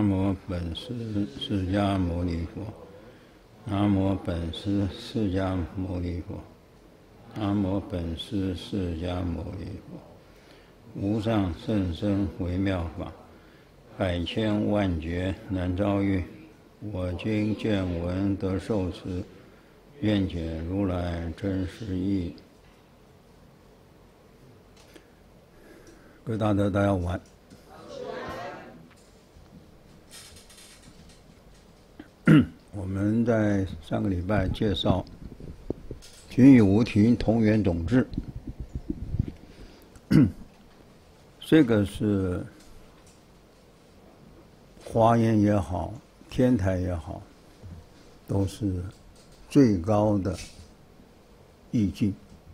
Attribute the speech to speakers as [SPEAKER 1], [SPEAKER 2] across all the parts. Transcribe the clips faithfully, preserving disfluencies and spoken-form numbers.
[SPEAKER 1] 无本师释迦牟尼佛。南无本师释迦牟尼佛。南无本师释迦牟尼佛。无上甚深微妙法，百千万劫难遭遇。我今见闻得受持，愿解如来真实义。各位大德，大家午安。我们在上个礼拜介绍品与无题同源种智，这个是华严也好，天台也好，都是最高的意境。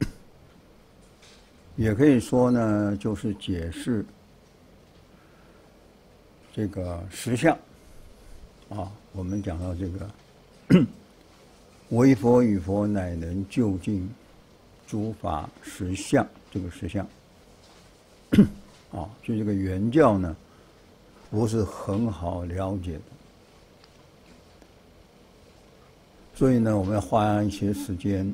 [SPEAKER 1] 也可以说呢，就是解释这个实相啊。我们讲到这个唯佛与佛乃能究竟诸法实相，这个实相啊，就这个原教呢，不是很好了解的，所以呢，我们要花一些时间，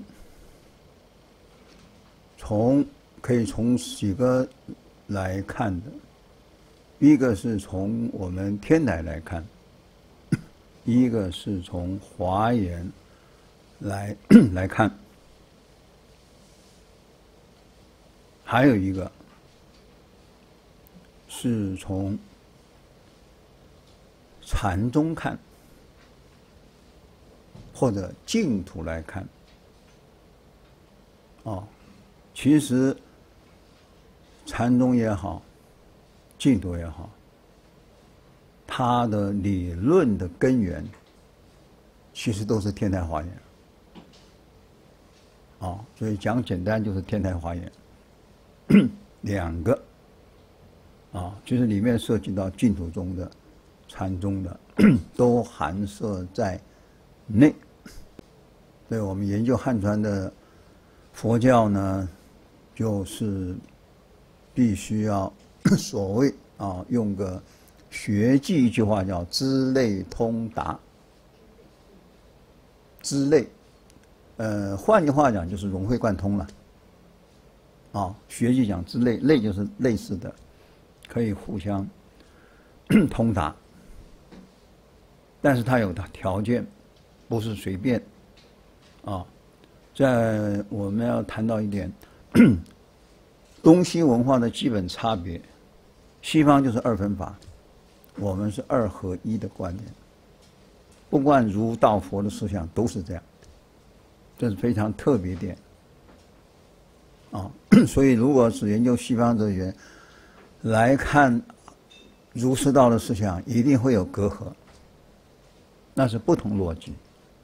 [SPEAKER 1] 从可以从几个来看的，一个是从我们天台来看，一个是从华严来来看，还有一个是从禅宗看，或者净土来看。哦，其实禅宗也好，净土也好，它的理论的根源其实都是天台华严。啊，所以讲简单就是天台华严两个啊，就是里面涉及到净土宗的、禅宗的，都含摄在内。所以我们研究汉传的佛教呢，就是必须要所谓啊，用个学记一句话叫知类通达。知类，呃，换句话讲就是融会贯通了。啊，学记讲知类，类就是类似的，可以互相通达。但是它有条件，不是随便。啊，在我们要谈到一点东西文化的基本差别，西方就是二分法，我们是二合一的观念。不管儒道佛的思想都是这样，这是非常特别点。啊，所以如果只研究西方哲学来看儒释道的思想，一定会有隔阂，那是不同逻辑。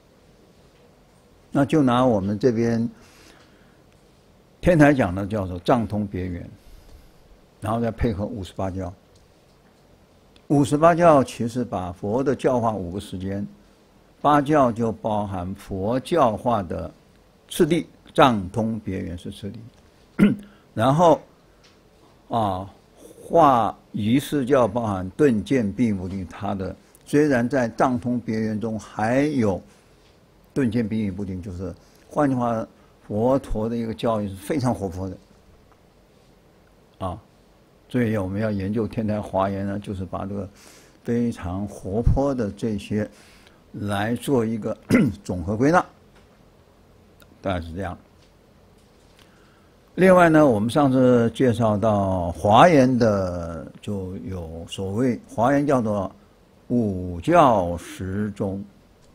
[SPEAKER 1] 那就拿我们这边天台讲的叫做藏通别圆，然后再配合五十八教。五十八教其实把佛的教化五个时间，八教就包含佛教化的次第，藏通别圆是次第。然后啊，化仪式教包含顿渐闭目定，它的虽然在藏通别圆中还有顿渐闭目定，就是换句话，佛陀的一个教育是非常活泼的啊。所以我们要研究天台华严呢，就是把这个非常活泼的这些来做一个总和归纳，大概是这样。另外呢，我们上次介绍到华严的就有所谓华严叫做五教十宗，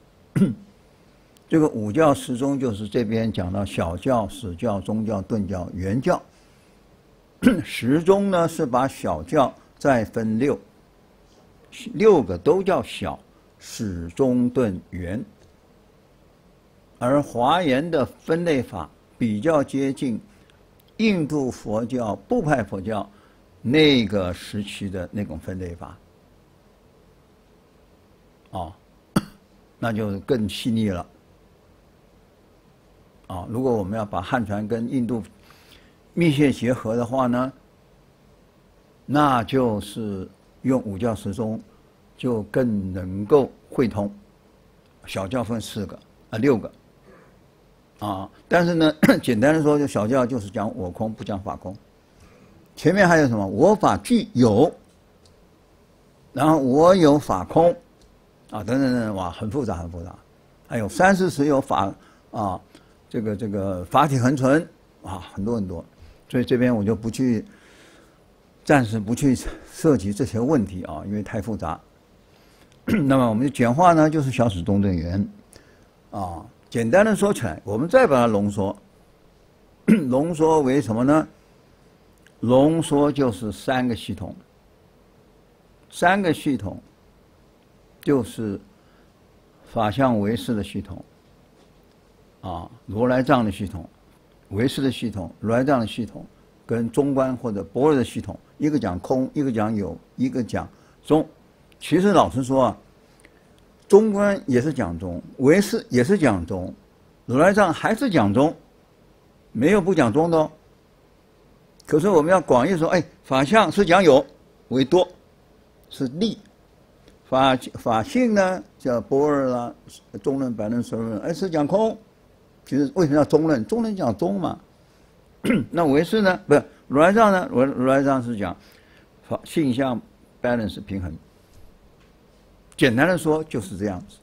[SPEAKER 1] 这个五教十宗就是这边讲到小教、始教、中教、顿教、圆教。十宗呢是把小教再分六，六个都叫小，始中顿圆。而华严的分类法比较接近印度佛教、部派佛教那个时期的那种分类法。啊，那就更细腻了。啊，如果我们要把汉传跟印度密切结合的话呢，那就是用五教十宗就更能够汇通。小教分四个啊六个啊，但是呢，简单的说，就小教就是讲我空，不讲法空。前面还有什么？我法具有，然后我有法空，啊，等等等等，哇，很复杂很复杂。还有三世时有法啊，这个这个法体恒存啊，很多很多。所以这边我就不去，暂时不去涉及这些问题啊，因为太复杂。那么我们的简化呢，就是小史中正圆啊。简单的说起来，我们再把它浓缩，浓缩为什么呢？浓缩就是三个系统，三个系统就是法相唯识的系统，啊，如来藏的系统，唯识的系统，如来藏的系统，跟中观或者般若的系统，一个讲空，一个讲有，一个讲中。其实老实说啊，中观也是讲中，唯识也是讲中，如来藏还是讲中，没有不讲中的哦。可是我们要广义说，哎，法相是讲有为多，是利；法法性呢叫般若啦、中论、百论、随论，哎是讲空。其实为什么要中论？中论讲中嘛。那唯识呢？不是如来藏呢？如如来藏是讲法性相 balance 平衡。简单的说就是这样子。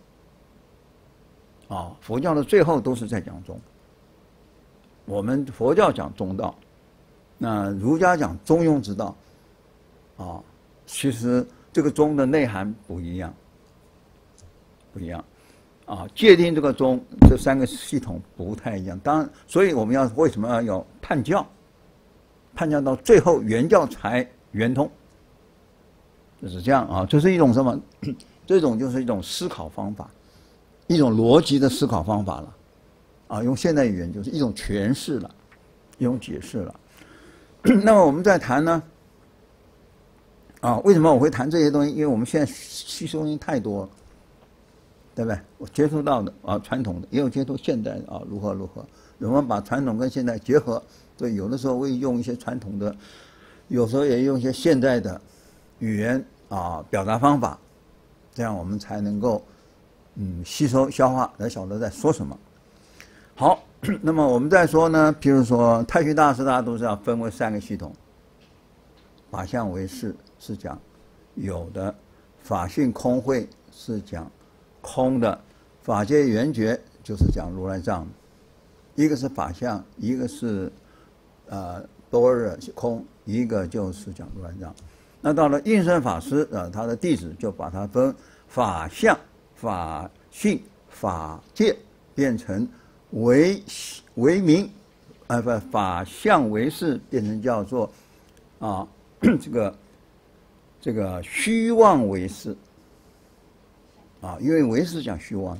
[SPEAKER 1] 啊，佛教的最后都是在讲中。我们佛教讲中道。那儒家讲中庸之道，啊，其实这个中的内涵不一样，不一样，啊，界定这个中这三个系统不太一样。当然，所以我们要为什么要有判教？判教到最后原教才圆通，就是这样啊。这是一种什么？这种就是一种思考方法，一种逻辑的思考方法了，啊，用现代语言就是一种诠释了，一种解释了。那么我们再谈呢，啊，为什么我会谈这些东西？因为我们现在吸收东西太多了，对不对？我接触到的啊，传统的也有接触现代的啊，如何如何，我们把传统跟现代结合，所以有的时候会用一些传统的，有时候也用一些现代的语言啊表达方法，这样我们才能够嗯吸收消化，来晓得在说什么。好。那么我们再说呢，譬如说太虚大师，大家都知道分为三个系统，法相唯识是讲有的，法性空慧是讲空的，法界圆觉就是讲如来藏，一个是法相，一个是呃般若空，一个就是讲如来藏。那到了应身法师啊、呃，他的弟子就把它分法相、法性、法界，变成为为名，啊不，法相唯识变成叫做啊这个这个虚妄唯识啊，因为唯识讲虚妄的。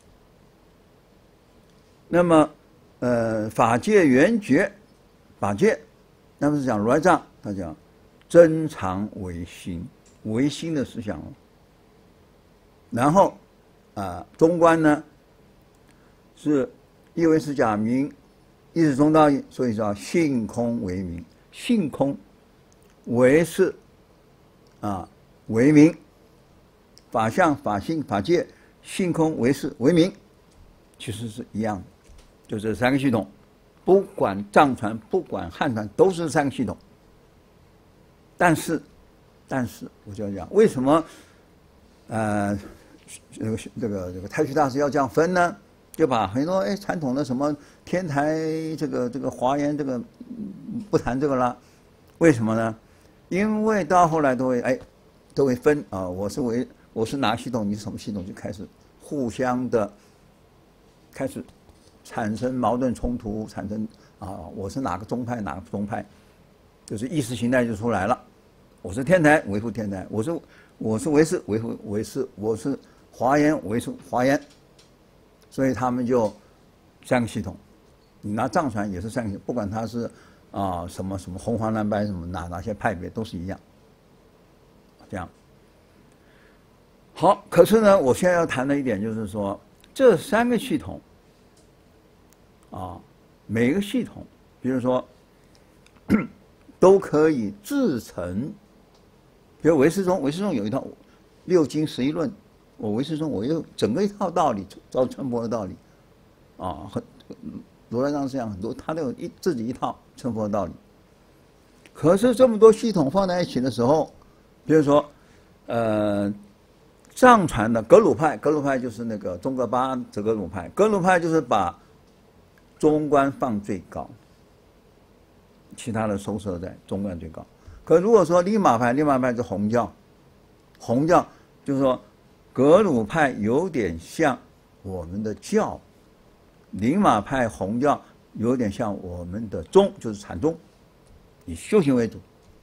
[SPEAKER 1] 那么呃法界圆觉，法界那么是讲如来藏，他讲真常唯心，唯心的思想。然后啊、呃、中观呢是一为是假名，一是中道义，所以叫性空为名。性空为是啊为名，法相、法性、法界，性空为是为名，其实是一样的，就这三个系统，不管藏传，不管汉传，都是三个系统。但是，但是我就要讲，为什么呃这个这个这个太虚大师要这样分呢？就把很多哎传统的什么天台这个这个华严这个不谈这个了，为什么呢？因为到后来都会哎都会分啊，我是为我是哪个系统，你是什么系统，就开始互相的开始产生矛盾冲突，产生啊我是哪个宗派哪个宗派，就是意识形态就出来了。我是天台维护天台，我是我是唯识维护唯识，我是华严维护华严。所以他们就三个系统，你拿藏传也是三个系统，不管它是啊、呃、什么什么红黄蓝白什么哪哪些派别都是一样，这样。好，可是呢，我现在要谈的一点就是说，这三个系统啊，每个系统，比如说都可以自成，比如唯识宗，唯识宗有一套六经十一论，我唯识中我有整个一套道理，照陈伯的道理，啊，很如来藏思想很多，他都有一自己一套陈伯的道理。可是这么多系统放在一起的时候，比如说，呃，藏传的格鲁派，格鲁派就是那个宗喀巴哲格鲁派，格鲁派就是把中观放最高，其他的收摄在中观最高。可如果说利玛派，利玛派是红教，红教就是说格鲁派有点像我们的教，利玛派红教有点像我们的宗，就是禅宗，以修行为主。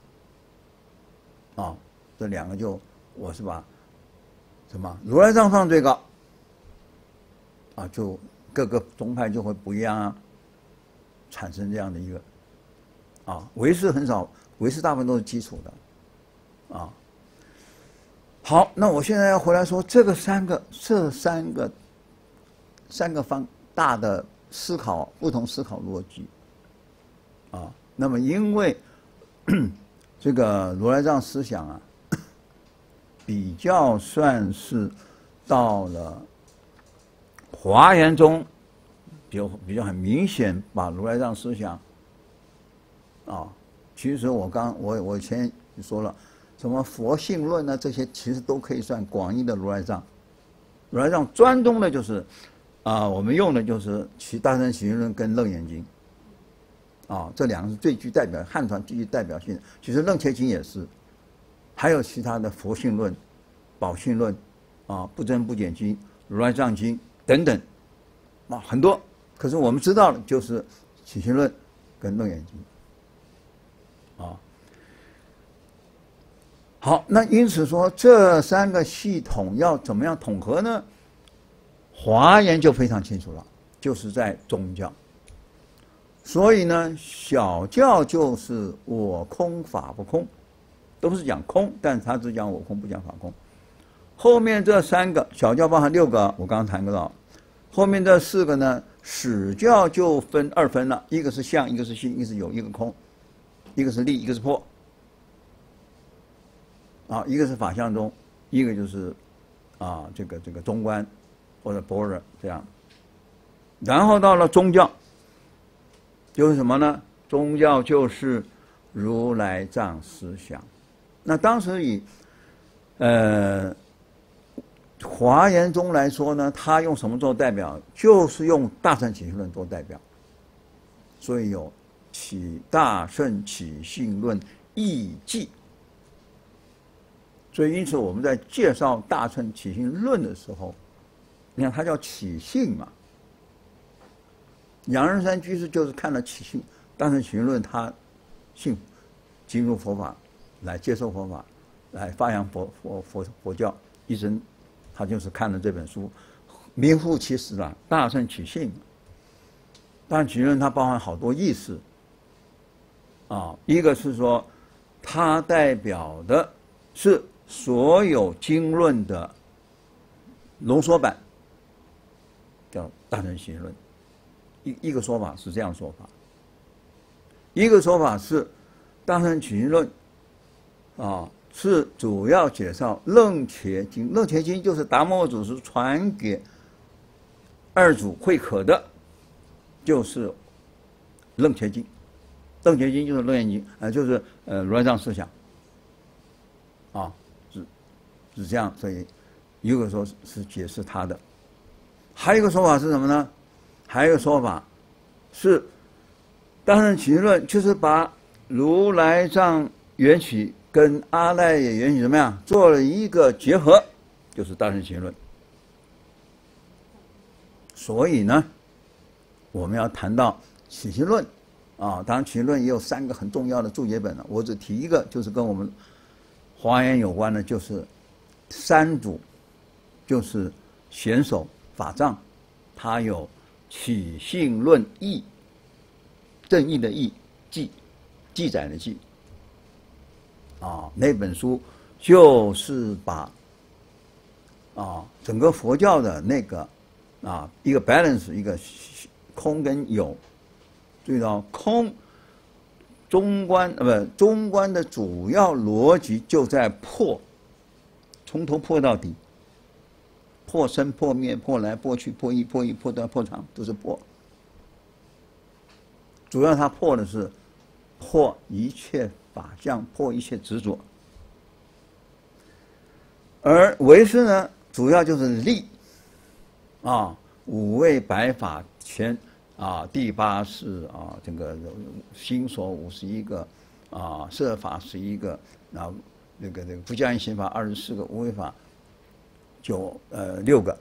[SPEAKER 1] 啊，这两个就我是把什么如来藏放最高，啊，就各个宗派就会不一样啊，产生这样的一个啊，唯识很少。唯识大部分都是基础的，啊，好，那我现在要回来说这个三个这三个三个方大的思考不同思考逻辑，啊，那么因为这个如来藏思想啊，比较算是到了华严中，比较比较很明显把如来藏思想啊。其实我刚我我以前说了，什么佛性论呢？这些其实都可以算广义的如来藏。如来藏专宗的就是，啊、呃，我们用的就是其大乘起信论跟楞严经，啊，这两个是最具代表，汉传最具代表性的。其实楞伽经也是，还有其他的佛性论、宝性论，啊，不增不减经、如来藏经等等，啊，很多。可是我们知道的就是起信论跟楞严经。啊，好，那因此说这三个系统要怎么样统合呢？华严就非常清楚了，就是在宗教。所以呢，小教就是我空法不空，都是讲空，但是他只讲我空，不讲法空。后面这三个小教包含六个，我刚刚谈过到。后面这四个呢，史教就分二分了，一个是相，一个是性，一个是有，一个空。一个是力，一个是破，啊，一个是法相中，一个就是啊这个这个中观或者般若这样。然后到了宗教，就是什么呢？宗教就是如来藏思想。那当时以呃华严宗来说呢，他用什么做代表？就是用大乘起信论做代表，所以有起大乘起信论义记，所以因此我们在介绍大乘起信论的时候，你看它叫起信嘛。杨仁山居士就是看了起信大乘起信论，他信进入佛法，来接受佛法，来发扬佛佛佛佛教，一生他就是看了这本书，名副其实了，大乘起信。大乘起信论它包含好多意思。啊，一个是说，它代表的是所有经论的浓缩版，叫大乘起信论。一一个说法是这样说法，一个说法是大乘起信论啊，是主要介绍楞伽经。楞伽经就是达摩祖师传给二祖慧可的，就是楞伽经。楞伽经就是楞严经，呃，就是呃如来藏思想，啊，是是这样，所以一个说是解释他的，还有一个说法是什么呢？还有一个说法是大乘起信论，就是把如来藏缘起跟阿赖耶缘起怎么样做了一个结合，就是大乘起信论。所以呢，我们要谈到起信论。啊，当然起信论也有三个很重要的注解本了，我只提一个，就是跟我们华严有关的，就是三祖，就是显首法藏，它有起信论义，正义的义，记记载的记，啊，那本书就是把啊整个佛教的那个啊一个 balance， 一个空跟有。注意到空中观呃不中观的主要逻辑就在破从头破到底，破生破灭破来破去破一破一破断破常都是破。主要它破的是破一切法相，破一切执着。而唯识呢，主要就是立啊，五位百法前啊，第八是啊，这个心所五十一个啊，摄法十一个，然后那个那个不加因行法二十四个，无为法九呃六个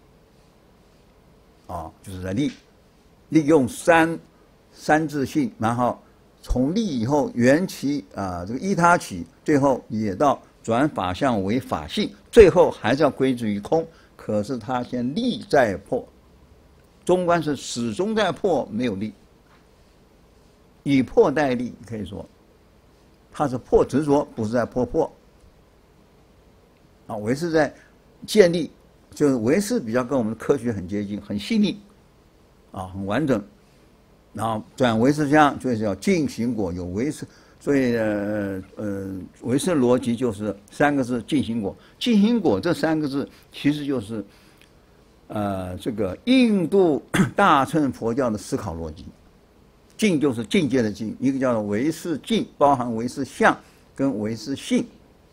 [SPEAKER 1] 啊，就是在立利用三三自性，然后从立以后缘起啊，这个依他起，最后也到转法相为法性，最后还是要归之于空。可是他先立再破，中观是始终在破，没有立，以破代立，可以说，他是破执着，不是在破破。啊，唯识在建立，就是唯识比较跟我们的科学很接近，很细腻，啊，很完整。然后转唯识相就是要尽行果，有唯识。所以呃呃，唯识逻辑就是三个字：尽行果。尽行果这三个字其实就是呃这个印度大乘佛教的思考逻辑。境就是境界的境，一个叫做唯识境，包含唯识相跟唯识性。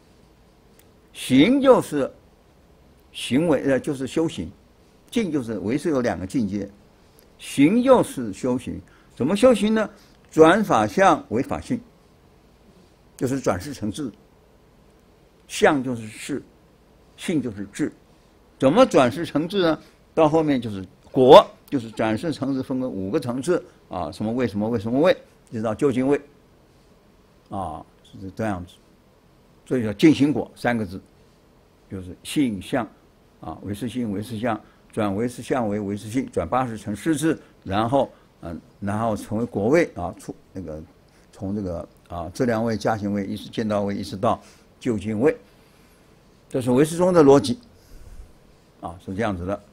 [SPEAKER 1] 行就是行为，呃，就是修行。境就是唯识有两个境界，行就是修行。怎么修行呢？转法相为法性。就是转世成智，相就是事，性就是智。怎么转世成智呢？到后面就是果，就是转世成智分为五个层次啊，什么位什么位什么位，一直到究竟位，啊，是这样子。所以叫尽行果三个字，就是性相啊，唯识性唯识相，转唯识相为唯识性，转八十成实质，然后嗯、啊，然后成为果位啊，出那个从这个。啊，质量位、加行位，一直见到位，一直到究竟位，这是唯识中的逻辑，啊，是这样子的。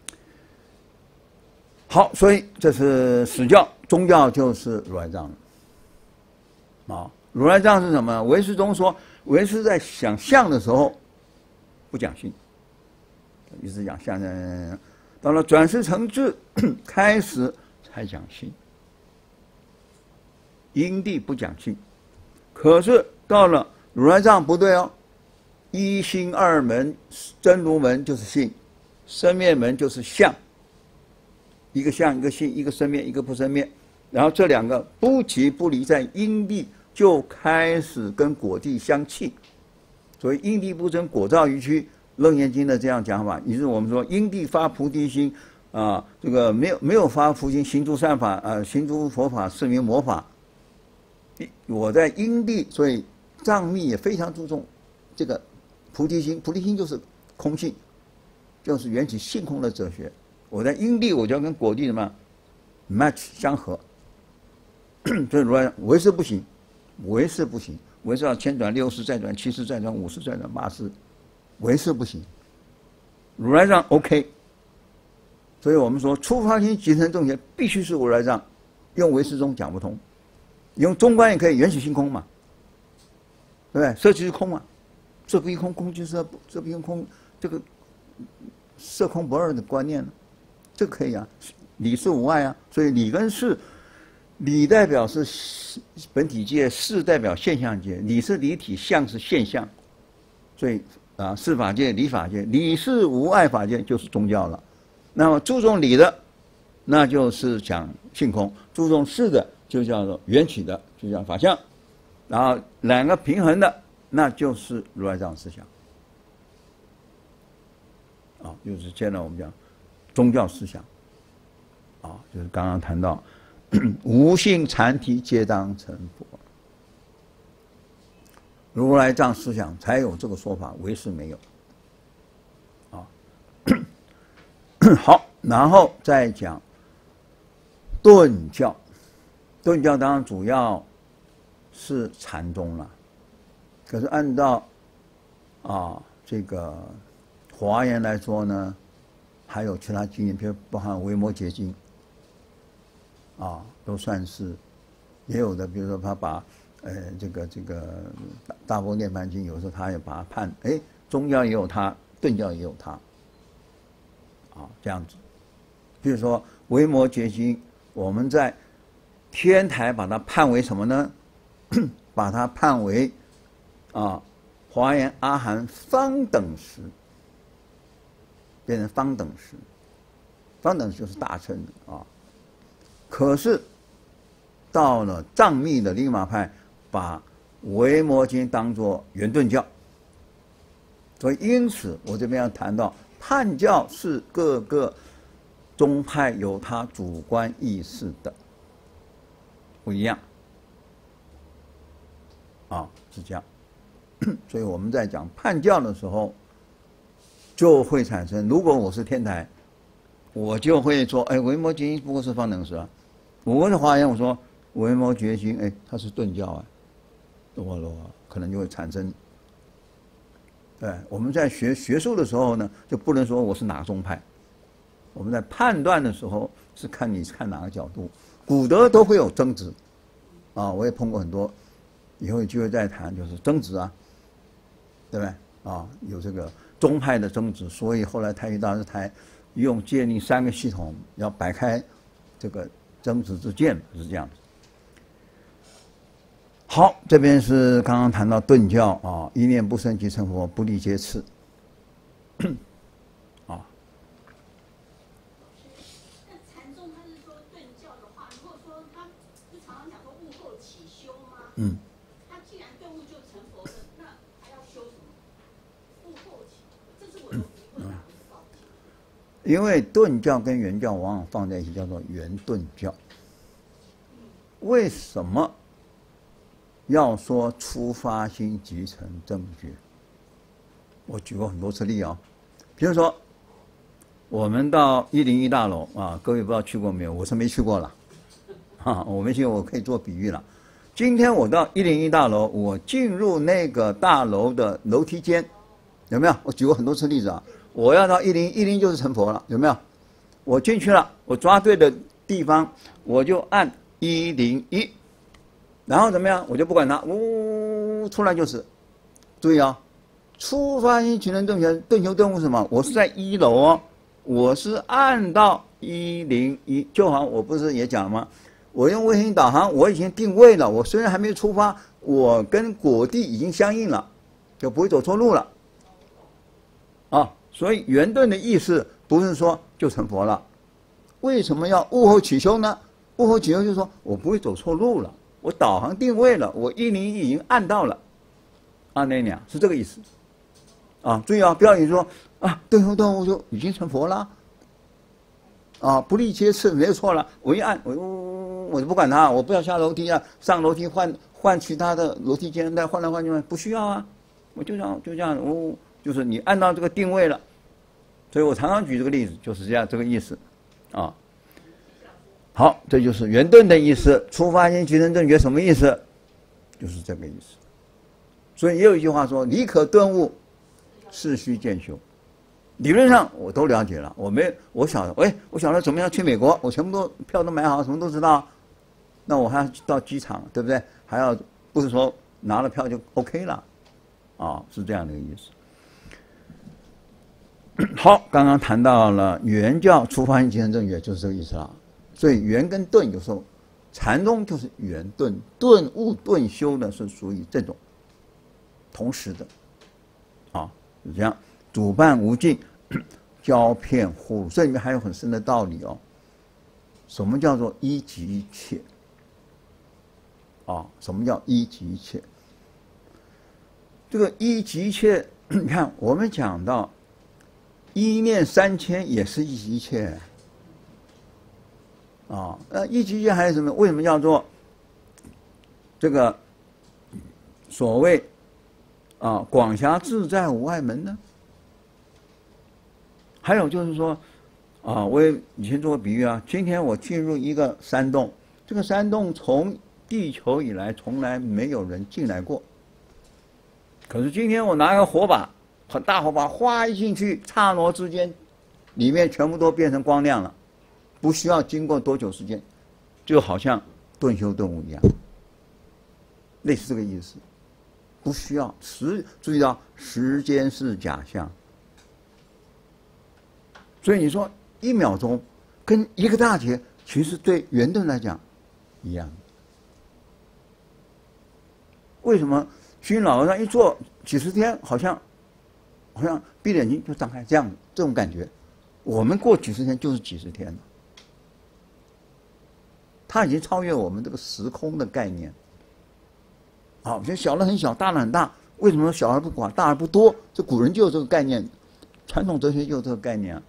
[SPEAKER 1] 好，所以这是史教，宗教就是如来藏了。啊，如来藏是什么？唯识中说，唯识在想相的时候不讲性，一直讲相，到了转世成智开始才讲性。因地不讲性，可是到了如来藏不对哦，一心二门，真如门就是性，生灭门就是相，一个相一个性，一个生灭一个不生灭，然后这两个不即不离，在因地就开始跟果地相契，所以因地不争，果造于躯，楞严经的这样讲法，也就是我们说因地发菩提心啊，这个没有没有发菩提心，行诸善法啊，行诸佛法是名魔法。我在因地，所以藏密也非常注重这个菩提心。菩提心就是空性，就是缘起性空的哲学。我在因地，我就要跟果地什么 match 相合。所以如来唯识不行，唯识不行，唯识要千转六识再转七识再转五识再转八识，唯识不行。如来藏 OK。所以我们说初发心集成正觉必须是如来藏，用唯识中讲不通。用中观也可以，缘起性空嘛，对不对？色即是空嘛，色不异空，空即色，色不异空，这个色空不二的观念，这个可以啊。理是无碍啊，所以理跟事，理代表是本体界，事代表现象界，理是理体，相是现象，所以啊，事法界、理法界，理是无碍法界就是宗教了。那么注重理的，那就是讲性空；注重事的，就叫做缘起的，就叫法相，然后两个平衡的，那就是如来藏思想。啊，就是现在我们讲宗教思想，啊，就是刚刚谈到无性禅体皆当成佛，如来藏思想才有这个说法，唯识没有。啊，好，然后再讲顿教。顿教当然主要是禅宗了，可是按照啊这个华严来说呢，还有其他经典，比如包含维摩诘经，啊，都算是，也有的，比如说他把呃这个这个大大波涅槃经，有时候他也把它判，哎， 宗教也有它，顿教也有它，啊，这样子。比如说维摩诘经，我们在天台把它判为什么呢？把它判为啊，华严阿含方等识，变成方等识，方等识就是大乘的啊。可是到了藏密的利玛派，把维摩经当作圆顿教，所以因此我这边要谈到判教是各个宗派有它主观意识的不一样啊，是这样。所以我们在讲判教的时候，就会产生，如果我是天台，我就会说，哎，维摩诘不过是方等识啊。我是华严，我说维摩诘经，哎，它是顿教啊，我我可能就会产生。对，我们在学学术的时候呢，就不能说我是哪个宗派。我们在判断的时候是看你看哪个角度，古德都会有争执，啊，我也碰过很多，以后有机会再谈，就是争执啊，对不对？啊，有这个宗派的争执，所以后来太虚大师台用建立三个系统，要摆开这个争执之见，是这样子。好，这边是刚刚谈到顿教啊，一念不生即成佛，不立皆次。啊。
[SPEAKER 2] 那禅宗他是说顿教的话，如果说他不常常讲说悟后起修吗？
[SPEAKER 1] 嗯。
[SPEAKER 2] 他既然顿悟就成佛了，那还要修什么？悟后起，这是我的疑问啊。
[SPEAKER 1] 因为顿教跟圆教往往放在一起，叫做圆顿教。为什么要说出发心即成正觉？我举过很多次例啊，比如说我们到一零一大楼啊，各位不知道去过没有？我是没去过了，哈，我没去过，我可以做比喻了。今天我到一零一大楼，我进入那个大楼的楼梯间，有没有？我举过很多次例子啊。我要到一零一零就是成佛了，有没有？我进去了，我抓对的地方，我就按一零一，然后怎么样？我就不管它，呜，出来就是。注意啊，出发心即成正觉，顿修顿悟是什么？我是在一楼哦，我是按到一零一，就好，我不是也讲了吗？我用卫星导航，我已经定位了，我虽然还没出发，我跟果地已经相应了，就不会走错路了。啊。所以圆顿的意思不是说就成佛了，为什么要悟后起修呢？悟后起修就是说我不会走错路了，我导航定位了，我一零一已经按到了，按那两是这个意思。啊，注意啊，不要你说啊，顿修顿悟就已经成佛了，啊，不立皆次没有错了，我一按我我就不管它，我不要下楼梯啊，上楼梯换换其他的楼梯间再换来换去，不需要啊，我就这样就这样，我就是你按到这个定位了。所以我常常举这个例子，就是这样这个意思，啊。好，这就是圆顿的意思。出发心即成正觉什么意思？就是这个意思。所以也有一句话说：“理可顿悟，事须渐修。”理论上我都了解了，我没我晓得，哎，我晓得怎么样去美国，我全部都票都买好，什么都知道。那我还要到机场，对不对？还要不是说拿了票就 OK 了，啊，是这样的一个意思。好，刚刚谈到了圆教出发心即成正觉，就是这个意思了。所以圆跟顿有时候禅宗就是圆顿，顿悟顿修呢是属于这种同时的，啊，是这样。主伴无尽，教遍互入，这里面还有很深的道理哦。什么叫做一即一切？啊，什么叫一即一切？这个一即一切，你看我们讲到。一念三千也是一即一切啊，呃，一即一切还有什么？为什么叫做这个所谓啊广狭自在无碍门呢？还有就是说啊，我也以前做过比喻啊，今天我进入一个山洞，这个山洞从地球以来从来没有人进来过，可是今天我拿个火把。很大火把哗一进去，刹那之间，里面全部都变成光亮了，不需要经过多久时间，就好像顿修顿悟一样，类似这个意思， 不需要时，注意到时间是假象。所以你说一秒钟跟一个大劫，其实对圆顿来讲一样。为什么虚老和尚一坐几十天，好像好像闭着眼睛就张开这样这种感觉？我们过几十天就是几十天了，他已经超越我们这个时空的概念。好，所以小的很小，大的很大。为什么小而不寡，大而不多？这古人就有这个概念，传统哲学就有这个概念啊。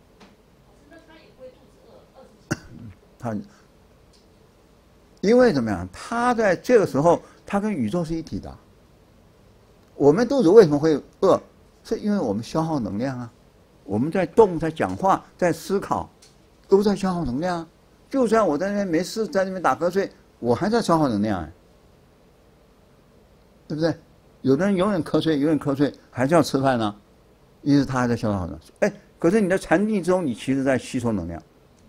[SPEAKER 1] 他，因为怎么样？他在这个时候，他跟宇宙是一体的。我们肚子为什么会饿？是因为我们消耗能量啊。我们在动，在讲话，在思考，都在消耗能量啊。就算我在那边没事，在那边打瞌睡，我还在消耗能量哎，对不对？有的人永远瞌睡，永远瞌睡，还是要吃饭呢，因为他还在消耗能量。哎，可是你在禅定中，你其实在吸收能量。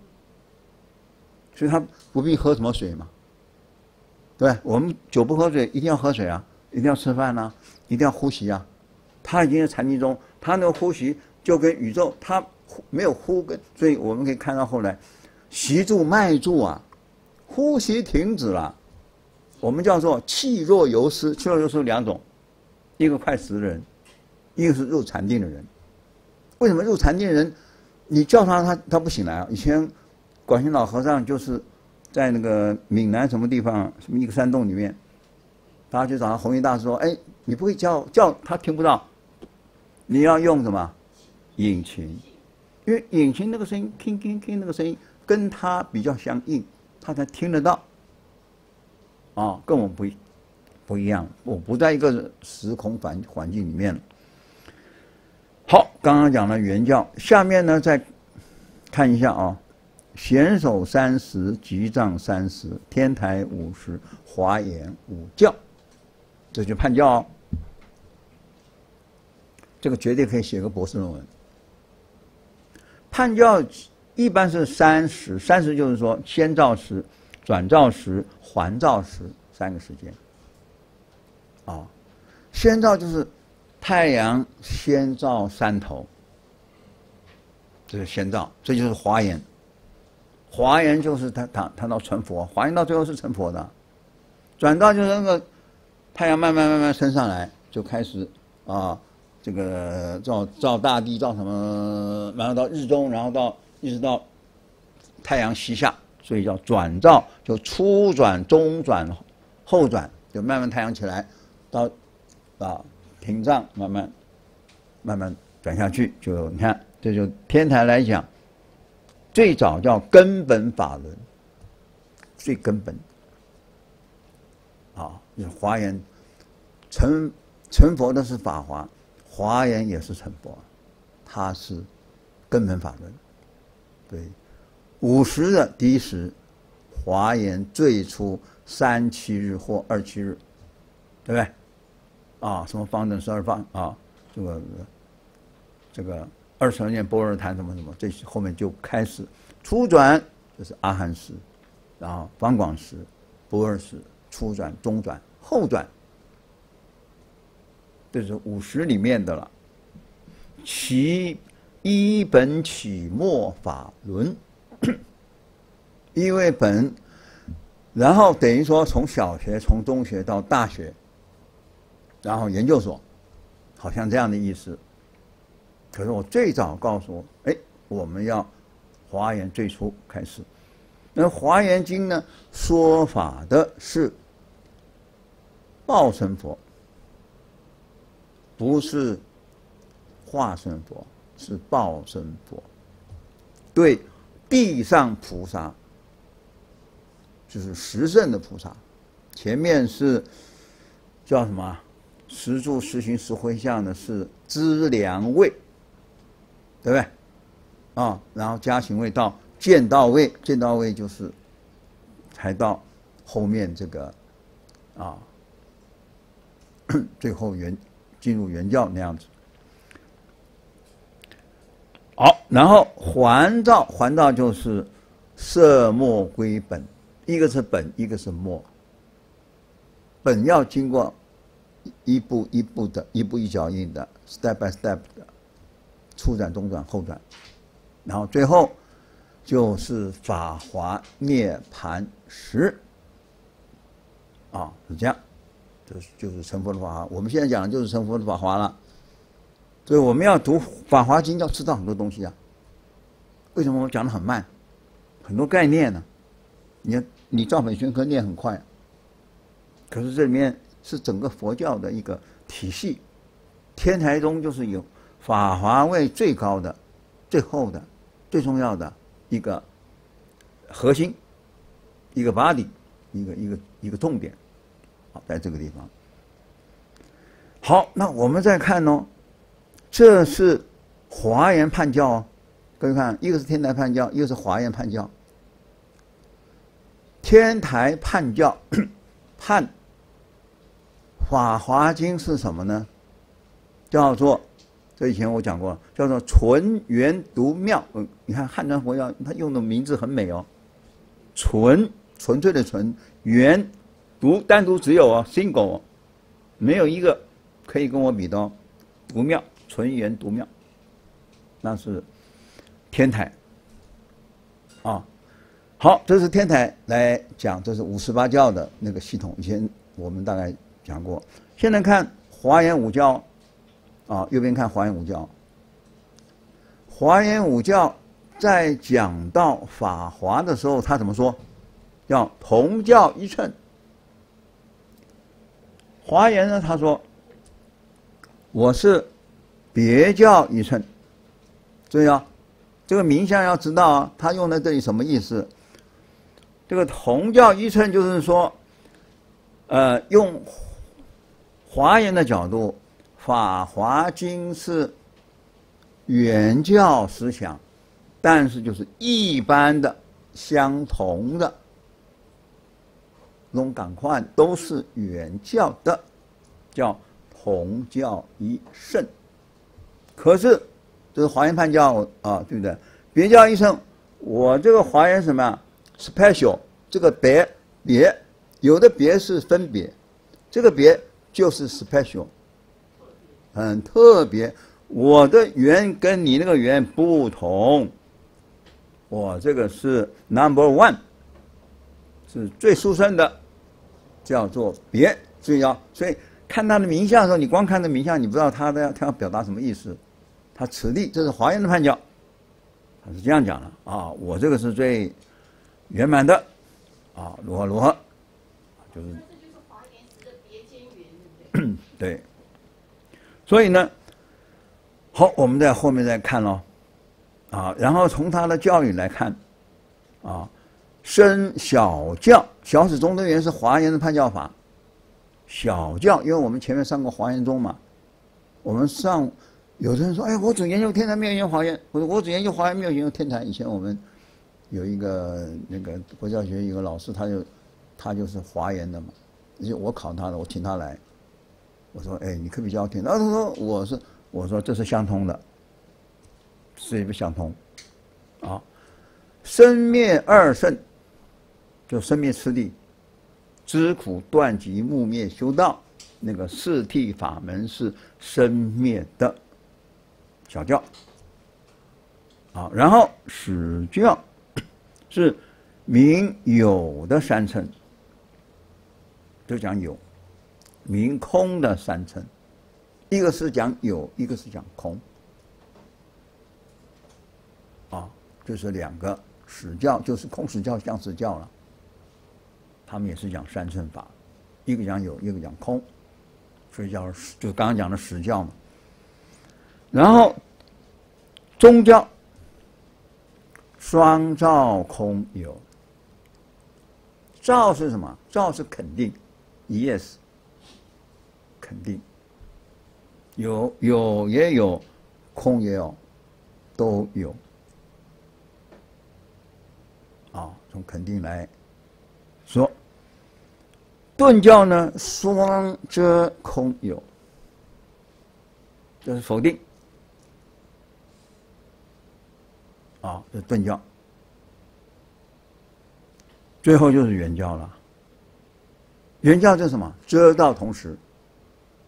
[SPEAKER 1] 所以他不必喝什么水嘛，对，我们酒不喝水，一定要喝水啊，一定要吃饭啊，一定要呼吸啊。他已经在禅定中，他那个呼吸就跟宇宙，他没有呼跟，所以我们可以看到后来，息住脉住啊，呼吸停止了，我们叫做气若游丝。气若游丝有两种，一个快死的人，一个是入禅定的人。为什么入禅定的人，你叫他他他不醒来啊？以前广行老和尚就是在那个闽南什么地方，什么一个山洞里面，大家去找他弘一大师说：“哎，你不会叫叫他听不到，你要用什么引擎？因为引擎那个声音，听听听那个声音跟他比较相应，他才听得到。啊、哦，跟我们不不一样，我不在一个时空环环境里面。好，刚刚讲了原教，下面呢再看一下啊、哦。显首三十，集藏三十，天台五十，华严五教，这就判教哦。这个绝对可以写个博士论文。判教一般是三十，三十就是说先照时、转照时、还照时三个时间。啊、哦，先照就是太阳先照山头，这是先照，这就是华严。华严就是谈谈谈到成佛，华严到最后是成佛的。转到就是那个太阳慢慢慢慢升上来，就开始啊，这个照照大地，照什么，然后到日中，然后到一直到太阳西下，所以叫转照，就初转、中转、后转，就慢慢太阳起来，到啊屏障慢慢慢慢转下去，就你看，这就天台来讲。最早叫根本法轮，最根本啊，就是华严成成佛的是法华，华严也是成佛，它是根本法轮。对，五十的第一时，华严最初三七日或二七日，对不对？啊，什么方等十二方啊，这个这个。二十二念般若谈什么什么，这后面就开始初转，就是阿含时，然后方广时、般若时、初转、中转、后转，这是五十里面的了。其一本起末法轮，一为本，然后等于说从小学、从中学到大学，然后研究所，好像这样的意思。可是我最早告诉我，哎，我们要华严最初开始。那华严经呢，说法的是报身佛，不是化身佛，是报身佛。对地上菩萨，就是十圣的菩萨，前面是叫什么？十住、十行、十回向的是资粮位。对不对？啊，然后加行位到见到位，见到位就是才到后面这个啊，最后原进入原教那样子。好，然后还照，还照就是色末归本，一个是本，一个是末。本要经过一步一步的，一步一脚印的 ，step by step 的，初转、中转、后转，然后最后就是法华涅盘实，啊，是这样，就是就是成佛的法华。我们现在讲的就是成佛的法华了，所以我们要读《法华经》，要知道很多东西啊。为什么我讲的很慢？很多概念呢？你你照本宣科念很快，可是这里面是整个佛教的一个体系。天台宗就是有法华位最高的、最后的、最重要的一个核心，一个 body， 一个一个一个重点，好，在这个地方。好，那我们再看哦，这是华严判教哦。各位看，一个是天台判教，一个是华严判教。天台判教判《法华经》是什么呢？叫做，这以前我讲过，叫做纯圆独妙。嗯，你看汉传佛教，它用的名字很美哦。纯，纯粹的纯，圆，独，单独只有哦 ，single， 没有一个可以跟我比的哦。独妙，纯圆独妙，那是天台啊。好，这是天台来讲，这是五十八教的那个系统，以前我们大概讲过。现在看华严五教，啊，右边看华严五教。华严五教在讲到法华的时候，他怎么说？叫同教一乘。华严呢，他说我是别教一乘。注意啊，这个名相要知道啊，他用在这里什么意思？这个同教一乘就是说，呃，用华严的角度，《法华经》是原教思想，但是就是一般的、相同的，龙赶快都是原教的，叫同教一乘。可是这是华严判教啊，对不对？别教一乘，我这个华严什么呀 ？special， 这个别别，有的别是分别，这个别就是 special， 很特别。我的缘跟你那个缘不同，我这个是 number one， 是最殊胜的，叫做别。注意啊，所以看他的名相的时候，你光看这名相，你不知道他的他要表达什么意思。他此地，这是华严的判教，他是这样讲的啊，我这个是最圆满的啊，如何如何，就是。
[SPEAKER 2] 那这就是华严时的别间缘，对不对？
[SPEAKER 1] 对。所以呢，好，我们在后面再看咯，啊，然后从他的教育来看，啊，生小教，小始终德圆是华严的判教法，小教，因为我们前面上过华严宗嘛，我们上。有的人说：“哎，我只研究天台，没有研究华严。”我说：“我只研究华严，没有研究天台。”以前我们有一个那个佛教学有个老师，他就他就是华严的嘛，而且我考他的，我请他来。我说：“哎，你可不可以教天台？”他说：“我是我说这是相通的，是不相通啊？生灭二圣，就生灭次第，知苦断集木灭修道，那个四谛法门是生灭的。”小教，啊，然后始教是明有的三乘，就讲有，明空的三乘，一个是讲有，一个是讲空，啊，就是两个始教，就是空始教、相始教了，他们也是讲三乘法，一个讲有，一个讲空，所以叫就刚刚讲的始教嘛。然后，宗教双照空有，照是什么？照是肯定 ，yes， 肯定，有有也有，空也有，都有，啊，从肯定来说。顿教呢，双遮空有，这是否定。啊，这是顿教，最后就是圆教了。圆教就是什么？遮道同时，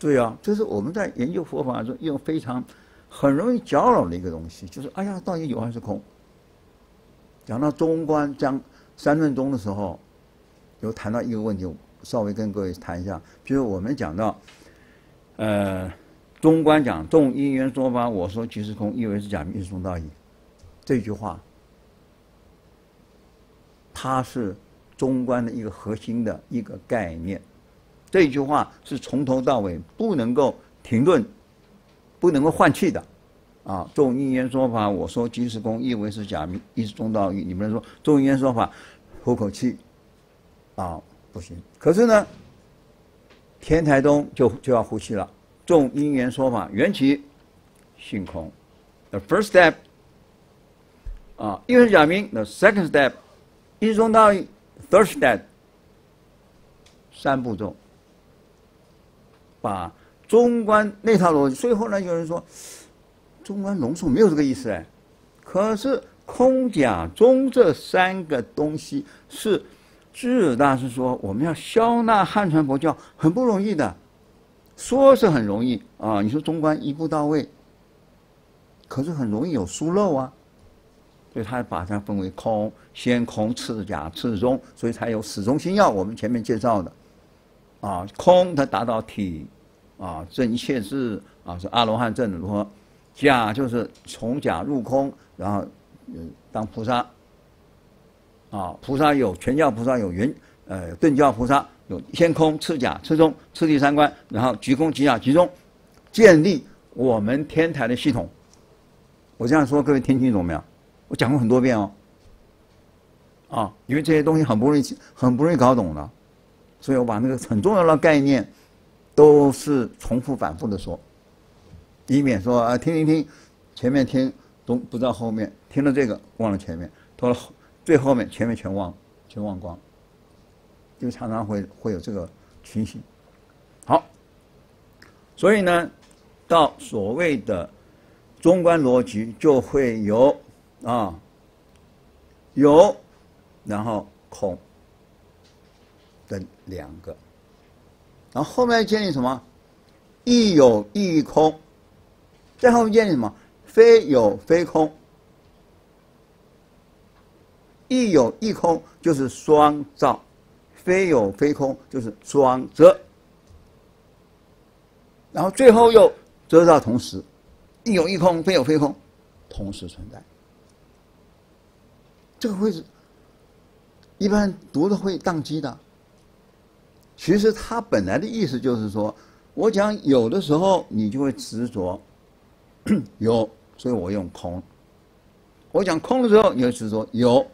[SPEAKER 1] 对啊，这是我们在研究佛法中用非常很容易搅扰的一个东西，就是哎呀，到底有还是空？讲到中观讲三论宗的时候，有谈到一个问题，稍微跟各位谈一下。比如我们讲到，呃，中观讲众因缘说法，我说即是空，意为是假名，一是中道义。这句话，它是中观的一个核心的一个概念。这句话是从头到尾不能够停顿，不能够换气的。啊，众因缘说法，我说即是空，意为是假名，一是中道义。你不能说众因缘说法，呼口气，啊，不行。可是呢，天台宗就就要呼气了。众因缘说法，缘起性空 ，the first step。啊，意为是假名 ，the second step。一是中道义 ，third step。三步骤，把中观那套逻辑。所以后来有人说，中观龙树没有这个意思哎。可是空假中这三个东西是智者大师说，我们要消纳汉传佛教很不容易的，说是很容易啊。你说中观一步到位，可是很容易有疏漏啊。所以他把它分为空，先空次假次中，所以才有始终心要我们前面介绍的，啊，空它达到体，啊，证一切智，啊是阿罗汉证如何？假就是从假入空，然后嗯当菩萨，啊，菩萨有全教菩萨有圆呃顿教菩萨有先空次假次中次第三观，然后即空即假即中，建立我们天台的系统。我这样说，各位听清楚没有？我讲过很多遍哦，啊，因为这些东西很不容易很不容易搞懂的，所以我把那个很重要的概念都是重复反复的说，以免说啊听听听，前面听都不知道后面，听了这个忘了前面，到了最后面前面全忘全忘光，就常常会会有这个情形。好，所以呢，到所谓的中观逻辑就会有。啊，有，然后空的两个，然后后面建立什么？亦有亦空，在后面建立什么？非有非空，亦有亦空就是双照，非有非空就是双遮，然后最后又遮照同时，亦有亦空，非有非空，同时存在。这个会是一般读的会宕机的。其实它本来的意思就是说，我讲有的时候你就会执着有，所以我用空；我讲空的时候，你会执着有，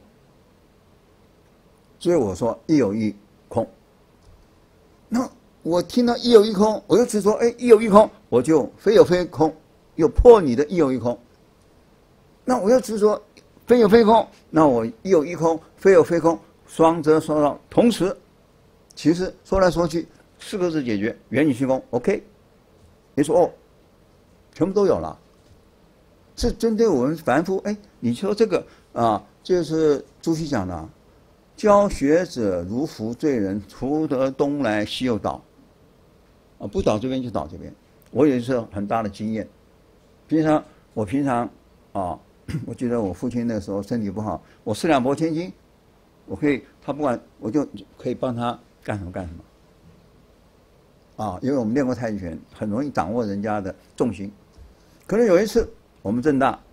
[SPEAKER 1] 所以我说亦有亦空。那我听到亦有亦空，我就执着哎亦有亦空，我就非有非空，又破你的亦有亦空。那我要执着非有非空，那我亦有亦空，非有非空，双遮双照，同时，其实说来说去四个字解决，缘起性空 ，OK。你说哦，全部都有了。是针对我们凡夫，哎，你说这个啊，就是朱熹讲的，教学者如负罪人，除得东来西又倒，啊，不倒这边就倒这边。我也是很大的经验。平常我平常啊。我记得我父亲那个时候身体不好，我四两拨千斤，我可以，他不管，我就可以帮他干什么干什么。啊，因为我们练过太极拳，很容易掌握人家的重心。可能有一次我们正大，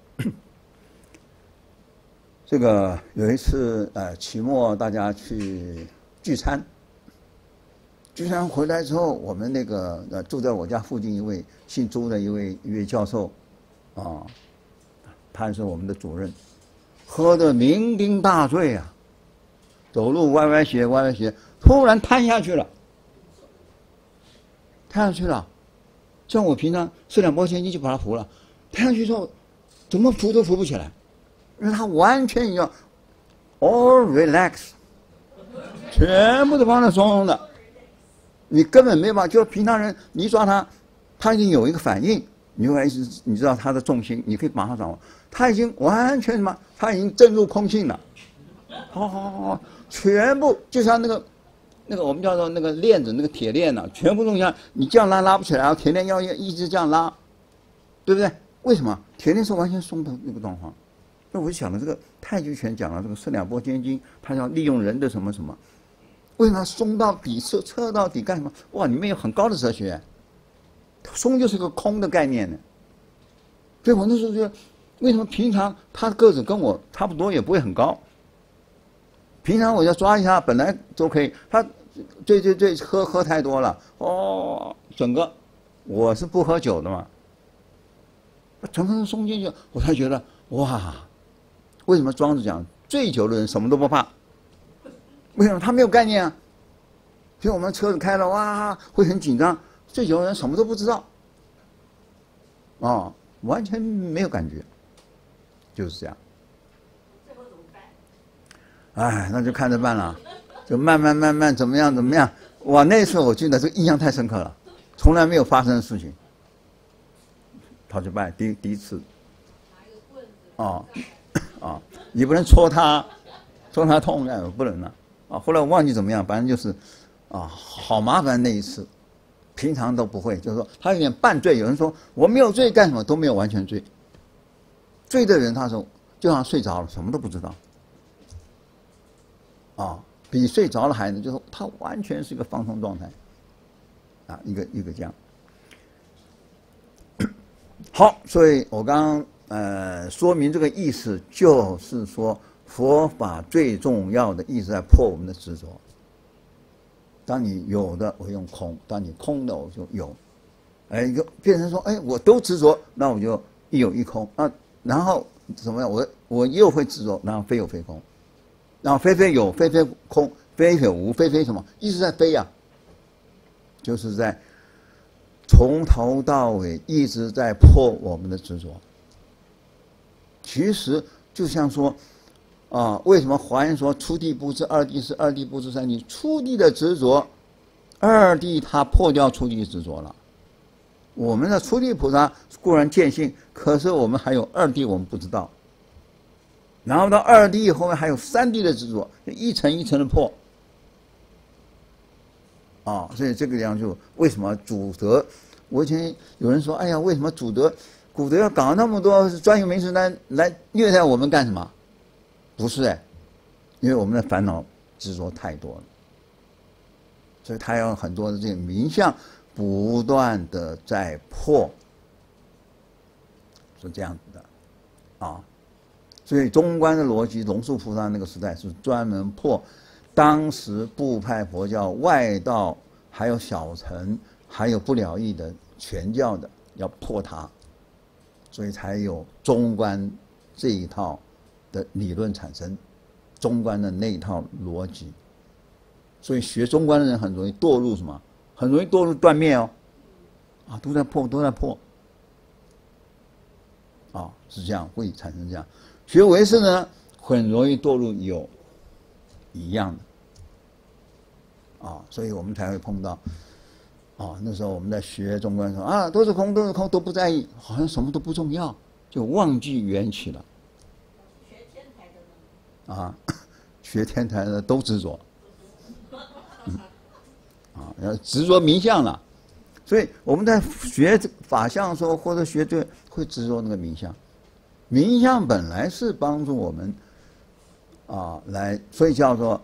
[SPEAKER 1] 这个有一次呃期末大家去聚餐，聚餐回来之后，我们那个呃住在我家附近一位姓朱的一位一位教授，啊。他是我们的主任，喝得酩酊大醉啊，走路歪歪斜歪歪斜，突然瘫下去了，瘫下去了。像我平常四两拨千斤就把他扶了，瘫下去之后，怎么扶都扶不起来，因为他完全要 all relax， 全部都放在松松的，你根本没办法。就平常人你一抓他，他已经有一个反应。你会意识，你知道他的重心，你可以马上掌握。他已经完全什么？他已经震入空性了。好好好好，全部就像那个那个我们叫做那个链子，那个铁链呢、啊，全部弄下，你这样拉拉不起来，铁链要一直这样拉，对不对？为什么？铁链是完全松的那个状况。那我就想了，这个太极拳讲了这个四两拨千斤，它要利用人的什么什么，为什么松到底、测测到底干什么？哇，里面有很高的哲学，松就是个空的概念呢。所以我那时候觉得，为什么平常他个子跟我差不多，也不会很高。平常我要抓一下，本来都可以。他对对对，喝喝太多了，哦，整个我是不喝酒的嘛，整个松进去，我才觉得哇，为什么庄子讲醉酒的人什么都不怕？为什么他没有概念啊？所以我们车子开了哇，会很紧张。醉酒的人什么都不知道，啊、哦，完全没有感觉，就是这样。哎，那就看着办了，就慢慢慢慢怎么样怎么样。哇，那一次我记得这个印象太深刻了，从来没有发生的事情。陶去拜第第一次，哦，啊，你不能戳他，戳他痛哎，不能了啊。后来我忘记怎么样，反正就是，啊，好麻烦那一次，平常都不会，就是说他有点半醉。有人说我没有醉干什么，都没有完全醉。醉的人他说就像睡着了，什么都不知道。啊，比睡着了还呢，就是他完全是一个放松状态，啊，一个一个这样。好，所以我刚刚呃说明这个意思，就是说佛法最重要的意思在破我们的执着。当你有的我用空，当你空的我就有，哎，就变成说，哎，我都执着，那我就一有一空，那然后怎么样？我我又会执着，然后非有非空。然后非非有，非非空，非非无，非非什么？一直在飞呀、啊，就是在从头到尾一直在破我们的执着。其实就像说，啊，为什么华严说初地不知，二地是二地不知，三地初地的执着，二地它破掉初地执着了。我们的初地菩萨固然见性，可是我们还有二地，我们不知道。然后到二地后面还有三地的执着，一层一层的破，啊，所以这个地方就为什么祖德？我以前有人说，哎呀，为什么祖德、古德要搞那么多专有名词来来虐待我们干什么？不是哎，因为我们的烦恼执着太多了，所以他要很多的这个名相不断的在破，是这样子的，啊。所以中观的逻辑，龙树菩萨那个时代是专门破当时部派佛教外道，还有小乘，还有不了义的全教的，要破它，所以才有中观这一套的理论产生，中观的那一套逻辑。所以学中观的人很容易堕入什么？很容易堕入断灭哦，啊，都在破，都在破，啊，是这样，会产生这样。学唯识呢，很容易堕入有一样的，啊，所以我们才会碰到，啊，那时候我们在学中观说啊，都是空，都是空，都不在意，好像什么都不重要，就忘记缘起了。
[SPEAKER 2] 学天台的呢？
[SPEAKER 1] 啊，学天台的都执着，嗯，啊，要执着名相了，所以我们在学法相的时候，或者学这个会执着那个名相。名相本来是帮助我们啊来，所以叫做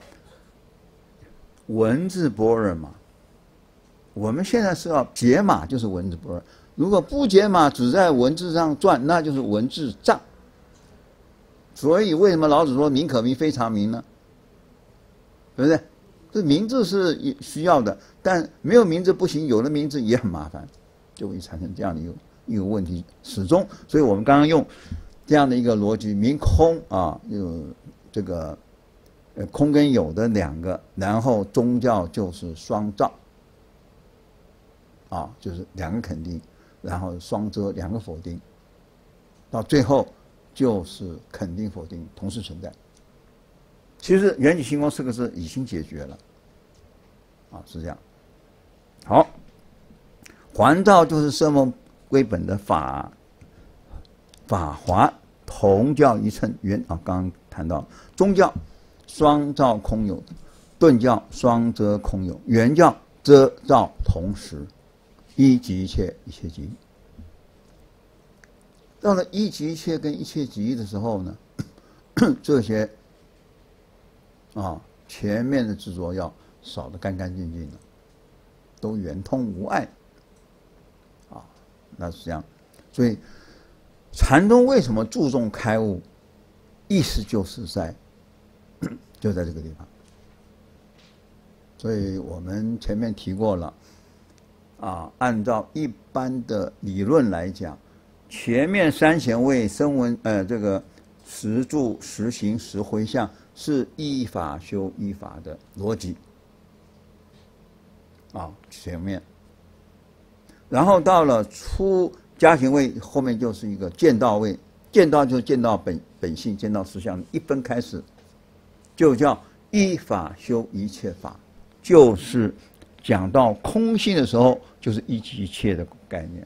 [SPEAKER 1] 文字般若嘛。我们现在是要解码，就是文字般若。如果不解码，只在文字上转，那就是文字障。所以为什么老子说名可名非常名呢？对不对？这名字是需要的，但没有名字不行，有了名字也很麻烦，就会产生这样的一个一个问题。始终，所以我们刚刚用这样的一个逻辑，明空啊，有这个呃空跟有的两个，然后宗教就是双照，啊，就是两个肯定，然后双遮两个否定，到最后就是肯定否定同时存在。其实缘起性空四个字已经解决了，啊，是这样。好，还照就是摄梦归本的法。法华同教一乘缘啊，刚刚谈到宗教双照空有， 顿教双则空有，圆教则照同时，一即一切，一切即一。到了一即一切跟一切即一的时候呢，这些啊前面的执着要扫得干干净净的，都圆通无碍啊，那是这样。所以禅宗为什么注重开悟，意思就是在就在这个地方。所以我们前面提过了啊，按照一般的理论来讲，前面三贤位声闻呃这个实住实行实回向是依法修依法的逻辑啊，前面，然后到了出加行位后面就是一个见道位，见道就是见到本本性，见到实相，一分开始就叫依法修一切法，就是讲到空性的时候，就是一即一切的概念。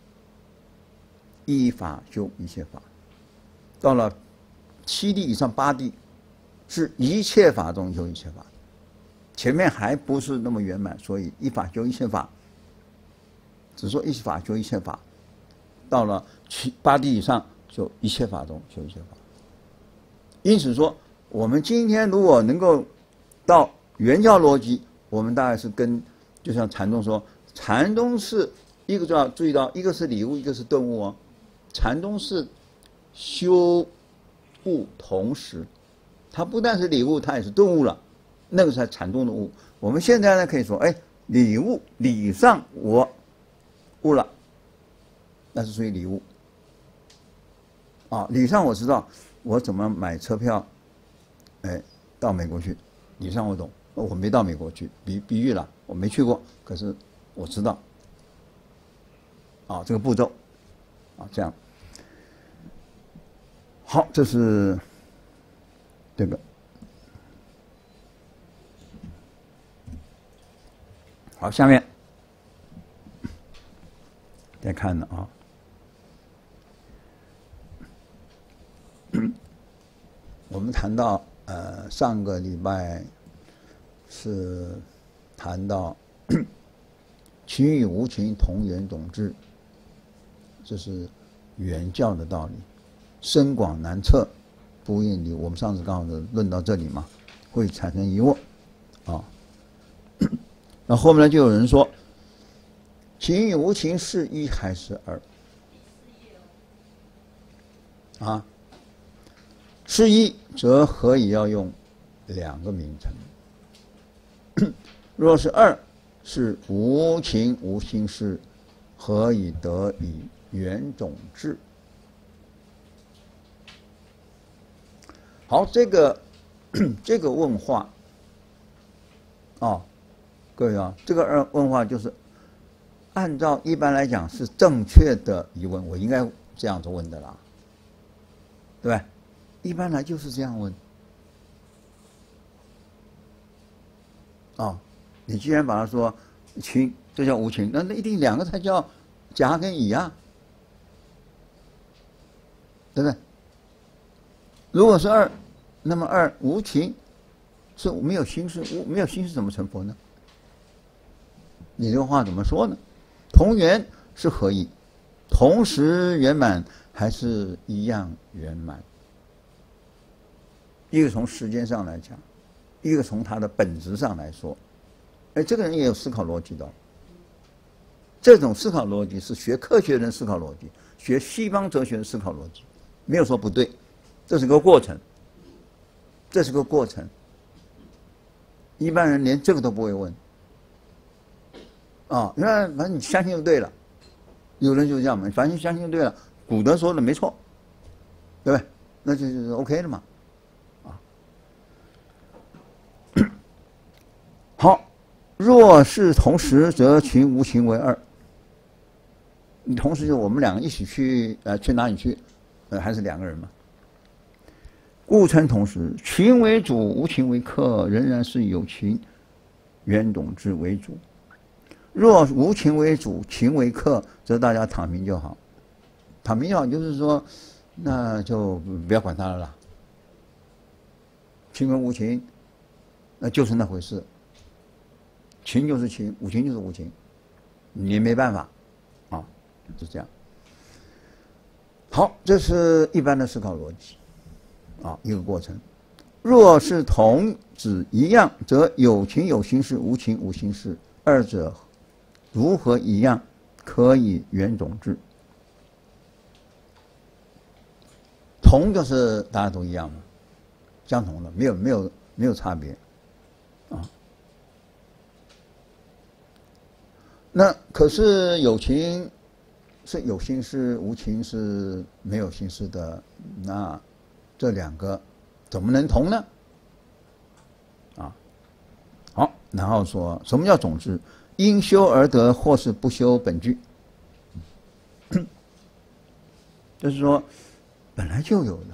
[SPEAKER 1] 依法修一切法，到了七地以上八地，是一切法中修一切法，前面还不是那么圆满，所以依法修一切法，只说依法修一切法，到了七八地以上，就一切法中修一切法。因此说，我们今天如果能够到圆教逻辑，我们大概是跟就像禅宗说，禅宗是一个就要注意到，一个是理悟，一个是顿悟哦。禅宗是修悟同时，它不但是理悟，它也是顿悟了，那个才禅宗的悟。我们现在呢可以说，哎，理悟理上我悟了，那是属于理悟。啊，理上我知道我怎么买车票，哎，到美国去，理上我懂。我没到美国去，比比喻了，我没去过，可是我知道。啊，这个步骤，啊，这样。好，这是这个。好，下面再看呢啊。我们谈到呃，上个礼拜是谈到情与无情同源种质，这是原教的道理，深广难测，不应理。我们上次刚好是论到这里嘛，会产生疑惑啊。那后面呢，就有人说，情与无情是一还是二？啊？是一，则何以要用两个名称？若是二，是无情无心事，何以得以原种质？好，这个这个问话啊，各位啊，这个二问话就是按照一般来讲是正确的疑问，我应该这样子问的啦，对吧？一般来就是这样问。哦，你既然把它说情，这叫无情，那那一定两个才叫甲跟乙啊，对不对？如果是二，那么二无情是没有心事，无没有心事怎么成佛呢？你这个话怎么说呢？同源是何意？同时圆满还是一样圆满？一个从时间上来讲，一个从它的本质上来说，哎，这个人也有思考逻辑的。这种思考逻辑是学科学人思考逻辑，学西方哲学的思考逻辑，没有说不对，这是个过程，这是个过程。一般人连这个都不会问，啊，原来反正你相信就对了，有人就这样嘛，反正相信就对了，古德说的没错，对不对？那就就是 OK 了嘛。好，若是同时，则情无情为二。你同时就我们两个一起去，呃，去哪里去？呃，还是两个人嘛。故称同时，情为主，无情为客，仍然是有情原种质为主。若无情为主，情为客，则大家躺平就好。躺平就好，就是说，那就不要管他了啦。情跟无情。 那就是那回事。情就是情，无情就是无情，你没办法，啊，是这样。好，这是一般的思考逻辑，啊，一个过程。若是同指一样，则有情有心事，无情无心事，二者如何一样？可以原种治。同就是大家都一样嘛，相同的，没有没有没有差别，啊。那可是有情是有心事，无情是没有心事的，那这两个怎么能同呢？啊，好，然后说什么叫种治？因修而得，或是不修本具。就是说，本来就有的。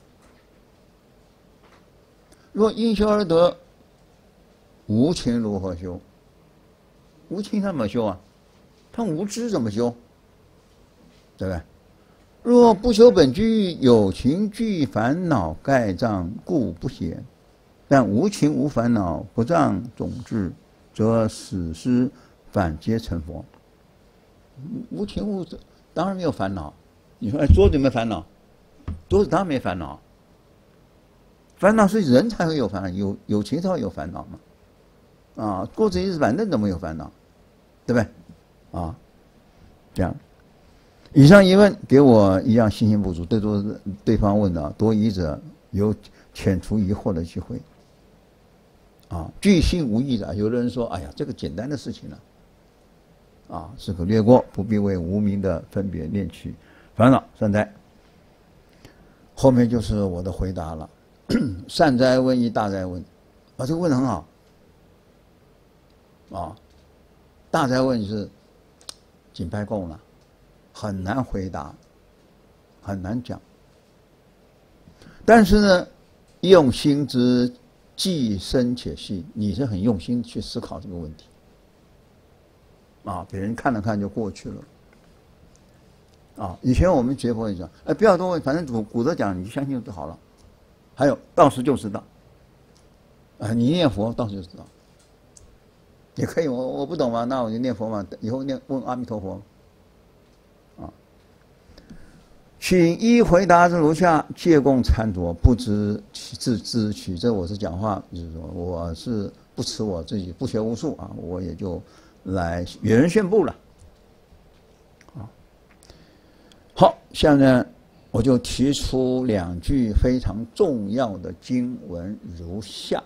[SPEAKER 1] 若因修而得，无情如何修？无情他怎么修啊？他无知怎么修？对不对？若不修本具，有情具烦恼盖障，故不显。但无情无烦恼，不障种智，则死失反皆成佛。无情无当然没有烦恼。你说，哎，桌子有没有烦恼？桌子当然没烦恼。烦恼是人才会有烦恼，有有情才会有烦恼嘛。啊，桌子、椅子、板凳怎么有烦恼？对不对？啊，这样。以上疑问给我一样信心不足，对多对方问的多疑者有遣除疑惑的机会。啊，具心无益的，有的人说，哎呀，这个简单的事情呢、啊，啊，是可略过，不必为无名的分别念取烦恼善哉。后面就是我的回答了。善哉问一，大哉问，啊，这个问得很好。啊，大哉问是紧拍供了，很难回答，很难讲。但是呢，用心之既深且细，你是很用心去思考这个问题。啊，别人看了看就过去了。啊，以前我们学佛也讲，哎，不要多问，反正古古德讲，你就相信就好了。还有道士就知道，啊，你念佛道士就知道，也可以。我我不懂嘛，那我就念佛嘛，以后念问阿弥陀佛。啊，请一回答是如下：借供参酌，不知自自取。这我是讲话，就是说我是不持我自己不学无术啊，我也就来与人宣布了。啊，好，下面我就提出两句非常重要的经文，如下。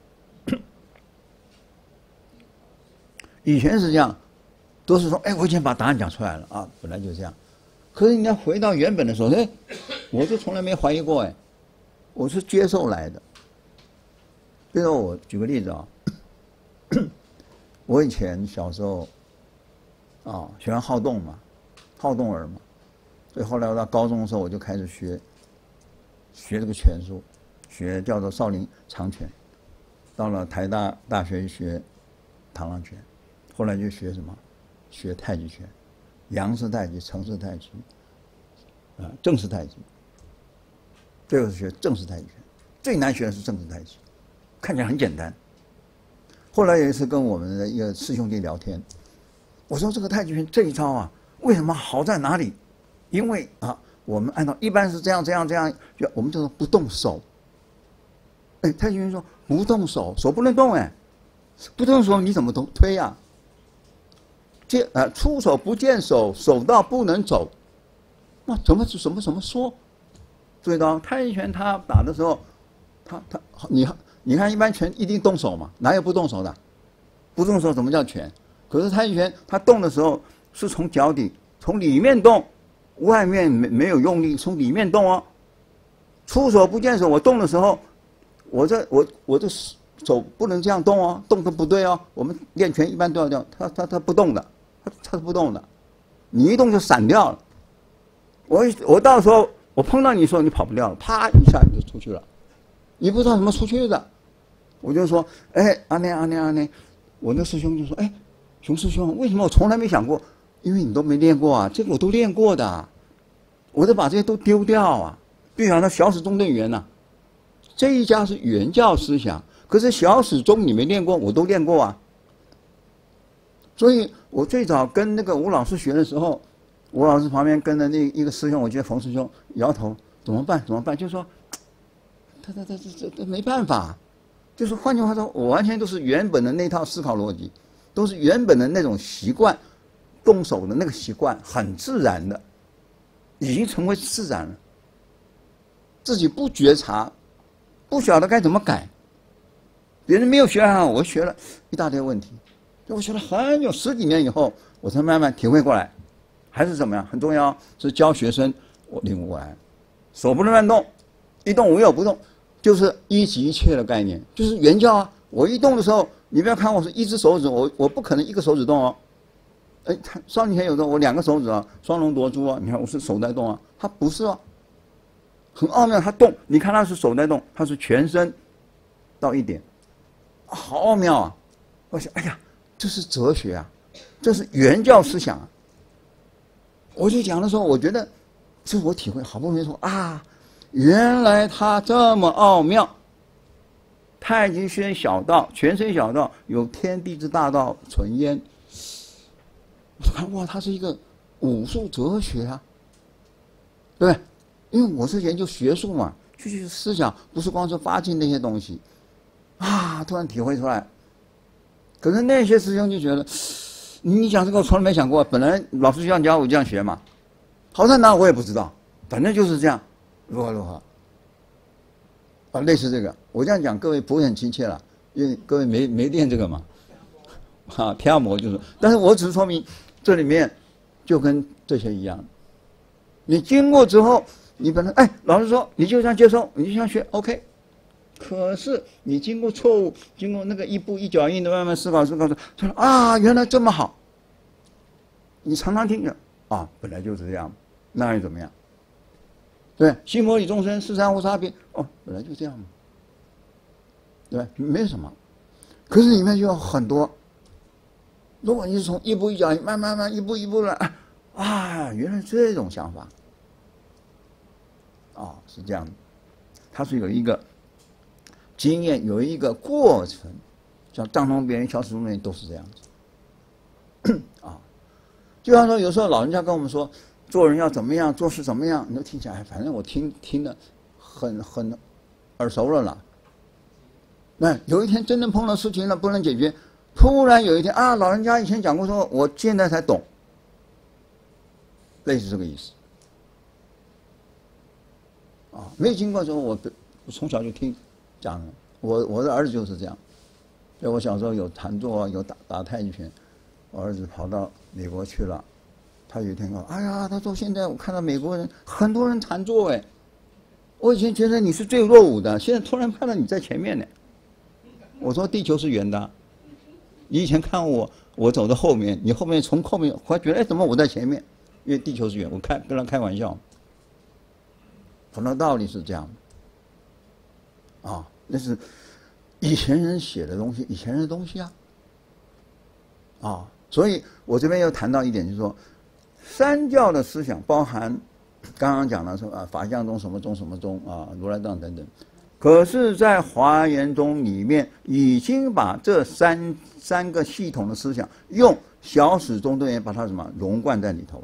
[SPEAKER 1] 以前是这样，都是说，哎，我已经把答案讲出来了啊，本来就这样。可是你要回到原本的时候，哎，我就从来没怀疑过，哎，我是接受来的。比如说，我举个例子啊，我以前小时候啊，喜欢好动嘛，好动儿嘛。所以后来我到高中的时候，我就开始学学这个拳术，学叫做少林长拳。到了台大大学学螳螂拳，后来就学什么？学太极拳，杨式太极、程式太极，啊，正式太极。最后是学正式太极拳，最难学的是正式太极，看起来很简单。后来有一次跟我们的一个师兄弟聊天，我说这个太极拳这一招啊，为什么好在哪里？因为啊，我们按照一般是这样这样这样，就我们就说不动手。哎，太极拳说不动手，手不能动哎，不动手你怎么动推呀、啊？见啊，出手不见手，手到不能走，那怎么什么什么说？注意到太极拳他打的时候，他他你你看一般拳一定动手嘛，哪有不动手的？不动手怎么叫拳？可是太极拳他动的时候是从脚底从里面动。外面没没有用力，从里面动哦。出手不见手，我动的时候，我这我我这手不能这样动哦，动的不对哦。我们练拳一般都要这样，他他他不动的，他他是不动的，你一动就闪掉了。我我到时候我碰到你的时候，你跑不掉了，啪一下你就出去了，你不知道怎么出去的。我就说，哎，阿内阿内阿内，我那师兄就说，哎，熊师兄，为什么我从来没想过？因为你都没练过啊，这个我都练过的，我都把这些都丢掉啊。就想到小史中的语言呐，这一家是原教思想，可可是小史中你没练过，我都练过啊。所以我最早跟那个吴老师学的时候，吴老师旁边跟着那一个师兄，我记得冯师兄摇头，怎么办？怎么办？就说他他他这这这没办法，就是换句话说，我完全都是原本的那套思考逻辑，都是原本的那种习惯，动手的那个习惯，很自然的，已经成为自然了。自己不觉察，不晓得该怎么改。别人没有学好，我学了一大堆问题。我学了很久，十几年以后，我才慢慢体会过来。还是怎么样？很重要，是教学生，我领悟过来，手不能乱动，一动无有不动，就是一即一切的概念，就是原教啊。我一动的时候，你不要看我是一只手指，我我不可能一个手指动哦。哎，他少年前有时候我两个手指啊，双龙夺珠啊，你看我是手在动啊，他不是哦，很奥妙，他动，你看他是手在动，他是全身到一点，好奥妙啊！我想，哎呀。这是哲学啊，这是原教思想啊。我就讲的时候，我觉得这是我体会，好不容易说啊，原来它这么奥妙。太极轩小道，全身小道，有天地之大道存焉。我看哇，它是一个武术哲学啊，对不对？因为我是研究学术嘛，就是思想，不是光是发进那些东西啊，突然体会出来。可是那些师兄就觉得，你讲这个我从来没想过，本来老师这样教我这样学嘛，好在哪我也不知道，反正就是这样，如何如何，啊，类似这个，我这样讲各位不会很亲切了，因为各位没没练这个嘛，啊，天魔就是，但是我只是说明这里面就跟这些一样，你经过之后，你本来哎，老师说你就这样接受，你就这样学 ，OK。可是你经过错误，经过那个一步一脚印的慢慢思考思考，他说啊，原来这么好。你常常听着啊，本来就是这样，那又怎么样？对，心魔里众生，世上无差别。哦，本来就这样嘛，对，没什么。可是里面就有很多。如果你是从一步一脚印，慢慢慢一步一步的，啊，原来这种想法，啊，是这样的，它是有一个。经验有一个过程，像藏通别人、小史中人都是这样子啊。就像说，有时候老人家跟我们说，做人要怎么样，做事怎么样，你都听起来，反正我听听的很很耳熟了啦。那有一天真正碰到事情了，不能解决，突然有一天啊，老人家以前讲过说，我现在才懂，类似这个意思啊。没有经过的时候，我我从小就听。讲的，我我的儿子就是这样，所以我小时候有弹坐，有打打太极拳，我儿子跑到美国去了，他有一天说：“哎呀，他说现在我看到美国人很多人弹坐哎，我以前觉得你是最落伍的，现在突然看到你在前面呢。”我说：“地球是圆的，你以前看我，我走到后面，你后面从后面，我觉得哎，怎么我在前面？因为地球是圆，我开跟他开玩笑，可能道理是这样啊。”那是以前人写的东西，以前人的东西啊，啊，所以我这边又谈到一点，就是说，三教的思想包含刚刚讲的说啊，法相宗什么宗什么宗啊，如来藏等等，可是，在华严宗里面已经把这三三个系统的思想用小史中顿言把它什么融贯在里头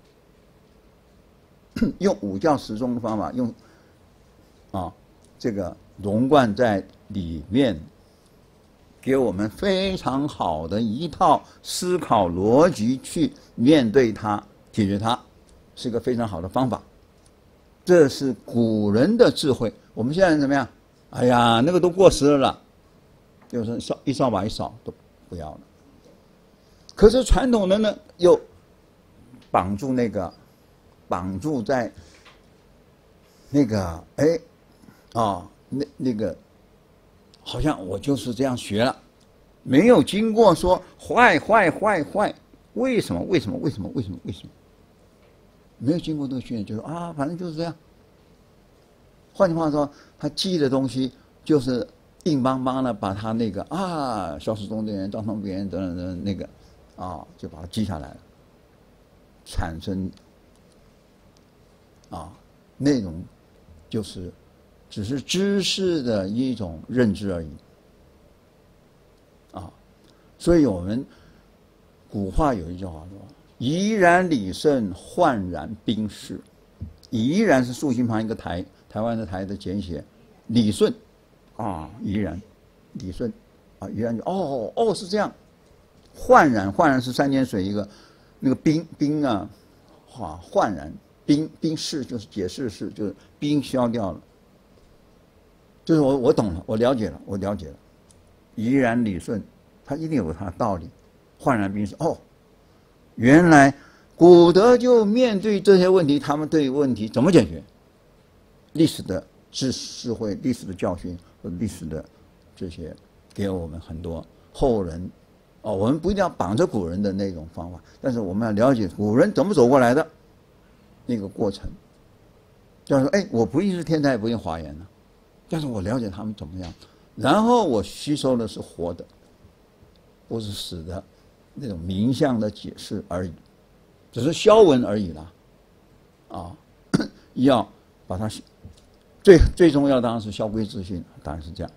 [SPEAKER 1] 了，用五教十宗的方法，用啊这个。融贯在里面，给我们非常好的一套思考逻辑去面对它、解决它，是一个非常好的方法。这是古人的智慧。我们现在人怎么样？哎呀，那个都过时了啦，就是扫一扫把一扫都不要了。可是传统人呢，又绑住那个，绑住在那个哎啊。那那个，好像我就是这样学了，没有经过说坏坏坏坏，为什么为什么为什么为什么为什么？没有经过这个训练，就说啊，反正就是这样。换句话说，他记的东西就是硬邦邦的，把他那个啊，小史中顿言、藏通别言等等等等那个啊，就把它记下来了，产生啊内容就是。只是知识的一种认知而已， 所以我们古话有一句话说：“怡然理胜，焕然冰释。”怡然是竖心旁一个台，台湾的台的简写，理顺啊，怡然，理顺啊，怡然就哦哦是这样，焕然焕然是三点水一个那个冰冰啊，啊焕然冰冰释就是解释是就是冰消掉了，就是我我懂了，我了解了，我了解了，怡然理顺，它一定有它的道理，焕然冰释哦，原来。古德就面对这些问题，他们对问题怎么解决？历史的智智慧、历史的教训和历史的这些，给了我们很多后人。哦，我们不一定要绑着古人的那种方法，但是我们要了解古人怎么走过来的那个过程。就是说，哎，我不一定是天才，不一定华严呢，但是我了解他们怎么样，然后我吸收的是活的，不是死的那种名相的解释而已。只是消文而已啦，啊，要把它最最重要当然是消归自信，当然是这样。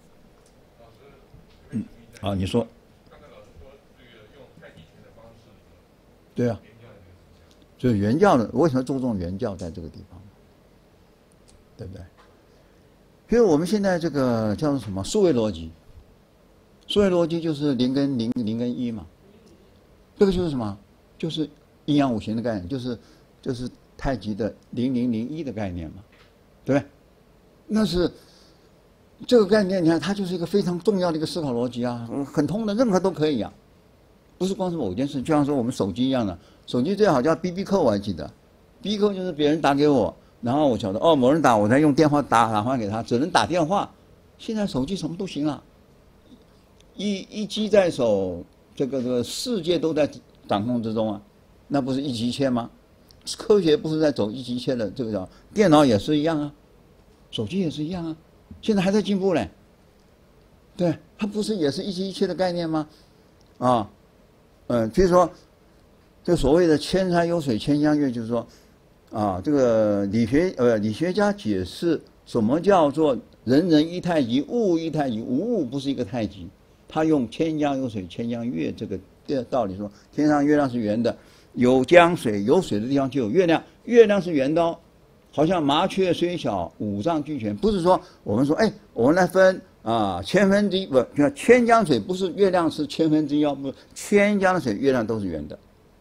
[SPEAKER 1] 嗯，啊，你说。刚才老师说这个用太极拳的方式。对啊。就是原教的，为什么注重原教在这个地方？对不对？比如我们现在这个叫做什么数位逻辑，数位逻辑就是零跟零，零跟一嘛，这个就是什么？就是阴阳五行的概念，就是就是太极的零零零一的概念嘛，对不对？那是这个概念，你看它就是一个非常重要的一个思考逻辑啊，很通的，任何都可以啊，不是光是某件事。就像说我们手机一样的，手机最好叫 B B 扣，我还记得 ，B B 扣就是别人打给我，然后我晓得哦某人打，我再用电话打打还给他，只能打电话。现在手机什么都行了，一一机在手，这个这个世界都在掌控之中啊。那不是一机一切吗？科学不是在走一机一切的这个叫电脑也是一样啊，手机也是一样啊，现在还在进步嘞。对，它不是也是一机一切的概念吗？啊，嗯，比如说，这所谓的千山有水千山月，就是说，啊，这个理学呃理学家解释什么叫做人人一太极，物一太极，无物不是一个太极。他用千江有水千江月这个道理说，天上月亮是圆的。有江水，有水的地方就有月亮，月亮是圆的哦，好像麻雀虽小，五脏俱全。不是说我们说，哎，我们来分啊，千分之一不，就千江水不是月亮是千分之一哦，不，千江水月亮都是圆的，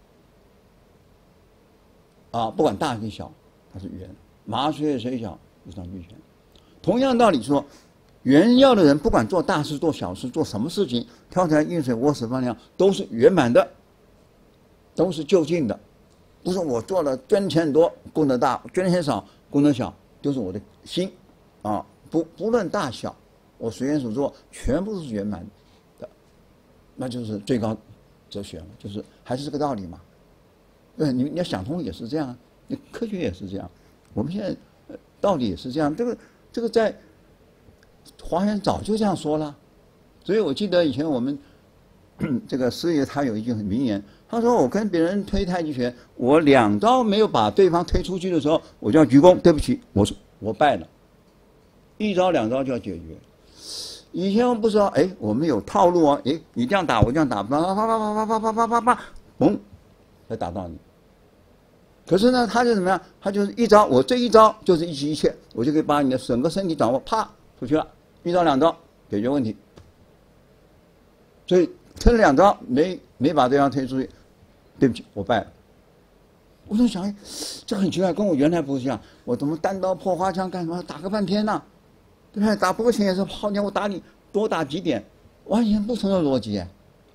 [SPEAKER 1] 啊，不管大跟小，它是圆。麻雀虽小，五脏俱全。同样道理说，圆耀的人不管做大事做小事做什么事情，挑起来运水卧死放量都是圆满的。都是就近的，不是我做了捐钱很多功德大，捐钱少功德小，就是我的心，啊，不不论大小，我随缘所做全部是圆满的，那就是最高哲学了，就是还是这个道理嘛。对，你你要想通也是这样，你科学也是这样，我们现在道理也是这样，这个这个在华严早就这样说了，所以我记得以前我们这个师爷他有一句很名言。他说：“我跟别人推太极拳，我两招没有把对方推出去的时候，我就要鞠躬，对不起，我说我败了。一招两招就要解决。以前我们不知道，哎，我们有套路哦，哎，你这样打，我这样打，啪啪啪啪啪啪啪啪啪啪，嘣，才打到你。可是呢，他就怎么样？他就是一招，我这一招就是一击一切，我就可以把你的整个身体掌握，啪出去了，一招两招解决问题。所以推了两招，没没把对方推出去。”对不起，我败了。我就想，哎，这很奇怪，跟我原来不一样。我怎么单刀破花枪干什么？打个半天呢、啊？对不对？打不过钱也是好年我打你多打几点，完全不同的逻辑。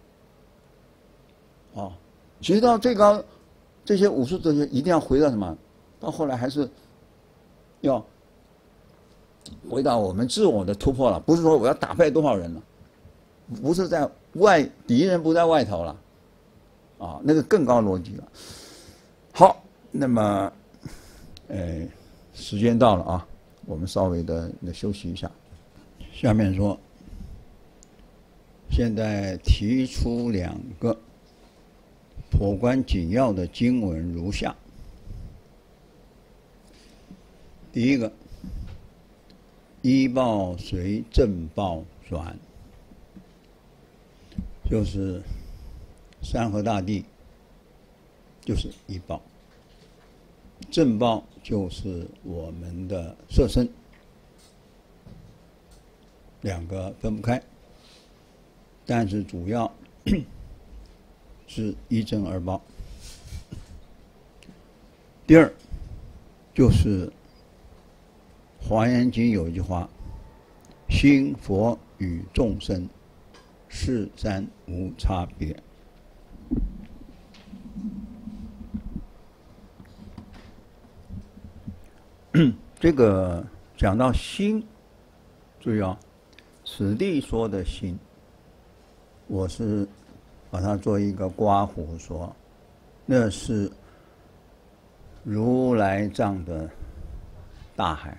[SPEAKER 1] 哦，学到最高，这些武术哲学一定要回到什么？到后来还是要回到我们自我的突破了。不是说我要打败多少人了，不是在外敌人不在外头了。啊，那个更高逻辑了。好，那么，呃，时间到了啊，我们稍微的休息一下。下面说，现在提出两个颇关紧要的经文如下：第一个，医报随正报转。 就是山河大地，就是一报。正报就是我们的色身，两个分不开，但是主要是一正二报。第二就是《华严经》有一句话：心佛与众生，是三无差别。这个讲到心，注意啊，此地说的心，我是把它做一个刮胡说，那是如来藏的大海。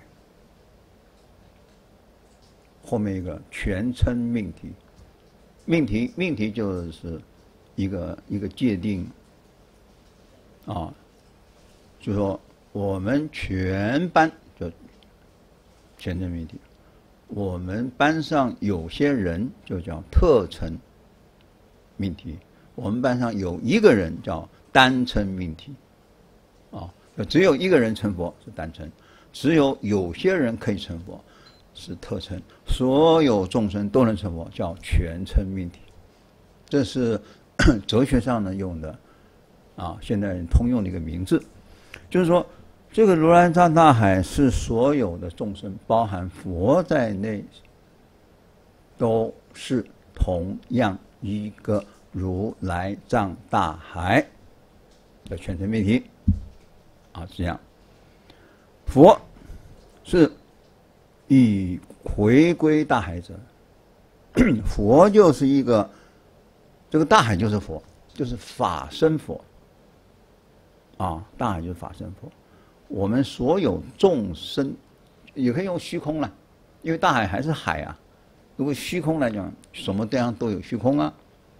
[SPEAKER 1] 后面一个全称命题，命题命题就是一个一个界定啊，就说我们全班就全称命题，我们班上有些人就叫特称命题，我们班上有一个人叫单称命题，啊，只有一个人成佛是单称，只有有些人可以成佛是特称，所有众生都能成佛叫全称命题，这是哲学上呢用的啊，现代人通用的一个名字，就是说这个如来藏大海是所有的众生，包含佛在内，都是同样一个如来藏大海的全称命题啊，这样。佛是以回归大海者，佛就是一个，这个大海就是佛，就是法身佛啊，大海就是法身佛。我们所有众生也可以用虚空了，因为大海还是海啊。如果虚空来讲，什么地方都有虚空啊。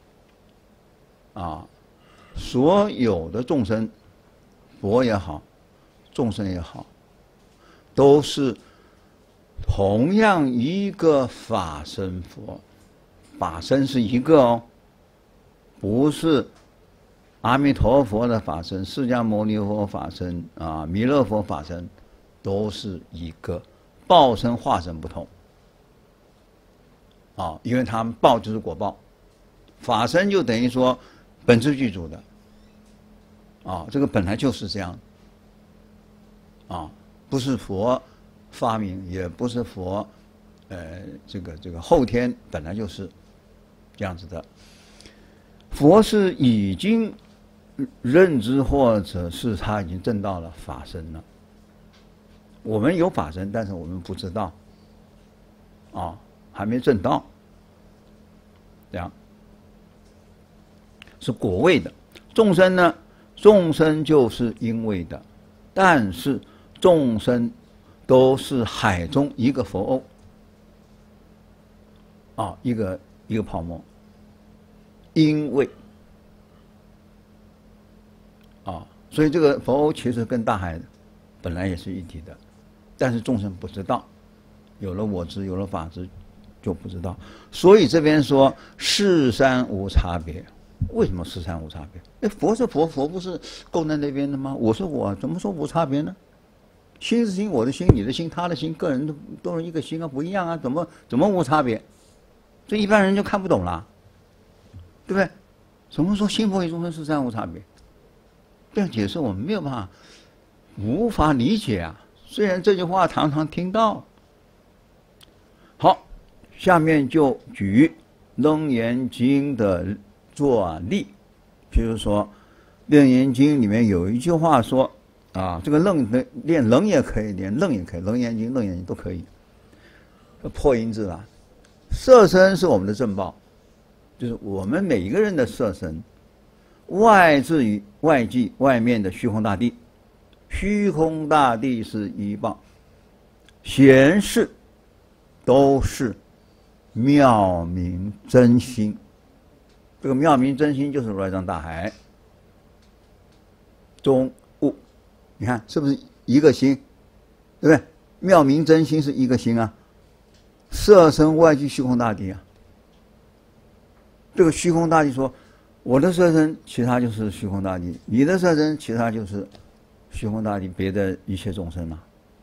[SPEAKER 1] 啊，所有的众生，佛也好，众生也好，都是同样一个法身佛，法身是一个哦，不是阿弥陀佛的法身、释迦牟尼佛法身啊、弥勒佛法身，都是一个，报身化身不同啊，因为他们报就是果报，法身就等于说本自具足的啊，这个本来就是这样啊，不是佛发明，也不是佛呃这个这个后天，本来就是这样子的。佛是已经认知，或者是他已经证到了法身了。我们有法身，但是我们不知道，啊，还没证到，这样是果位的。众生呢，众生就是因为的，但是众生都是海中一个佛偶，啊，一个一个泡沫，因为。啊，所以这个佛偶其实跟大海本来也是一体的，但是众生不知道，有了我执，有了法执，就不知道。所以这边说是三无差别，为什么是三无差别？哎，佛是佛，佛不是共在那边的吗？我是我，怎么说无差别呢？心是心，我的心，你的心，他的心，个人都都是一个心啊，不一样啊，怎么怎么无差别？这一般人就看不懂了，对不对？怎么说心佛与众生是三无差别？这样解释我们没有办法，无法理解啊。虽然这句话常常听到。好，下面就举《楞严经》的作例，比如说《楞严经》里面有一句话说啊，这个楞练楞也可以，练楞也可以，《楞严经》、《楞严经》都可以。破音字啊，色身是我们的正报，就是我们每一个人的色身。外至于外际外面的虚空大地，虚空大地是一报，显示都是妙明真心。这个妙明真心就是如来藏大海中物，你看是不是一个心？对不对？妙明真心是一个心啊，色身外际虚空大地啊。 这个虚空大地说，我的色身，其他就是虚空大地；你的色身，其他就是虚空大地，别的一切众生嘛。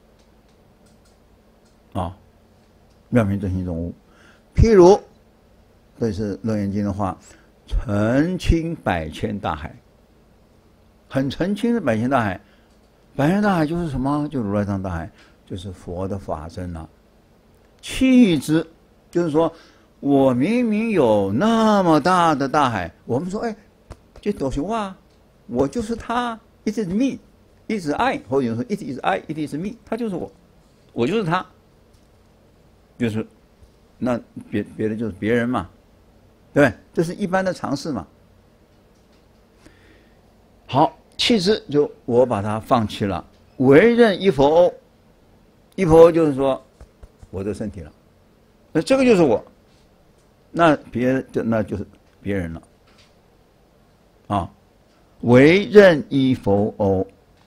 [SPEAKER 1] 啊，妙明真心中物，譬如，这是《楞严经》的话，澄清百千大海，很澄清的百千大海。百千大海就是什么？就如来藏大海，就是佛的法身啊。弃之，就是说我明明有那么大的大海，我们说，哎，这都是我，我就是他 ，it is me，it is I， 或者说 it is I，it is me， 他就是我，我就是他，就是那别别的就是别人嘛，对不对？这是一般的常识嘛。好。弃之就我把它放弃了，唯认一佛欧，一佛欧就是说我的身体了，那这个就是我，那别人那就是别人了，啊，唯认一佛欧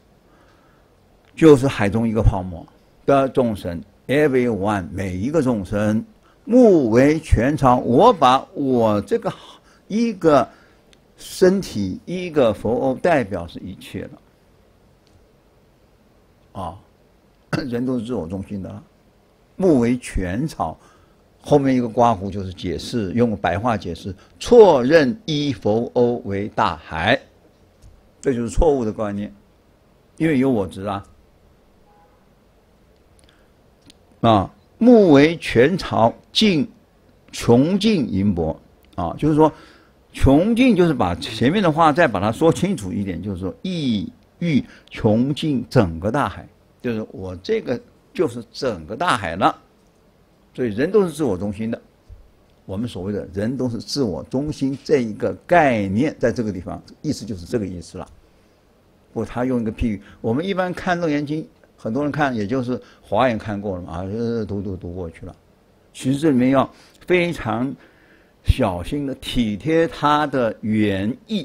[SPEAKER 1] 就是海中一个泡沫的众生 ，everyone 每一个众生，目为全常，我把我这个一个。身体一个佛欧代表是一切了，啊，人都是自我中心的了。目为全草，后面一个刮胡就是解释，用白话解释，错认一佛欧为大海，这就是错误的观念，因为有我执啊。啊，目为全草，尽穷尽盈薄啊，就是说。穷尽就是把前面的话再把它说清楚一点，就是说意欲穷尽整个大海，就是我这个就是整个大海了。所以人都是自我中心的，我们所谓的人都是自我中心这一个概念，在这个地方意思就是这个意思了。不，他用一个譬喻，我们一般看《楞严经》，很多人看也就是华严看过了嘛，啊，读读读过去了。其实这里面要非常。小心的体贴它的原意，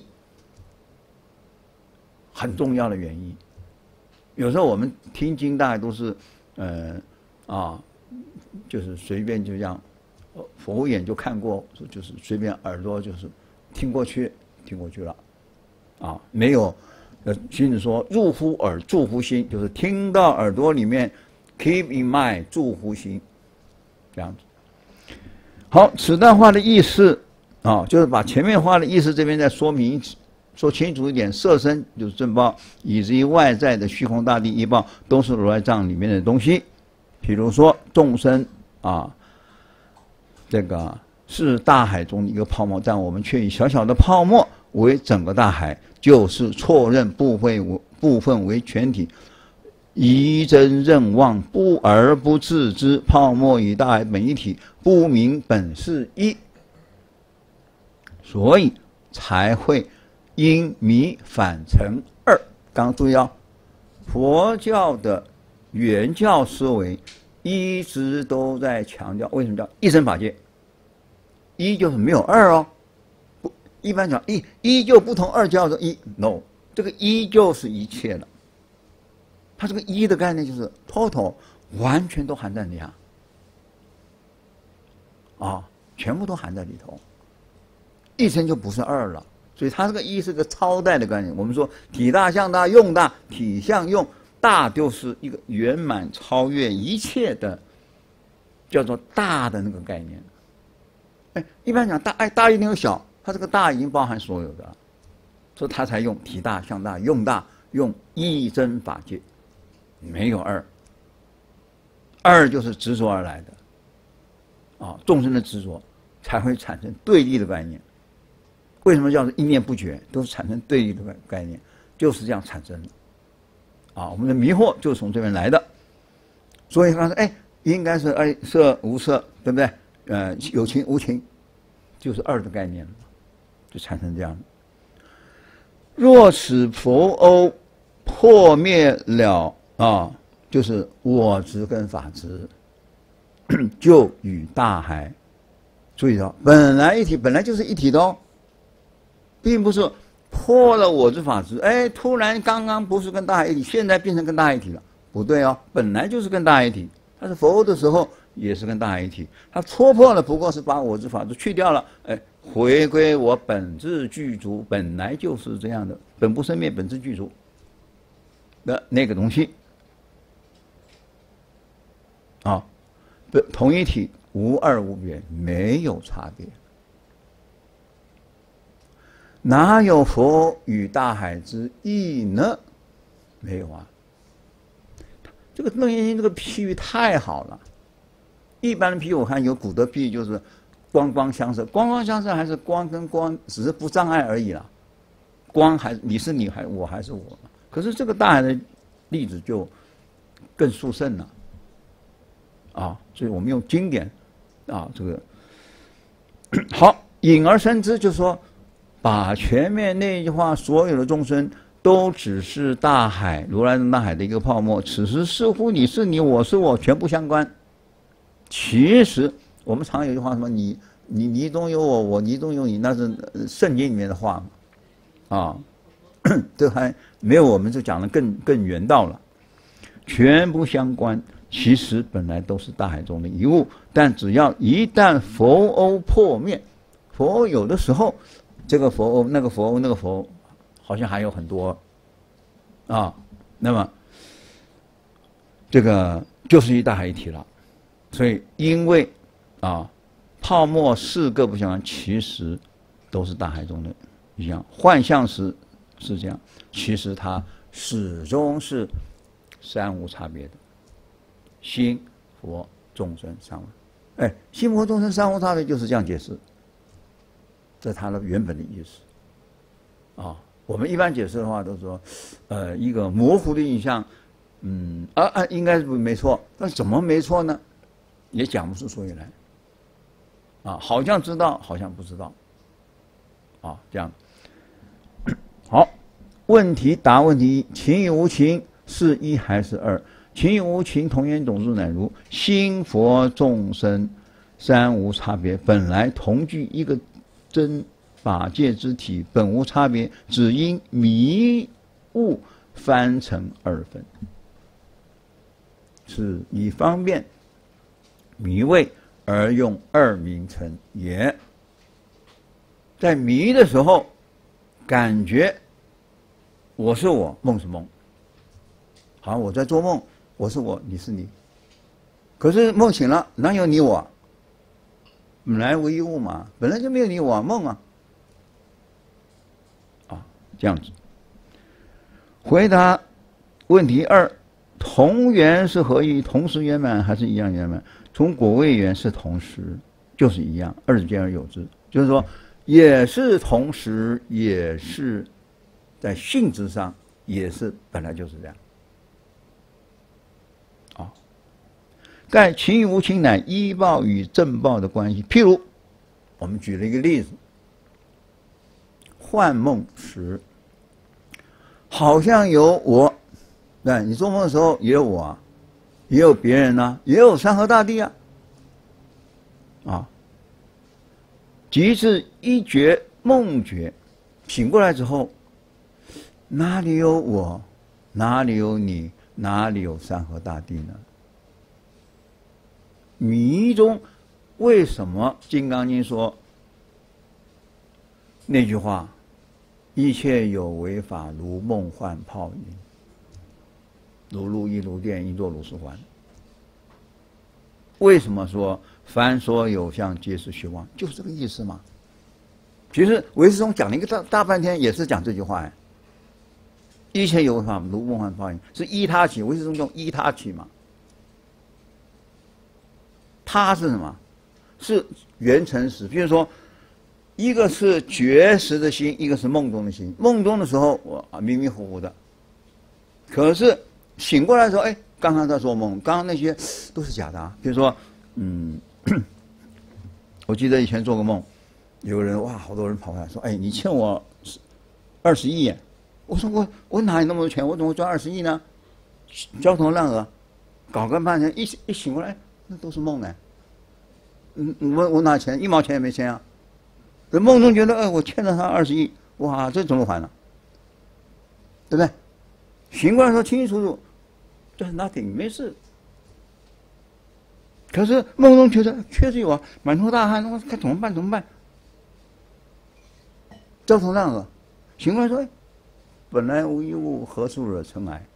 [SPEAKER 1] 很重要的原意。有时候我们听经大概都是，呃，啊，就是随便就这样，佛眼就看过，就是随便耳朵就是听过去，听过去了，啊，没有，呃，荀子说入乎耳，住乎心，就是听到耳朵里面 ，keep in mind， 住乎心，这样子。好，此段话的意思啊，就是把前面话的意思这边再说明说清楚一点。色身就是正报，以至于外在的虚空大地一报，都是如来藏里面的东西。比如说众生啊，这个是大海中的一个泡沫，但我们却以小小的泡沫为整个大海，就是错认部分部分为全体。疑真认妄，不而不自知，泡沫与大海本一体，不明本是一，所以才会因迷反成二。刚刚注意哦，佛教的原教思维一直都在强调，为什么叫一真法界？一就是没有二哦，不，一般讲一一就不同，二叫做一 ，no， 这个一就是一切了。它这个一的概念就是 total， 完全都含在里啊，啊，全部都含在里头，一生就不是二了。所以它这个一是个超代的概念。我们说体大、向大、用大，体相用大就是一个圆满超越一切的，叫做大的那个概念。哎，一般讲大，哎，大一定有小，它这个大已经包含所有的了，所以它才用体大、向大、用大，用一真法界。没有二，二就是执着而来的，啊，众生的执着才会产生对立的概念。为什么叫做一念不绝？都是产生对立的概念，就是这样产生的。啊，我们的迷惑就是从这边来的。所以他说，哎，应该是哎色无色，对不对？呃，有情无情，就是二的概念了，就产生这样的。若此佛欧破灭了。啊，就是我执跟法执，就与大海，注意到本来一体，本来就是一体的哦，并不是破了我执法执，哎，突然刚刚不是跟大海一体，现在变成跟大海一体了，不对哦，本来就是跟大海一体。它是佛的时候也是跟大海一体。它戳破了，不过是把我执法都去掉了，哎，回归我本质具足，本来就是这样的，本不生灭，本质具足的那个东西。啊，不，同一体，无二无别，没有差别。哪有佛与大海之异呢？没有啊。这个楞严经这个譬喻太好了。一般的譬喻我看有古德譬喻就是光光相摄，光光相摄还是光跟光只是不障碍而已啦。光还你是你还我还是我，可是这个大海的例子就更殊胜了。啊，所以我们用经典啊，这个好引而生之，就是说把前面那句话所有的众生都只是大海，如来藏大海的一个泡沫，此时似乎你是你，我是我，全不相关。其实我们常有一句话，什么你你你中有我，我你中有你，那是圣经里面的话嘛，啊，这还没有我们就讲的更更圆道了，全不相关。其实本来都是大海中的一物，但只要一旦佛欧破灭，佛欧有的时候，这个佛欧那个佛欧那个佛欧好像还有很多啊，那么这个就是一大海一体了。所以因为啊泡沫四个不相关，其实都是大海中的一样。幻象时是这样，其实它始终是三无差别的。心、佛、众生三无，哎，心佛众生三无差别就是这样解释，这是它的原本的意思。啊，我们一般解释的话都说，呃，一个模糊的印象，嗯，啊啊，应该是没错，但怎么没错呢？也讲不出所以来。啊，好像知道，好像不知道。啊，这样。好，问题答问题一：情与无情是一还是二？情与无情同源种子乃如心佛众生三无差别，本来同具一个真法界之体，本无差别，只因迷误翻成二分，是以方便迷味而用二名称也。在迷的时候，感觉我是我，梦是梦，好像我在做梦。我是我，你是你。可是梦醒了，哪有你我？本来无一物嘛，本来就没有你我，梦啊。啊，这样子。回答问题二：同源是何意？同时圆满还是一样圆满？从果位缘是同时，就是一样，二者兼而有之。就是说，也是同时，也是在性质上，也是本来就是这样。盖情与无情乃依报与正报的关系。譬如，我们举了一个例子：幻梦时，好像有我，对，你做梦的时候也有我啊，也有别人啊，也有山河大地啊，啊，即是一觉梦觉，醒过来之后，哪里有我，哪里有你，哪里有山河大地呢？迷中，为什么《金刚经》说那句话：“一切有为法，如梦幻泡影，如露亦如电，应作如是观。”为什么说凡所有相，皆是虚妄？就是这个意思嘛。其实唯识宗讲了一个大大半天，也是讲这句话哎。一切有为法，如梦幻泡影，是依他起，唯识宗用依他起嘛。它是什么？是缘成实。比如说，一个是觉识的心，一个是梦中的心。梦中的时候，我啊迷迷糊糊的，可是醒过来的时候，哎，刚刚在做梦，刚刚那些都是假的啊。比如说，嗯，我记得以前做个梦，有个人哇，好多人跑过来说，哎，你欠我二十亿。我说我我哪有那么多钱？我怎么会赚二十亿呢？焦头烂额，搞个半天，一一醒过来。那都是梦哎，嗯，我我拿钱一毛钱也没欠啊，在梦中觉得，哎，我欠了他二十亿，哇，这怎么还呢？对不对？醒过来说清清楚楚，这是 nothing， 没事。 可是梦中觉得确实有啊，满头大汗，我该怎么办？怎么办？焦头烂额，醒过来说：“哎，本来无一物，何处惹尘埃？”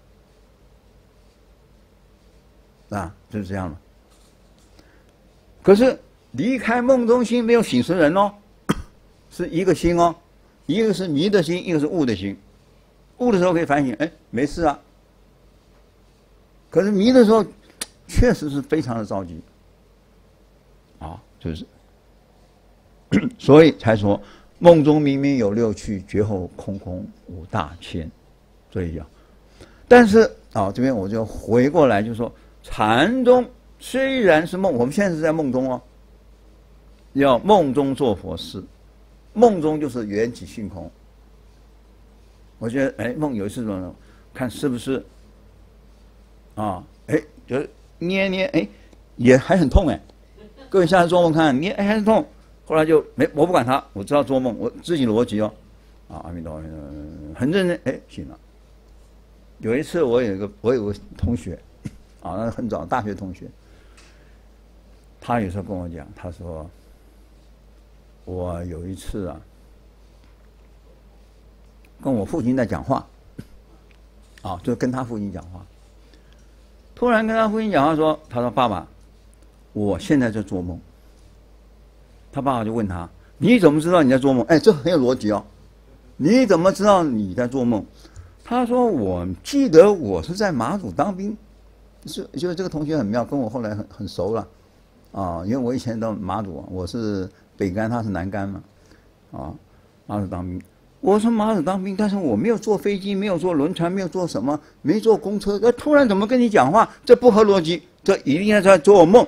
[SPEAKER 1] 啊，就是这样了。可是离开梦中心没有醒时人哦，是一个心哦，一个是迷的心，一个是悟的心。悟的时候可以反省，哎，没事啊。可是迷的时候，确实是非常的着急。啊，就是，所以才说梦中明明有六趣，觉后空空无大千，这样。但是啊，这边我就回过来就说，禅宗虽然是梦，我们现在是在梦中哦，要梦中做佛事，梦中就是缘起性空。我觉得，哎，梦有一次呢，看是不是啊？哎，就是捏捏，哎，也还很痛哎。各位下次做梦看，捏哎还是痛，后来就没，我不管他，我知道做梦，我自己逻辑哦，啊，阿弥陀佛，很认真，哎，醒了。有一次我有一个我有个同学，啊，那很早大学同学，他有时候跟我讲，他说，我有一次啊，跟我父亲在讲话，啊，就跟他父亲讲话，突然跟他父亲讲话说，他说爸爸，我现在在做梦。他爸爸就问他，你怎么知道你在做梦？哎，这很有逻辑哦，你怎么知道你在做梦？他说我记得我是在马祖当兵，是就是这个同学很妙，跟我后来很很熟了，啊，因为我以前到马祖，我是北干，他是南干嘛，啊，马祖当兵。我说马祖当兵，但是我没有坐飞机，没有坐轮船，没有坐什么，没坐公车，那突然怎么跟你讲话？这不合逻辑，这一定是在做梦。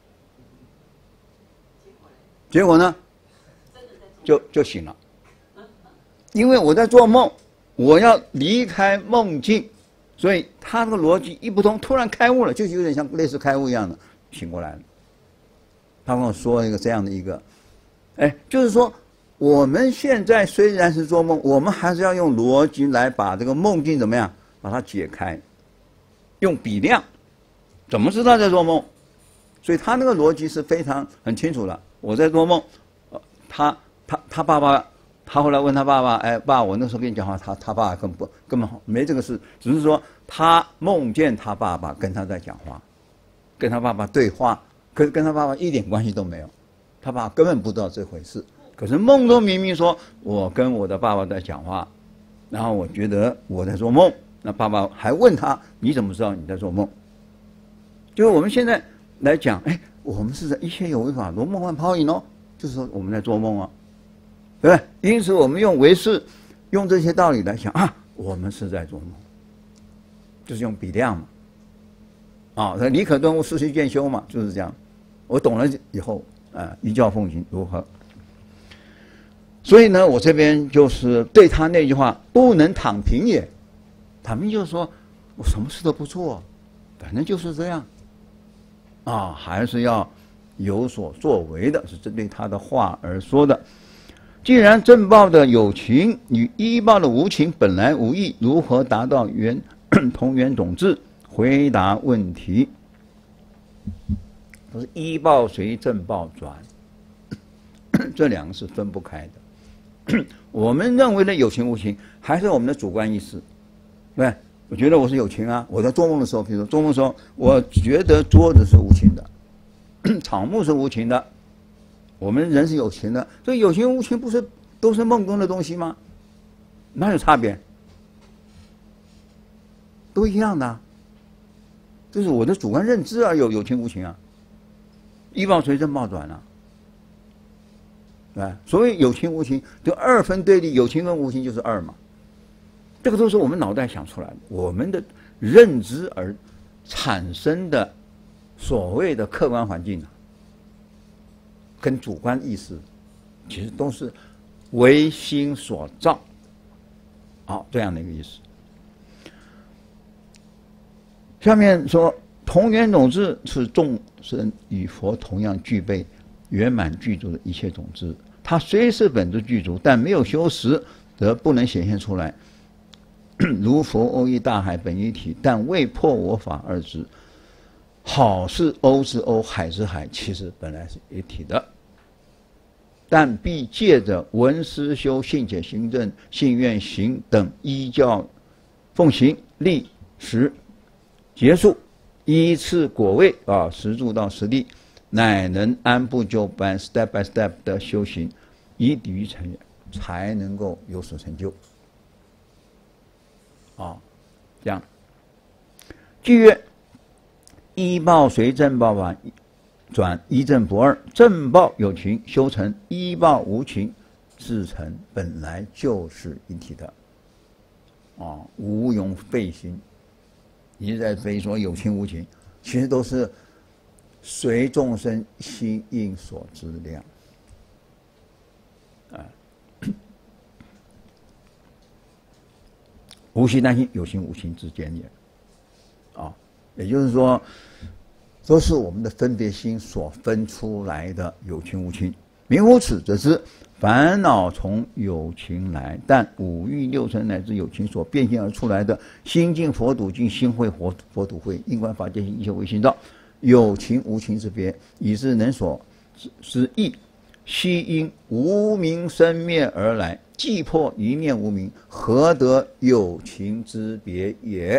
[SPEAKER 1] 结果呢，就就醒了，因为我在做梦，我要离开梦境，所以他这个逻辑一不通，突然开悟了，就有点像类似开悟一样的醒过来了。他跟我说一个这样的一个，哎，就是说我们现在虽然是做梦，我们还是要用逻辑来把这个梦境怎么样把它解开，用比量，怎么知道在做梦？所以他那个逻辑是非常很清楚的。我在做梦，他他他爸爸，他后来问他爸爸，哎，爸，我那时候跟你讲话，他他爸爸根本不根本没这个事，只是说他梦见他爸爸跟他在讲话，跟他爸爸对话，可是跟他爸爸一点关系都没有，他爸爸根本不知道这回事。可是梦中明明说我跟我的爸爸在讲话，然后我觉得我在做梦，那爸爸还问他，你怎么知道你在做梦？就是我们现在来讲，哎。我们是在一切有为法，如梦幻泡影哦，就是说我们在做梦啊，对不对？因此我们用唯识，用这些道理来想啊，我们是在做梦，就是用比量嘛，啊，那理可顿悟，实须见修嘛，就是这样。我懂了以后，啊，依教奉行如何？所以呢，我这边就是对他那句话，不能躺平也。躺平就是说我什么事都不做，反正就是这样。啊，还是要有所作为的，是针对他的话而说的。既然正报的有情与依报的无情本来无异，如何达到原同源种智？回答问题，都是依报随正报转，这两个是分不开的。我们认为的有情无情，还是我们的主观意识，对不对？我觉得我是有情啊！我在做梦的时候，比如说做梦的时候，我觉得桌子是无情的，草木是无情的，我们人是有情的。所以有情无情不是都是梦中的东西吗？哪有差别？都一样的、啊，这是我的主观认知啊，有有情无情啊，依报随正报转啊，对吧？所谓有情无情，就二分对立，有情跟无情就是二嘛。这个都是我们脑袋想出来的，我们的认知而产生的所谓的客观环境啊，跟主观意识其实都是唯心所造，好，这样的一个意思。下面说，同源种智是众生与佛同样具备圆满具足的一切种智，它虽是本质具足，但没有修实，则不能显现出来。如佛欧义大海本一体，但未破我法二执。 好是欧是欧，海是海，其实本来是一体的，但必借着闻思修、信解行证、信愿行等依教奉行立时结束，依次果位啊，实住到实地，乃能按部就班 ，step by step 的修行，以抵于成也，才能够有所成就。啊，这样。句曰：依报随正报法转依正不二，正报有情修成，依报无情自成，本来就是一体的。啊，无用废心，一直在非说有情无情，其实都是随众生心应所知量。啊，无心担心，有情无情之间也。啊，也就是说，都是我们的分别心所分出来的有情无情。明乎此，则知烦恼从有情来，但五欲六尘乃至有情所变现而出来的心净佛土净、心慧佛佛土慧、因观法界性、一切唯心造，有情无情之别，以是能所之意。悉因无明生灭而来，既破一念无明，何得有情之别也？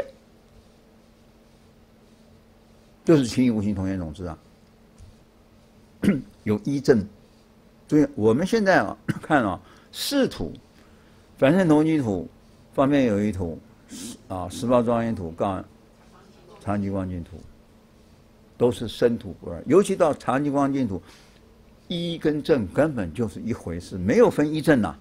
[SPEAKER 1] 就是情与无情同源种子啊，有依正。所以我们现在啊看啊，四土，凡圣同居土，方便有一土，啊，十报庄严土、告长极光净土，都是生土不二。尤其到长极光净土，依跟正根本就是一回事，没有分依正呐、啊。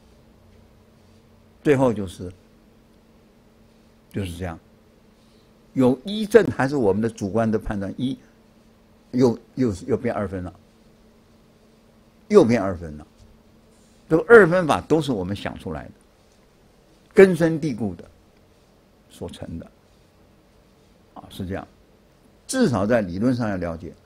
[SPEAKER 1] 最后就是就是这样。有依正还是我们的主观的判断，一又又又变二分了，又变二分了。这个二分法都是我们想出来的，根深蒂固的所成的，啊，是这样。至少在理论上要了解。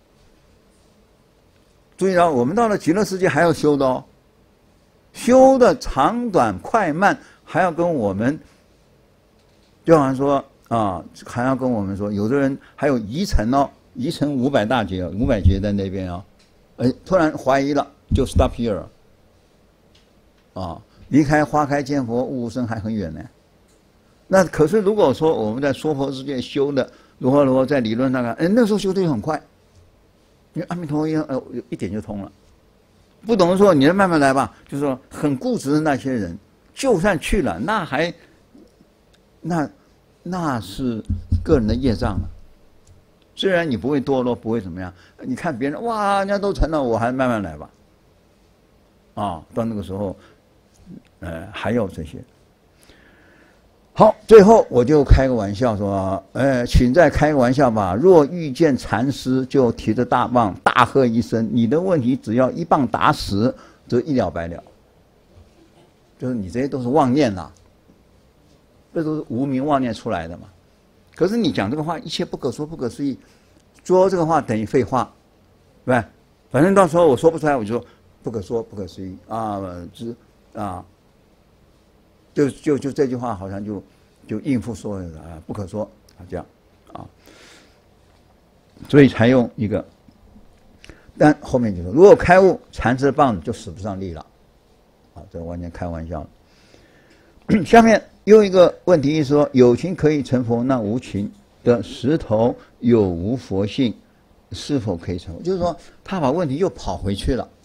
[SPEAKER 1] 注意到，我们到了极乐世界还要修的哦，修的长短快慢还要跟我们，就好像说。啊，还要跟我们说，有的人还有移尘哦，移尘五百大劫，五百劫在那边啊、哦，哎，突然怀疑了，就 stop here， 啊，离开花开见佛悟无生还很远呢。那可是如果说我们在娑婆世界修的如何如何，在理论上看，哎，那时候修的就很快，因为阿弥陀佛一呃一点就通了。不懂的说，你慢慢来吧，就是说很固执的那些人，就算去了，那还那。那是个人的业障啊。虽然你不会堕落，不会怎么样，你看别人哇，人家都成了，我还慢慢来吧。啊，到那个时候，呃，还有这些。好，最后我就开个玩笑说，呃，请再开个玩笑吧。若遇见禅师，就提着大棒大喝一声，你的问题只要一棒打死，则一了百了。就是你这些都是妄念呐、啊。这都是无明妄念出来的嘛。可是你讲这个话，一切不可说不可思议，说这个话等于废话，对吧？反正到时候我说不出来，我就说不可说不可思议啊，之啊，就就就这句话好像就就应付所有的啊，不可说啊这样啊，所以才用一个。但后面就说，如果开悟，禅师的棒子就使不上力了，啊，这完全开玩笑了。下面。又一个问题是说，有情可以成佛，那无情的石头有无佛性，是否可以成佛？就是说，他把问题又跑回去了。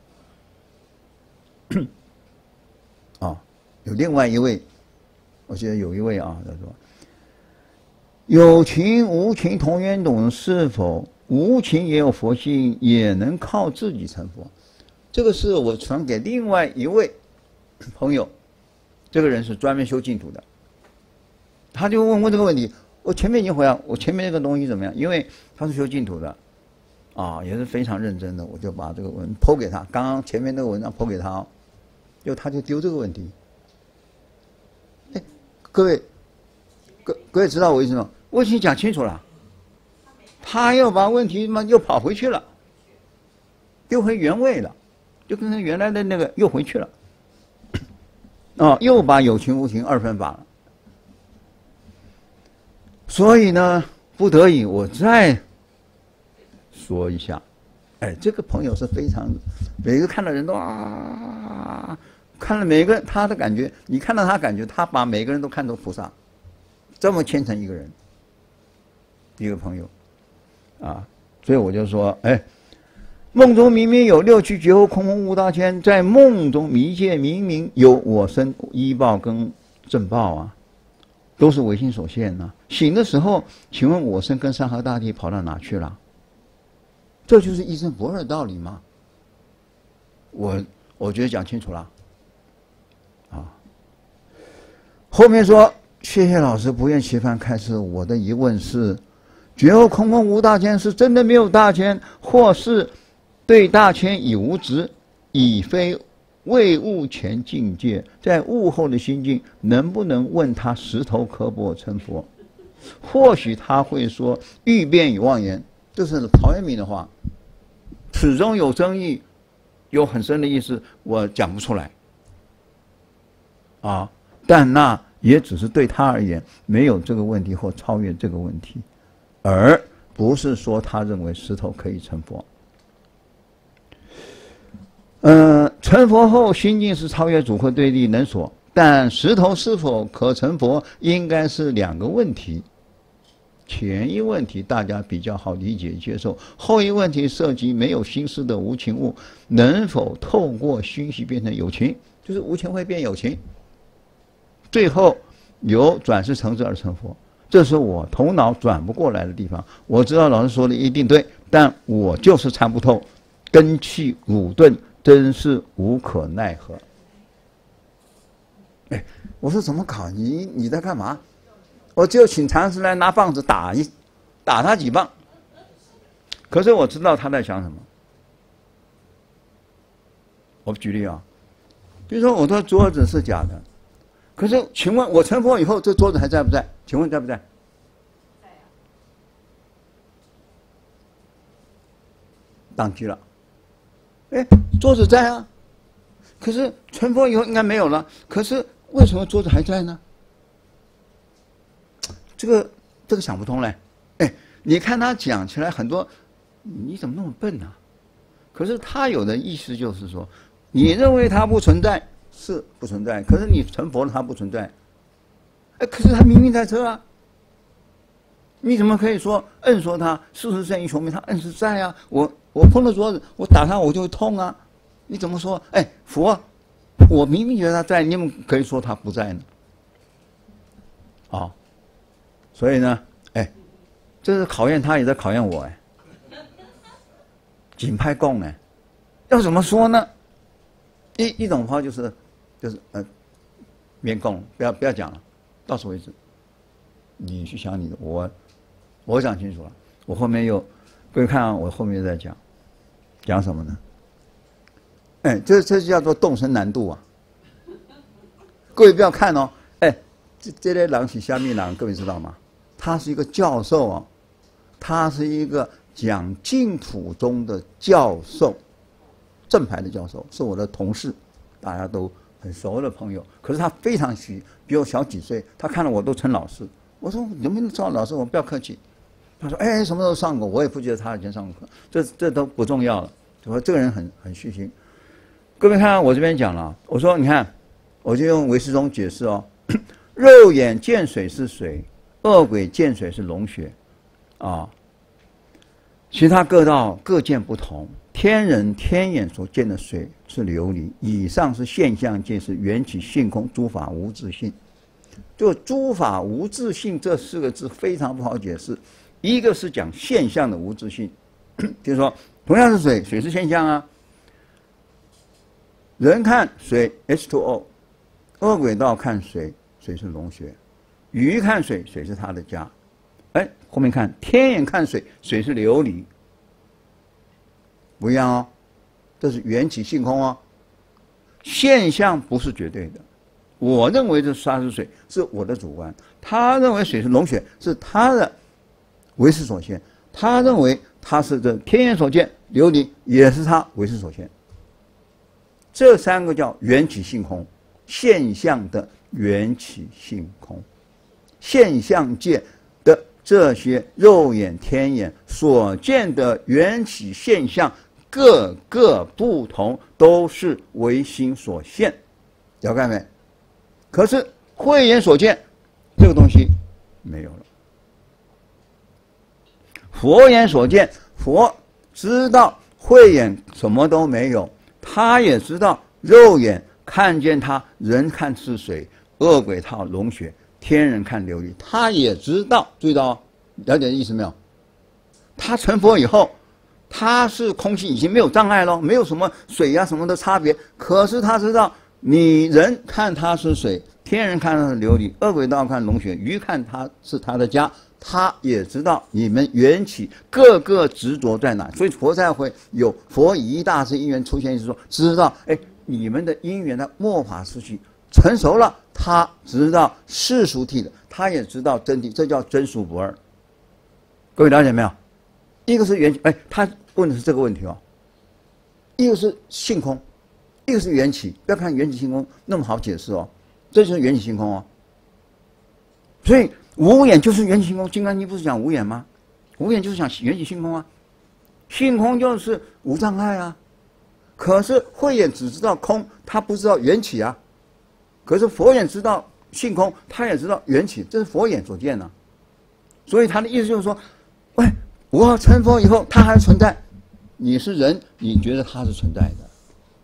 [SPEAKER 1] 啊，有另外一位，我记得有一位啊，他说，有情无情同源种，是否无情也有佛性，也能靠自己成佛？这个是我传给另外一位朋友。这个人是专门修净土的，他就问问这个问题，我前面已经回答，我前面那个东西怎么样？因为他是修净土的，啊，也是非常认真的，我就把这个文抛给他。刚刚前面那个文章抛给他、哦，就他就丢这个问题。哎，各位，各各位知道我意思吗？我已经讲清楚了，他又把问题嘛又跑回去了，丢回原位了，就跟他原来的那个又回去了。哦，又把有情无情二分法了，所以呢，不得已我再说一下。哎，这个朋友是非常，每个看到人都啊，看了每个人他的感觉，你看到他感觉，他把每个人都看作菩萨，这么虔诚一个人，一个朋友，啊，所以我就说，哎，梦中明明有六趣觉后空空无大千，在梦中迷界明明有我生依报跟正报啊，都是唯心所现呐、啊。醒的时候，请问我生跟山河大地跑到哪去了？这就是一生不二的道理吗？我我觉得讲清楚了，啊。后面说，谢谢老师不厌其烦开示。我的疑问是，觉后空空无大千是真的没有大千，或是对大千已无执，已非未悟前境界，在悟后的心境，能不能问他石头刻薄成佛？或许他会说欲辩与妄言，这是陶渊明的话，此中有争议，有很深的意思，我讲不出来啊。但那也只是对他而言没有这个问题或超越这个问题，而不是说他认为石头可以成佛。呃，成佛后心境是超越主客对立能所，但石头是否可成佛，应该是两个问题。前一问题大家比较好理解接受，后一问题涉及没有心思的无情物能否透过熏习变成有情，就是无情会变有情，最后由转世成智而成佛。这是我头脑转不过来的地方。我知道老师说的一定对，但我就是参不透，根气鲁钝，真是无可奈何。哎，我说怎么搞？你你在干嘛？我就请禅师来拿棒子打一打他几棒。可是我知道他在想什么。我举例啊，比如说我的桌子是假的，可是请问我成佛以后，这桌子还在不在？请问在不在？
[SPEAKER 2] 在啊。
[SPEAKER 1] 宕机了。哎，桌子在啊，可是成佛以后应该没有了。可是为什么桌子还在呢？这个这个想不通嘞。哎，你看他讲起来很多，你怎么那么笨呢、啊？可是他有的意思就是说，你认为它不存在是不存在，可是你成佛了它不存在。哎，可是它明明在这啊。你怎么可以说摁说它？事实胜于雄辩，它摁是在啊。我我碰到桌子，我打它我就会痛啊。你怎么说？哎，佛，我明明觉得它在，你怎么可以说它不在呢？啊、哦，所以呢，哎，这是考验他，也在考验我哎。紧拍供哎，要怎么说呢？一一种话就是就是呃，免供，不要不要讲了，到此为止。你去想你的，我我讲清楚了。我后面又各位看啊，我后面又在讲，讲什么呢？哎，这这就叫做动身难度啊！各位不要看哦，哎，这这类狼起下面狼，各位知道吗？他是一个教授啊，他是一个讲净土宗的教授，正牌的教授，是我的同事，大家都很熟的朋友。可是他非常虚，比我小几岁，他看了我都称老师。我说能不能叫老师？我不要客气。他说：“哎，什么时候上过？我也不记得他以前上过课，这这都不重要了。”我说这个人很很虚心。各位看我这边讲了，我说你看，我就用唯识宗解释哦，肉眼见水是水，恶鬼见水是龙血，啊，其他各道各见不同。天人天眼所见的水是琉璃，以上是现象界，是缘起性空，诸法无自性。就诸法无自性这四个字非常不好解释，一个是讲现象的无自性，就是说同样是水，水是现象啊。人看水 H 二 O， 恶鬼道看水，水是龙血；鱼看水，水是它的家。哎，后面看天眼看水，水是琉璃，不一样哦。这是缘起性空哦，现象不是绝对的。我认为这沙是水，是我的主观；他认为水是龙血，是他的唯识所现；他认为他是这天眼所见，琉璃也是他唯识所现。这三个叫缘起性空，现象的缘起性空，现象界的这些肉眼、天眼所见的缘起现象，各个不同，都是唯心所现，了解没？可是慧眼所见这个东西没有了。佛眼所见，佛知道慧眼什么都没有，他也知道肉眼看见他，人看是水，恶鬼套龙血，天人看琉璃，他也知道，注意到哦，了解意思没有？他成佛以后，他是空性，已经没有障碍了，没有什么水呀、啊、什么的差别。可是他知道，你人看他是水，天人看他是琉璃，恶鬼道看龙血，鱼看他是他的家。他也知道你们缘起各个执着在哪，所以佛才会有佛以一大事因缘出现，是说知道，哎，你们的因缘的末法时期成熟了，他知道世俗谛的，他也知道真谛，这叫真俗不二。各位了解没有？一个是缘起，哎，他问的是这个问题哦。一个是性空，一个是缘起，不要看缘起性空那么好解释哦，这就是缘起性空哦。所以无眼就是缘起性空，《金刚经》不是讲无眼吗？无眼就是讲缘起性空啊，性空就是无障碍啊。可是慧眼只知道空，他不知道缘起啊。可是佛眼知道性空，他也知道缘起，这是佛眼所见的、啊。所以他的意思就是说，喂，我成佛以后，他还存在。你是人，你觉得他是存在的。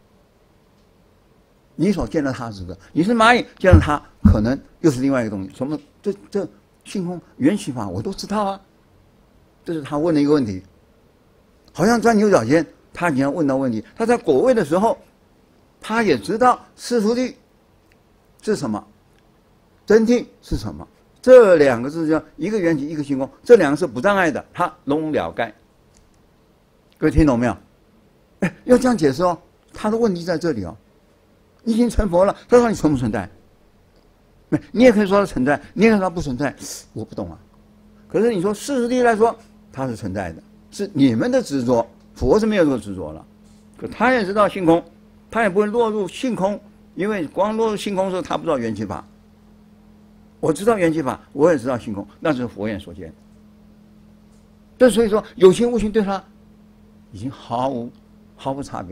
[SPEAKER 1] 你所见的他是的，你是蚂蚁见到他，可能又是另外一个东西。什么？这这性空缘起法我都知道啊。这是他问的一个问题，好像钻牛角尖。他已经问到问题，他在果位的时候，他也知道世俗谛是什么，真谛是什么。这两个字叫一个缘起，一个性空，这两个是不障碍的，他弄了解。各位听懂没有？哎，要这样解释哦。他的问题在这里哦。你已经成佛了，他说你存不存在？没，你也可以说它存在，你也可以说它不存在。我不懂啊。可是你说世俗谛来说，它是存在的，是你们的执着。佛是没有这个执着了，可他也知道性空，他也不会落入性空，因为光落入性空的时候，他不知道缘起法。我知道缘起法，我也知道性空，那是佛眼所见。这所以说有情无情对他已经毫无毫无差别。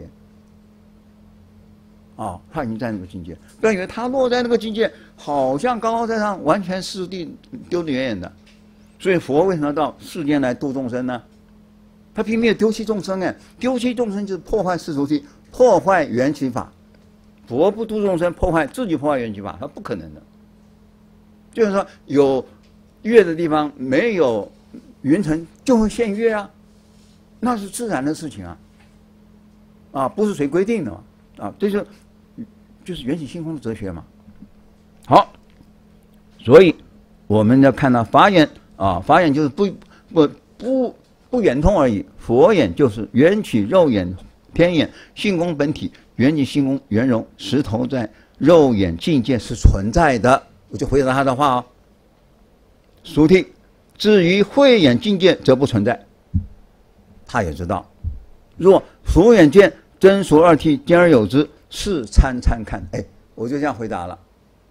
[SPEAKER 1] 啊、哦，他已经在那个境界，不要以为他落在那个境界，好像高高在上，完全世俗谛丢得远远的。所以佛为什么要到世间来度众生呢？他拼命丢弃众生，哎，丢弃众生就是破坏世俗谛，破坏缘起法。佛不度众生，破坏自己破坏缘起法，他不可能的。就是说，有月的地方没有云层，就会现月啊，那是自然的事情啊，啊，不是谁规定的嘛，啊，这就就是缘起性空的哲学嘛。好，所以我们要看到法眼啊，法眼就是不不不。不圆通而已，佛眼就是缘起肉眼、天眼、性空本体，缘起性空圆融，实头在肉眼境界是存在的。我就回答他的话哦。俗谛，至于慧眼境界则不存在。他也知道，若佛眼见真俗二谛，兼而有之，是参参看。哎，我就这样回答了。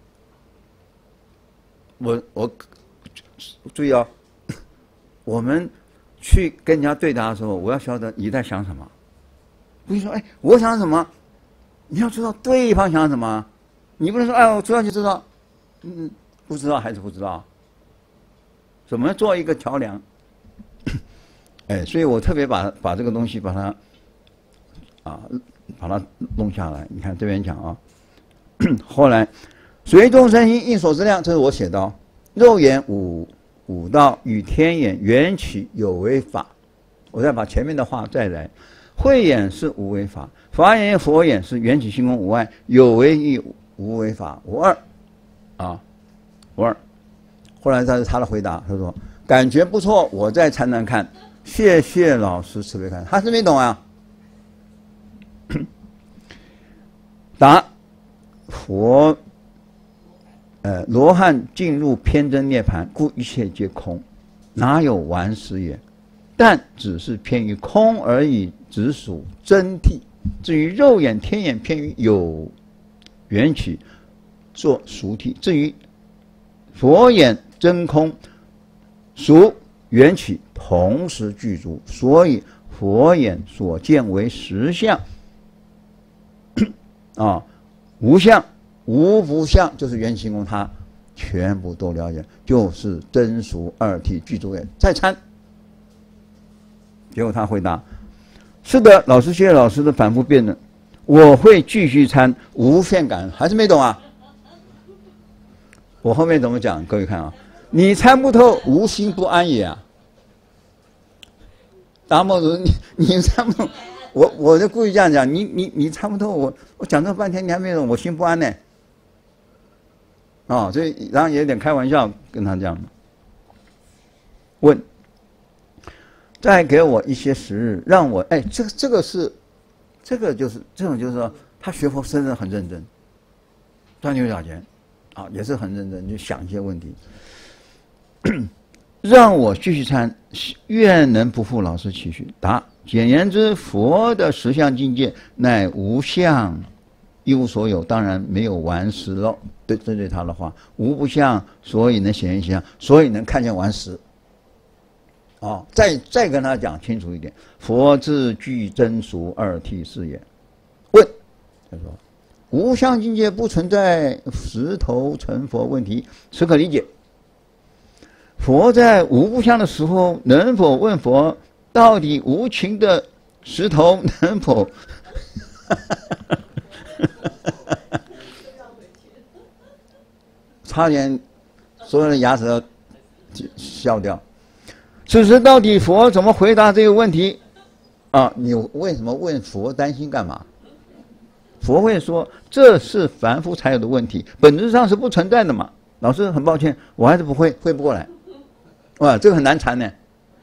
[SPEAKER 1] 我我注意哦，我们去跟人家对答的时候，我要晓得你在想什么。不是说，哎，我想什么？你要知道对方想什么。你不能说，哎，我知道就知道，嗯，不知道还是不知道。怎么做一个桥梁？哎，所以我特别把把这个东西把它啊，把它弄下来。你看这边讲啊，后来随众生心应所知量，这是我写的哦。肉眼五。五道与天眼缘起有为法，我再把前面的话再来。慧眼是无为法，法眼佛眼是缘起性空无碍，有为亦无为法，无二，啊，无二。后来他他的回答，他说感觉不错，我再参参看，谢谢老师慈悲看，他是没懂啊。答佛。呃，罗汉进入偏真涅盘，故一切皆空，哪有完实也？但只是偏于空而已，只属真谛。至于肉眼、天眼，偏于有缘起，作俗谛。至于佛眼真空， 属缘起同时具足，所以佛眼所见为实相。啊，无相无不相，就是缘起空，他全部都了解，就是真俗二谛具足也。再参，结果他回答：是的，老师，谢谢老师的反复辩论，我会继续参，无限感恩。还是没懂啊？我后面怎么讲？各位看啊，你参不透，无心不安也啊。达摩祖，你你参不透，我我就故意这样讲，你你你参不透，我我讲这半天你还没懂，我心不安呢。啊、哦，所以然后也有点开玩笑跟他讲，问，再给我一些时日，让我哎，这个这个是，这个就是这种就是说，他学佛真的很认真，钻牛角尖，啊，也是很认真，就想一些问题。让我继续参，愿能不负老师期许。答：简言之，佛的实相境界乃无相，一无所有，当然没有顽实喽。对，针对他的话，无不相，所以能显现相，所以能看见顽实。哦，再再跟他讲清楚一点，佛自具真俗二谛是也。问，他说，无相境界不存在石头成佛问题，此可理解。佛在无不相的时候，能否问佛，到底无情的石头能否？差点所有的牙齿笑掉。此时到底佛怎么回答这个问题？啊，你为什么问佛担心干嘛？佛会说这是凡夫才有的问题，本质上是不存在的嘛。老师很抱歉，我还是不会会不过来。哇，这个很难缠呢。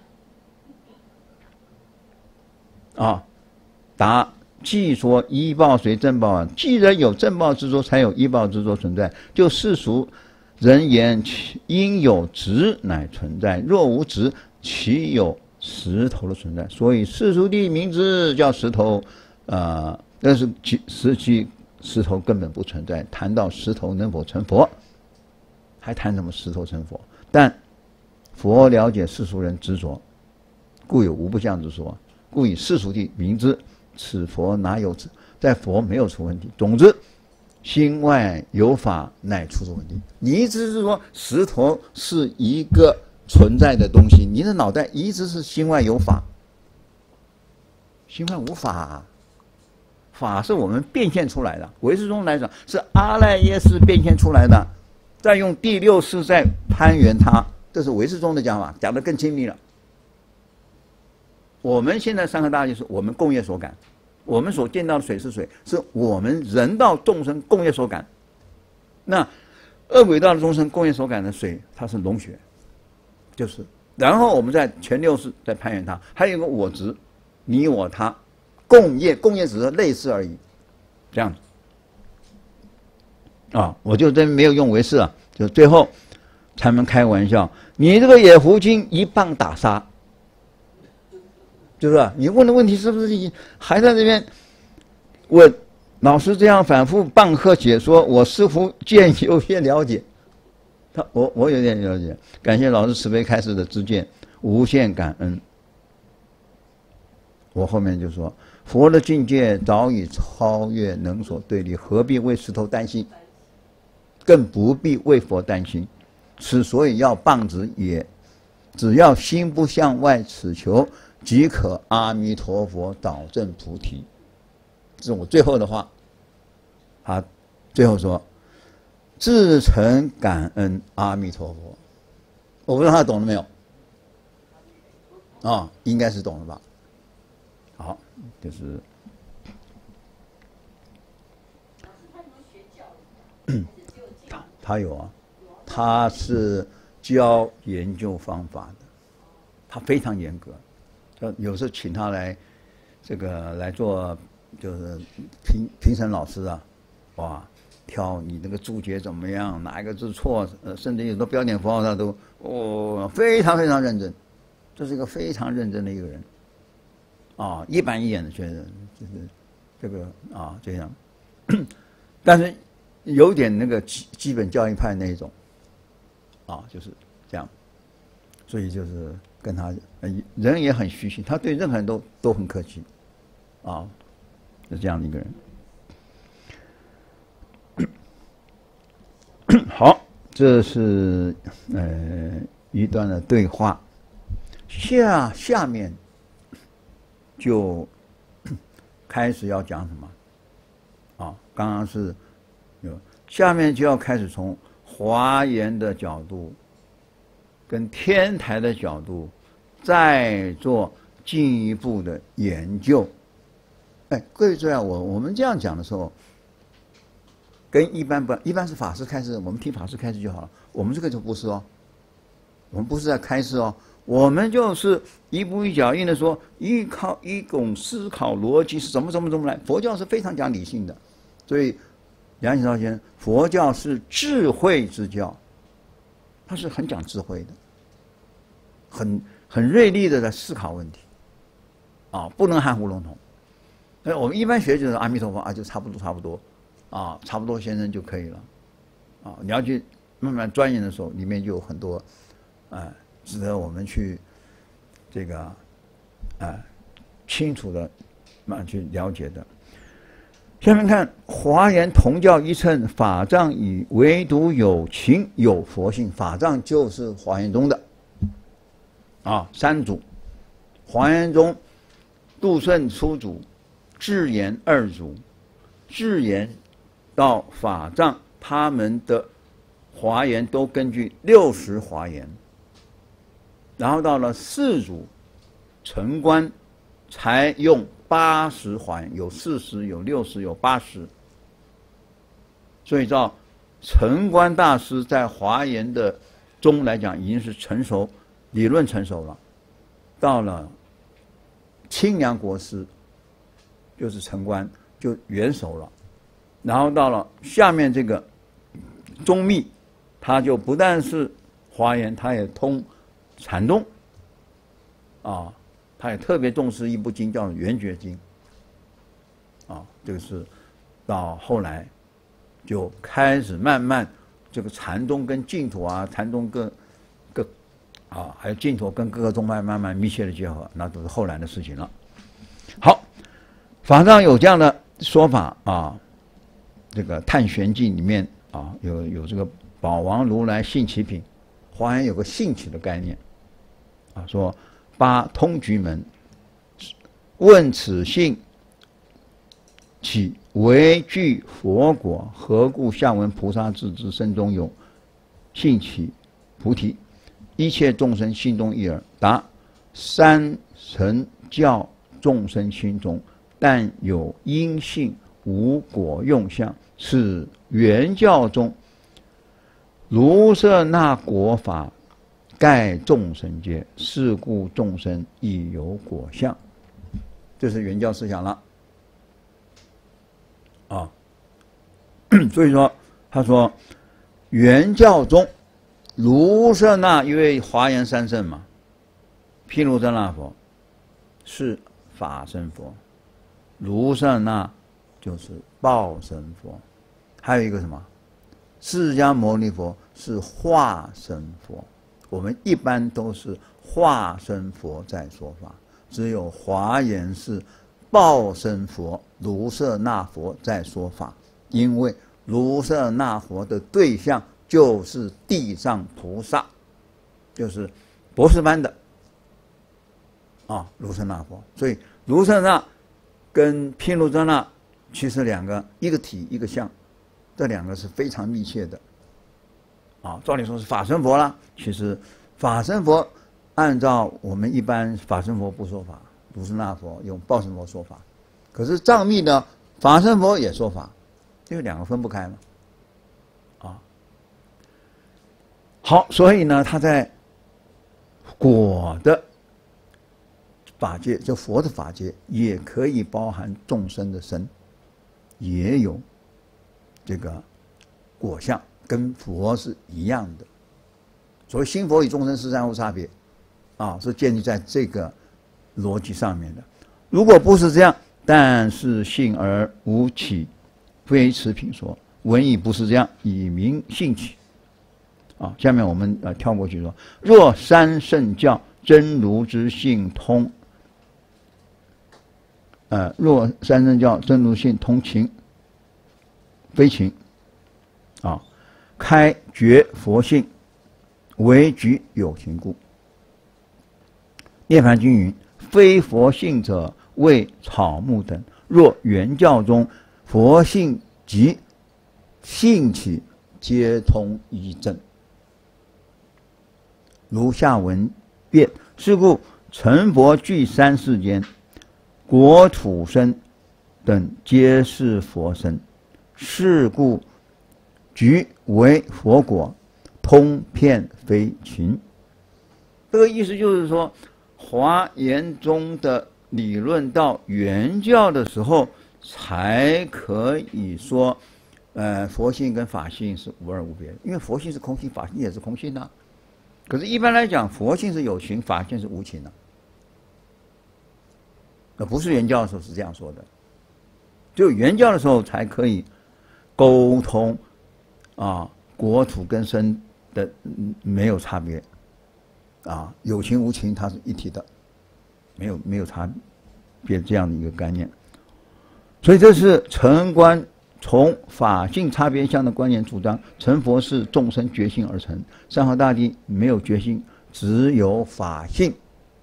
[SPEAKER 1] 啊，答：既说依报随正报啊，既然有正报之说，才有依报之说存在。就世俗人言，应有执乃存在，若无执，岂有石头的存在？所以世俗地名之叫石头，呃，但是其实际石头根本不存在。谈到石头能否成佛，还谈什么石头成佛？但佛了解世俗人执着，故有无不相之说，故以世俗地名之。此佛哪有在佛没有出问题？总之，心外有法乃出出问题。你一直是说石头是一个存在的东西，你的脑袋一直是心外有法，心外无法，法是我们变现出来的。唯识中来讲，是阿赖耶识变现出来的，再用第六识在攀缘它。这是唯识中的讲法，讲得更亲密了。我们现在三个大就是我们共业所感，我们所见到的水是水，是我们人道众生共业所感。那恶鬼道的众生共业所感的水，它是龙血，就是。然后我们在前六识在攀缘它，还有一个我执，你我他，共业，共业只是类似而已，这样子。啊，我就真没有用唯识啊，就最后才能开玩笑，你这个野狐精一棒打杀。就是吧？你问的问题是不是还在这边问？老师这样反复棒喝解说，我似乎渐有些了解。他我我有点了解，感谢老师慈悲开示的知见，无限感恩。我后面就说，佛的境界早已超越能所对立，何必为石头担心？更不必为佛担心。此所以要棒子也，只要心不向外此求，即可阿弥陀佛导正菩提。这是我最后的话。啊，最后说，至诚感恩阿弥陀佛。我不知道他懂了没有？啊、哦，应该是懂了吧？好，就是他他有啊，他是教研究方法的，他非常严格。有时候请他来，这个来做就是评评审老师啊，哇，挑你那个注解怎么样，哪一个字错，呃，甚至有的标点符号他都哦非常非常认真，这是一个非常认真的一个人，啊，一板一眼的学生，就是这个啊这样，但是有点那个基基本教育派那一种，啊，就是这样。 所以就是跟他人也很虚心，他对任何人都都很客气，啊，是这样的一个人。好，这是呃一段的对话，下下面就开始要讲什么？啊，刚刚是有，下面就要开始从华严的角度跟天台的角度再做进一步的研究。哎，各位注意啊，我我们这样讲的时候，跟一般不一般是法师开示，我们听法师开示就好了。我们这个就不是哦，我们不是在开示哦，我们就是一步一脚印的说，依靠一种思考逻辑是怎么怎么怎么来。佛教是非常讲理性的，所以梁启超先生，佛教是智慧之教，他是很讲智慧的，很很锐利的在思考问题，啊，不能含糊笼统。那我们一般学就是阿弥陀佛啊，就差不多差不多，啊，差不多先生就可以了，啊，你要去慢慢钻研的时候，里面就有很多，啊，值得我们去这个啊清楚的慢慢去了解的。下面看华严同教一乘法藏以唯独有情有佛性，法藏就是华严宗的啊三祖，华严宗度顺初祖，智严二祖，智严到法藏他们的华严都根据六十华严，然后到了四祖成观才用八十华严，有四十，有六十，有八十。所以照成观大师在华严的宗来讲，已经是成熟，理论成熟了。到了清凉国师，就是成观就元熟了。然后到了下面这个宗密，他就不但是华严，他也通禅宗，啊。他也特别重视一部经叫《圆觉经》，啊，这个是到后来就开始慢慢这个禅宗跟净土啊，禅宗跟各啊还有净土跟各个宗派慢慢密切的结合，那都是后来的事情了。好，法上有这样的说法啊，这个《探玄记》里面啊有有这个宝王如来性起品，华严有个性起的概念，啊说。八通局门，问此性起为具佛果，何故下闻菩萨智之身中有性起菩提？一切众生心中一耳。答：三乘教众生心中，但有因性无果用相，是原教中卢舍那果法。盖众生皆，是故众生亦有果相。这是原教思想了啊。所以说，他说原教中卢舍那，因为华严三圣嘛，毗卢遮那佛是法身佛，卢舍那就是报身佛，还有一个什么？释迦牟尼佛是化身佛。我们一般都是化身佛在说法，只有华严是报身佛卢舍那佛在说法，因为卢舍那佛的对象就是地藏菩萨，就是博士班的啊卢舍那佛，所以卢舍那跟毗卢遮那其实两个一个体一个相，这两个是非常密切的。啊，照理说是法身佛啦，其实法身佛按照我们一般法身佛不说法，卢舍那佛用报身佛说法，可是藏密呢，法身佛也说法，这个两个分不开嘛。啊，好，所以呢，他在果的法界，就佛的法界，也可以包含众生的身，也有这个果相。跟佛是一样的，所谓心佛与众生实相无差别，啊，是建立在这个逻辑上面的。如果不是这样，但是性而无起，非此品说。文以不是这样，以明性起。 啊，下面我们呃跳过去说：若三圣教真如之性通，呃，若三圣教真如性通情，非情，啊，开觉佛性，为局有情故。涅槃经云：非佛性者，为草木等。若原教中佛性及性起，皆通一正。如下文辩：是故成佛具三世间，国土身等皆是佛身。是故局为佛果，通遍非情。这个意思就是说，华严中的理论到原教的时候，才可以说，呃，佛性跟法性是无二无别的。因为佛性是空性，法性也是空性啊。可是，一般来讲，佛性是有情，法性是无情的。呃，不是原教的时候是这样说的，只有原教的时候才可以沟通啊，国土跟身的没有差别啊，有情无情它是一体的，没有没有差别这样的一个概念。所以这是成观从法性差别相的观念主张，成佛是众生觉性而成，三河大地没有觉性，只有法性。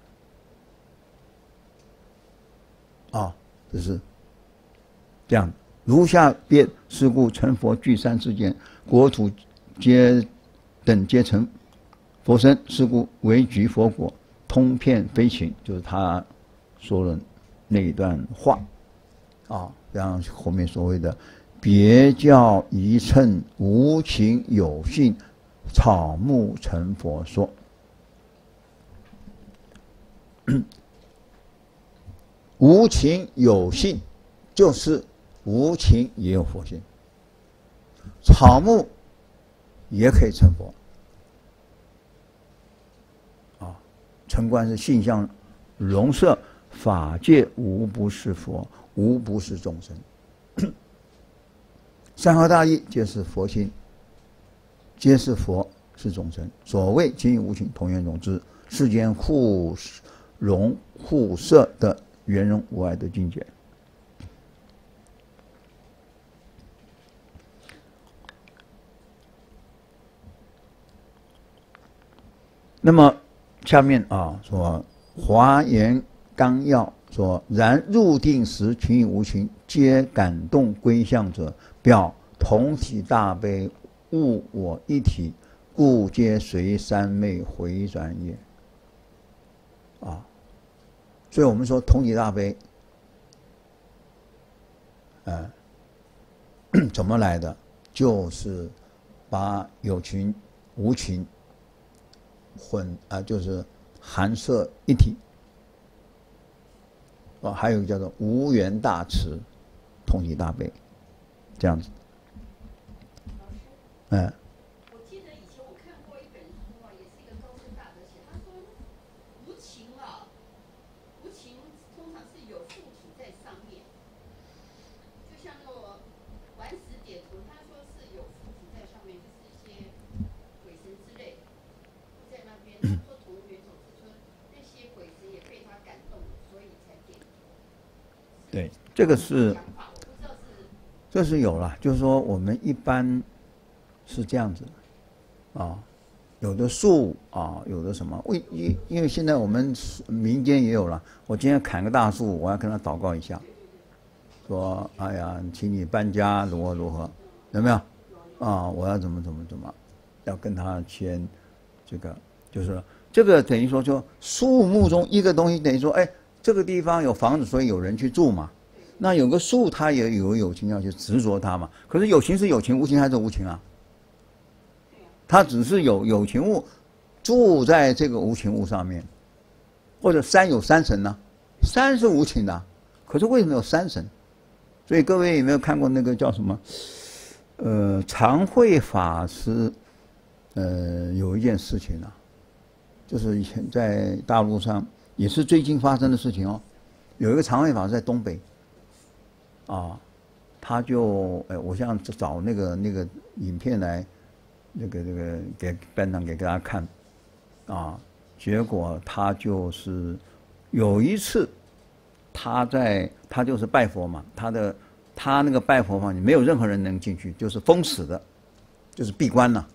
[SPEAKER 1] 啊，这是这样。如下辩：是故成佛具三世间，国土皆等皆成佛身。是故为局佛果，通遍非情，就是他说的那一段话啊。像后面所谓的别教一乘，无情有性，草木成佛说。无情有性，就是无情也有佛性，草木也可以成佛。啊，成观是性相容摄，法界无不是佛，无不是众生。三河大义皆是佛性，皆是佛是众生。所谓今无情同源种之，世间互容互摄的圆融无碍的境界。那么下面啊说华严纲要说：然入定时群与无情皆感动归向者，表同体大悲，物我一体，故皆随三昧回转也。啊，所以我们说同体大悲，呃，怎么来的？就是把有情、无情混啊、呃，就是含摄一体。哦，还有一个叫做无缘大慈，同体大悲，这样子。嗯。
[SPEAKER 2] 我记得以前我看过一本书啊，也是一个高僧大德写，他说无情啊，无情通常是有附体在上面，就像那个顽石点图，他说是有附体在上面，就是一些鬼神之类在那边。他说同源种是说那些鬼神也被他感动，所以才点。
[SPEAKER 1] 对，这个是，这是有了，就是说我们一般是这样子，啊，有的树啊，有的什么，为因因为现在我们民间也有了，我今天砍个大树，我要跟他祷告一下，说哎呀，请你搬家如何如何，有没有？啊，我要怎么怎么怎么，要跟他签这个，就是这个等于说就树木中一个东西，等于说哎。这个地方有房子，所以有人去住嘛。那有个树，它也有有情要去执着它嘛。可是有情是有情，无情还是无情啊？它只是有有情物住在这个无情物上面，或者山有山神呢、啊？山是无情的、啊，可是为什么有山神？所以各位有没有看过那个叫什么？呃，常慧法师，呃，有一件事情啊，就是以前在大陆上。也是最近发生的事情哦，有一个常慧法师在东北，啊，他就哎，我想找那个那个影片来这个这个给班长给大家看，啊，结果他就是有一次，他在他就是拜佛嘛，他的他那个拜佛房里没有任何人能进去，就是封死的，就是闭关了，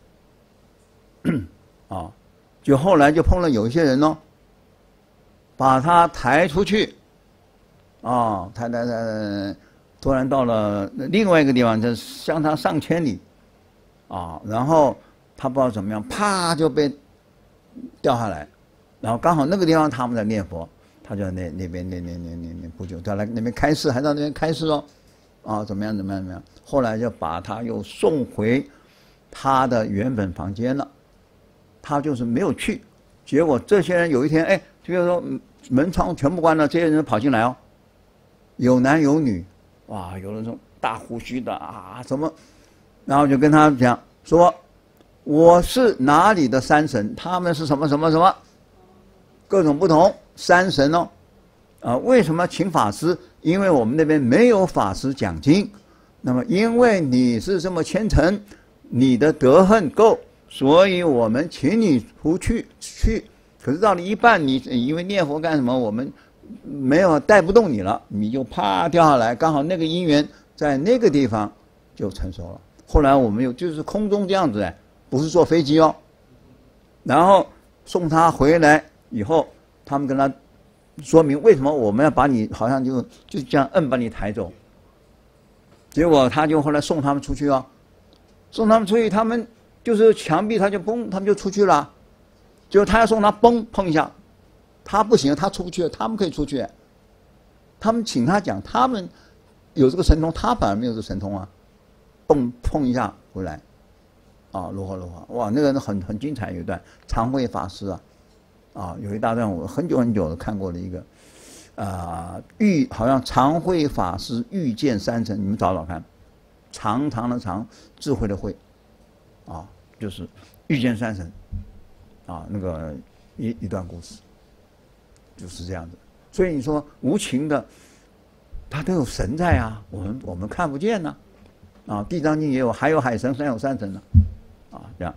[SPEAKER 1] 啊，就后来就碰了有一些人呢，把他抬出去，啊，抬抬抬，突然到了另外一个地方，就是相差上千里。啊，然后他不知道怎么样，啪就被掉下来，然后刚好那个地方他们在念佛，他就在那那边念念念念念不久，他来那边开示，还到那边开示哦，啊，怎么样怎么样怎么样，后来就把他又送回他的原本房间了，他就是没有去，结果这些人有一天，哎，就是说门窗全部关了，这些人跑进来哦，有男有女，哇，有那种大胡须的啊，怎么？然后就跟他讲说，我是哪里的山神，他们是什么什么什么，各种不同山神哦，啊，为什么请法师？因为我们那边没有法师讲经，那么因为你是这么虔诚，你的德行够，所以我们请你出去去。可是到了一半，你因为念佛干什么，我们没有带不动你了，你就啪掉下来，刚好那个因缘在那个地方就成熟了。后来我们有就是空中这样子哎，不是坐飞机哦。然后送他回来以后，他们跟他说明为什么我们要把你好像就就这样摁把你抬走。结果他就后来送他们出去哦，送他们出去，他们就是墙壁他就嘣，他们就出去了。结果他要送他嘣碰一下，他不行，他出不去，他们可以出去。他们请他讲，他们有这个神通，他反而没有这个神通啊。蹦碰一下回来，啊，如何如何，哇，那个人很很精彩，有一段常慧法师啊，啊，有一大段我很久很久看过的一个，啊，遇好像常慧法师遇见山神，你们找找看，长长的长，智慧的慧，啊，就是遇见山神，啊，那个一一段故事，就是这样子。所以你说无情的，他都有神在啊，我们我们看不见呢、啊。啊，《地藏经》也有，还有海神，山有山神呢，啊，这样。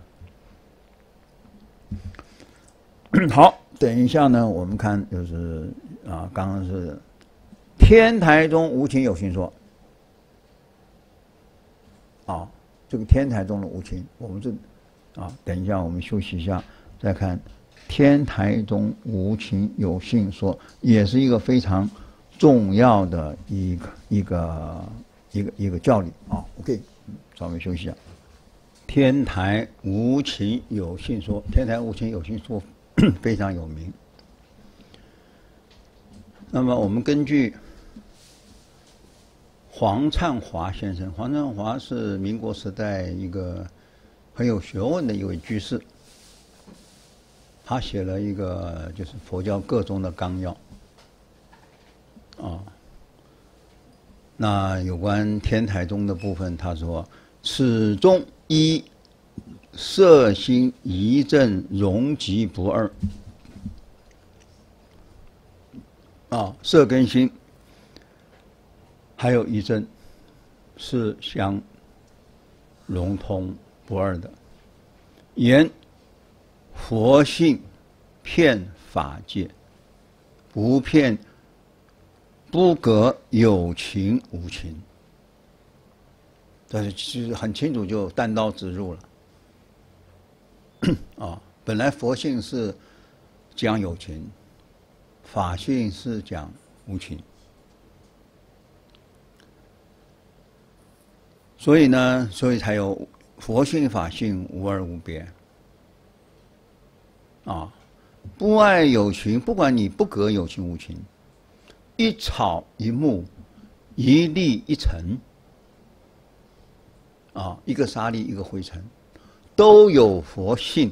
[SPEAKER 1] 好，等一下呢，我们看就是啊，刚刚是天台中无情有情说，啊，这个天台中的无情，我们是啊，等一下我们休息一下再看天台中无情有性说，也是一个非常重要的一个一个。一个一个教理啊 ，OK， 稍微休息一下。天台无情有性说，天台无情有性说非常有名。那么我们根据黄灿华先生，黄灿华是民国时代一个很有学问的一位居士，他写了一个就是佛教各宗的纲要啊。那有关天台宗的部分，他说：“此中一色心一正容即不二。”啊，色跟心还有一正是相融通不二的。言佛性遍法界，不遍。不隔有情无情，但是其实很清楚，就单刀直入了。啊，本来佛性是讲有情，法性是讲无情，所以呢，所以才有佛性法性无二无别。啊，不爱有情，不管你不隔有情无情。一草一木，一粒一尘，啊，一个沙粒一个灰尘，都有佛性。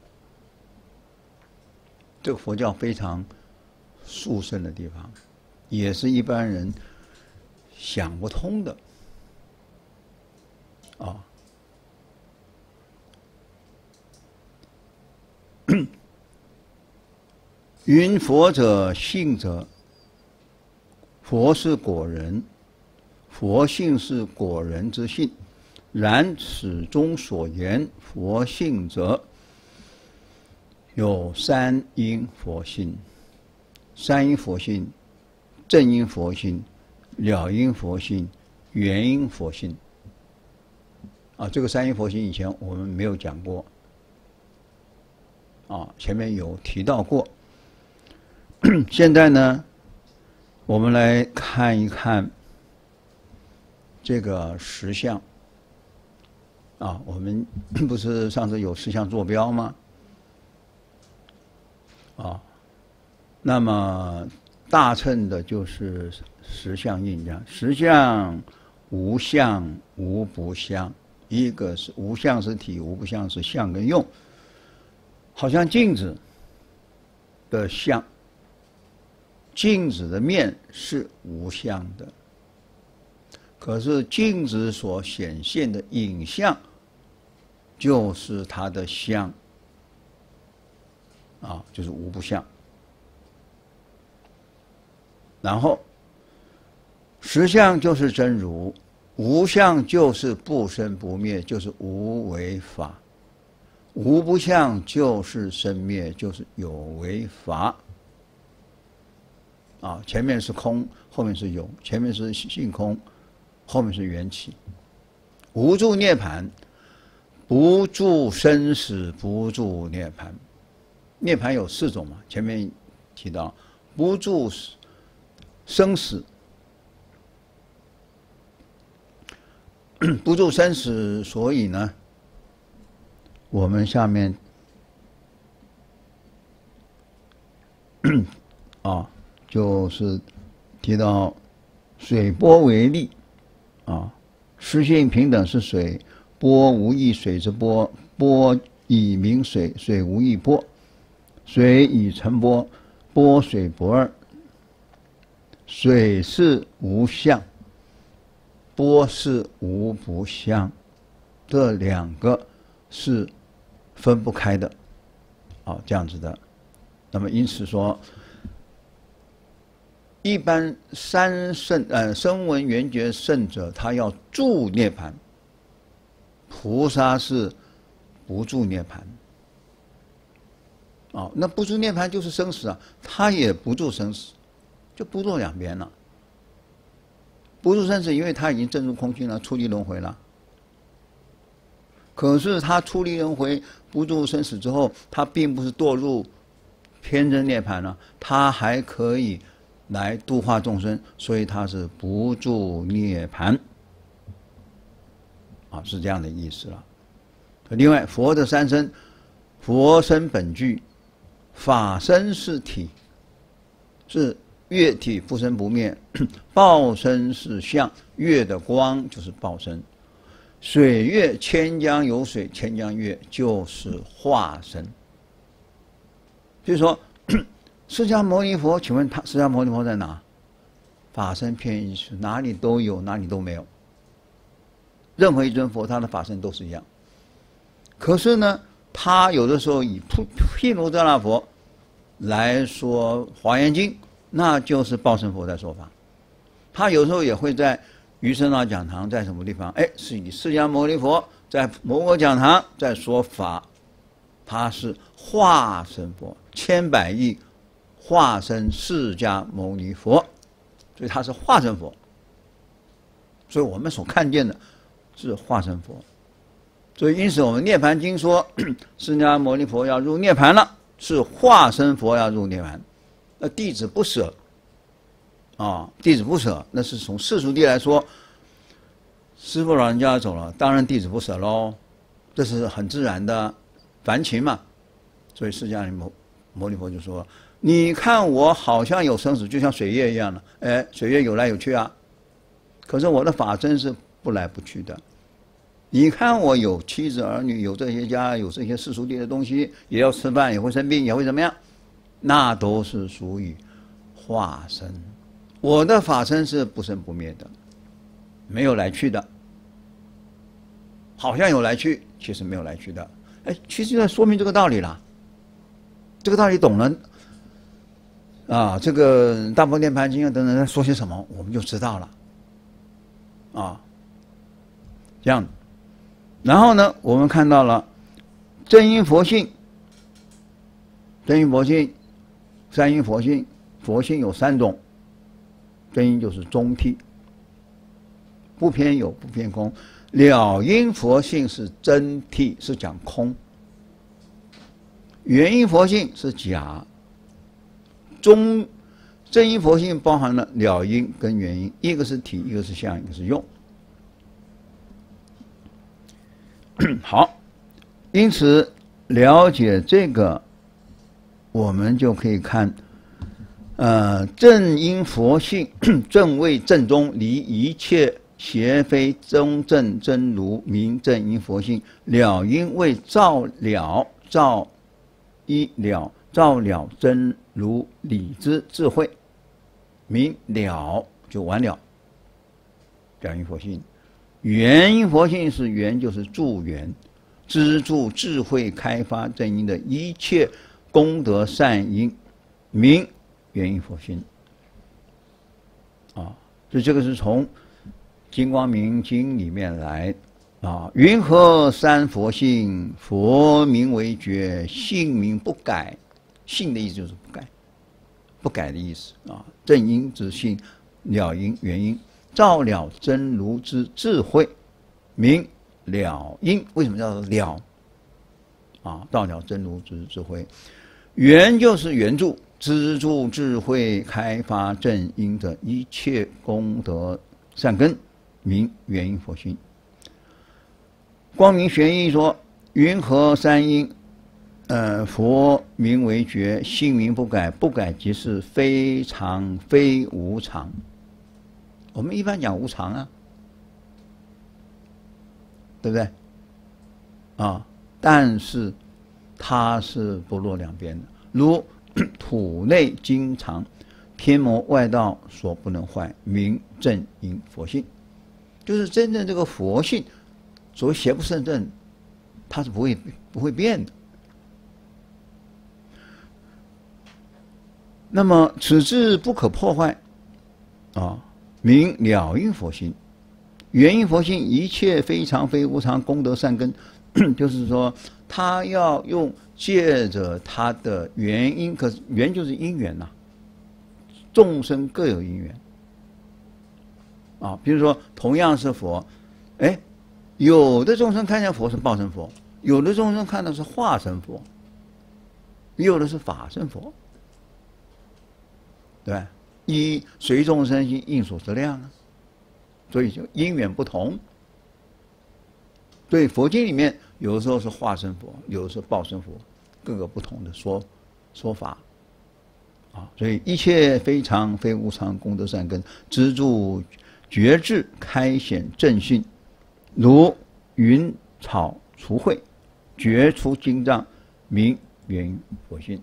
[SPEAKER 1] 这个佛教非常殊胜的地方，也是一般人想不通的，啊。云佛者性者。佛是果人，佛性是果人之性， 然此中所言佛性者，有三因佛性。三因佛性：正因佛性、了因佛性、原因佛性。啊，这个三因佛性以前我们没有讲过，啊，前面有提到过。现在呢，我们来看一看这个实相。啊，我们不是上次有实相坐标吗？啊，那么大乘的就是实相印象，实相无相无不相。一个是无相是体，无不相是相跟用。好像镜子的相，镜子的面是无相的，可是镜子所显现的影像就是它的相，啊，就是无不相。然后实相就是真如。无相就是不生不灭，就是无为法；无不相就是生灭，就是有为法。啊，前面是空，后面是有；前面是性空，后面是缘起。无住涅槃，不住生死，不住涅槃。涅槃有四种嘛，前面提到不住生死。不住生死，所以呢，我们下面啊，就是提到水波为例啊，实性平等是水，波无异水之波，波以名水，水无异波，水以成波，波水不二，水是无相。波是无不相，这两个是分不开的，啊，这样子的。那么因此说，一般三圣呃声闻缘觉圣者，他要住涅槃；菩萨是不住涅槃。啊，那不住涅槃就是生死啊，他也不住生死，就不住两边了。不住生死，因为他已经证入空性了，出离轮回了。可是他出离轮回，不住生死之后，他并不是堕入偏真涅槃了，他还可以来度化众生，所以他是不住涅槃。啊，是这样的意思了。另外，佛的三身，佛身本具，法身是体，是月体不生不灭，报身是相，月的光就是报身，水月千江有水，千江月就是化身。就是说，释迦牟尼佛，请问他释迦牟尼佛在哪？法身遍一时，哪里都有，哪里都没有。任何一尊佛，他的法身都是一样。可是呢，他有的时候以毗卢遮那佛来说《华严经》。那就是报身佛在说法，他有时候也会在余生老讲堂，在什么地方？哎，是以释迦牟尼佛在某个讲堂在说法，他是化身佛，千百亿化身释迦牟尼佛，所以他是化身佛。所以我们所看见的是化身佛。所以因此我们《涅槃经》说，释迦牟尼佛要入涅槃了，是化身佛要入涅槃。那弟子不舍，啊，弟子不舍，那是从世俗谛来说，师父老人家走了，当然弟子不舍喽，这是很自然的凡情嘛。所以释迦牟牟尼佛就说：“你看我好像有生死，就像水月一样的，哎，水月有来有去啊，可是我的法身是不来不去的。你看我有妻子儿女，有这些家，有这些世俗谛的东西，也要吃饭，也会生病，也会怎么样？”那都是属于化身，我的法身是不生不灭的，没有来去的，好像有来去，其实没有来去的。哎，其实就在说明这个道理啦。这个道理懂了，啊，这个《大佛涅盘经》啊等等在说些什么，我们就知道了。啊，这样， 然后呢，我们看到了真因佛性，真因佛性，三因佛性，佛性有三种，真因就是中谛，不偏有，不偏空。了因佛性是真谛，是讲空；原因佛性是假。中真因佛性包含了了因跟原因，一个是体，一个是相，一个是用。好，因此了解这个，我们就可以看，呃，正因佛性，正谓正宗，离一切邪非中正真如，名正因佛性。了因为照了，照一了，照了真如理之智慧，名了就完了。了因佛性。原因佛性是缘，就是助缘，资助智慧开发正因的一切功德善因，名原因佛性。啊，所以这个是从《金光明经》里面来啊。云何三佛性？佛名为觉，性名不改。性的意思就是不改，不改的意思啊。正因之性，了因原因。照了真如之智慧，名了因。为什么叫做了？啊，照了真如之智慧，缘就是缘助，资助智慧开发正因的一切功德善根，名原因佛性。光明玄义说：云何三因？呃，佛名为觉，性名不改，不改即是非常非无常。我们一般讲无常啊，对不对？啊，但是它是不落两边的，如土内经常，天魔外道所不能坏，名正因佛性。就是真正这个佛性，所谓邪不胜正，它是不会不会变的。那么此智不可破坏，啊。名了因佛性，原因佛性，一切非常非无常功德善根，就是说，他要用借着他的原因，可是缘就是因缘呐、啊，众生各有因缘啊。比如说，同样是佛，哎，有的众生看见佛是报身佛，有的众生看到是化身佛，有的是法身佛，对吧？依随众生心应所知量啊，所以就因缘不同。所以佛经里面有的时候是化身佛，有的时候报身佛，各个不同的说说法啊。所以一切非常非无常功德善根，资助觉智开显正性，如云草除秽，觉出经藏，名原因佛性。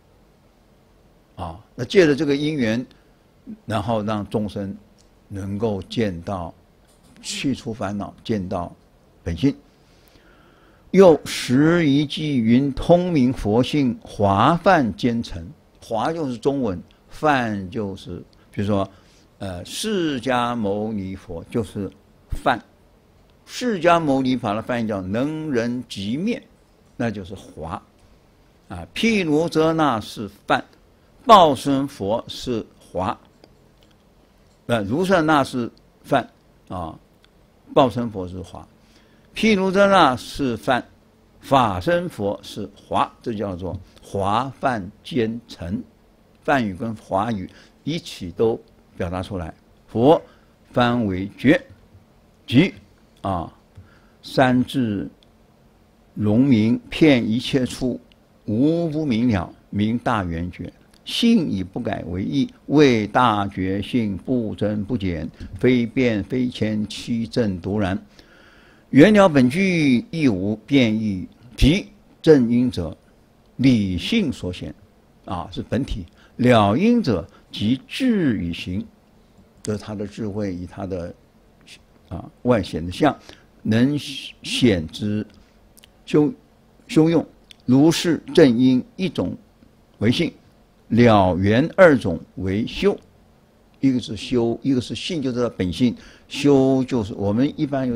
[SPEAKER 1] 啊，那借着这个因缘，然后让众生能够见到去除烦恼，见到本性。又时一记云通明佛性，华梵兼成。华就是中文，梵就是比如说，呃，释迦牟尼佛就是梵，释迦牟尼法的翻译叫能人即灭，那就是华。啊，毗卢遮那是梵，报身佛是华。呃，如是那是梵啊，报身佛是华，毗卢遮那是梵，法身佛是华，这叫做华梵兼成。梵语跟华语一起都表达出来。佛翻为觉，即啊三智荣明，遍一切处，无不明了，名大圆觉。性以不改为义，为大觉性不增不减，非变非迁，七正独然。原了本具，亦无变异，即正因者，理性所显，啊是本体。了因者，即智与行，这是他的智慧与他的啊外显的相，能显之修修用。如是正因一种为性，了缘二种为修。一个是修，一个是性，就是本性。修就是我们一般有讲，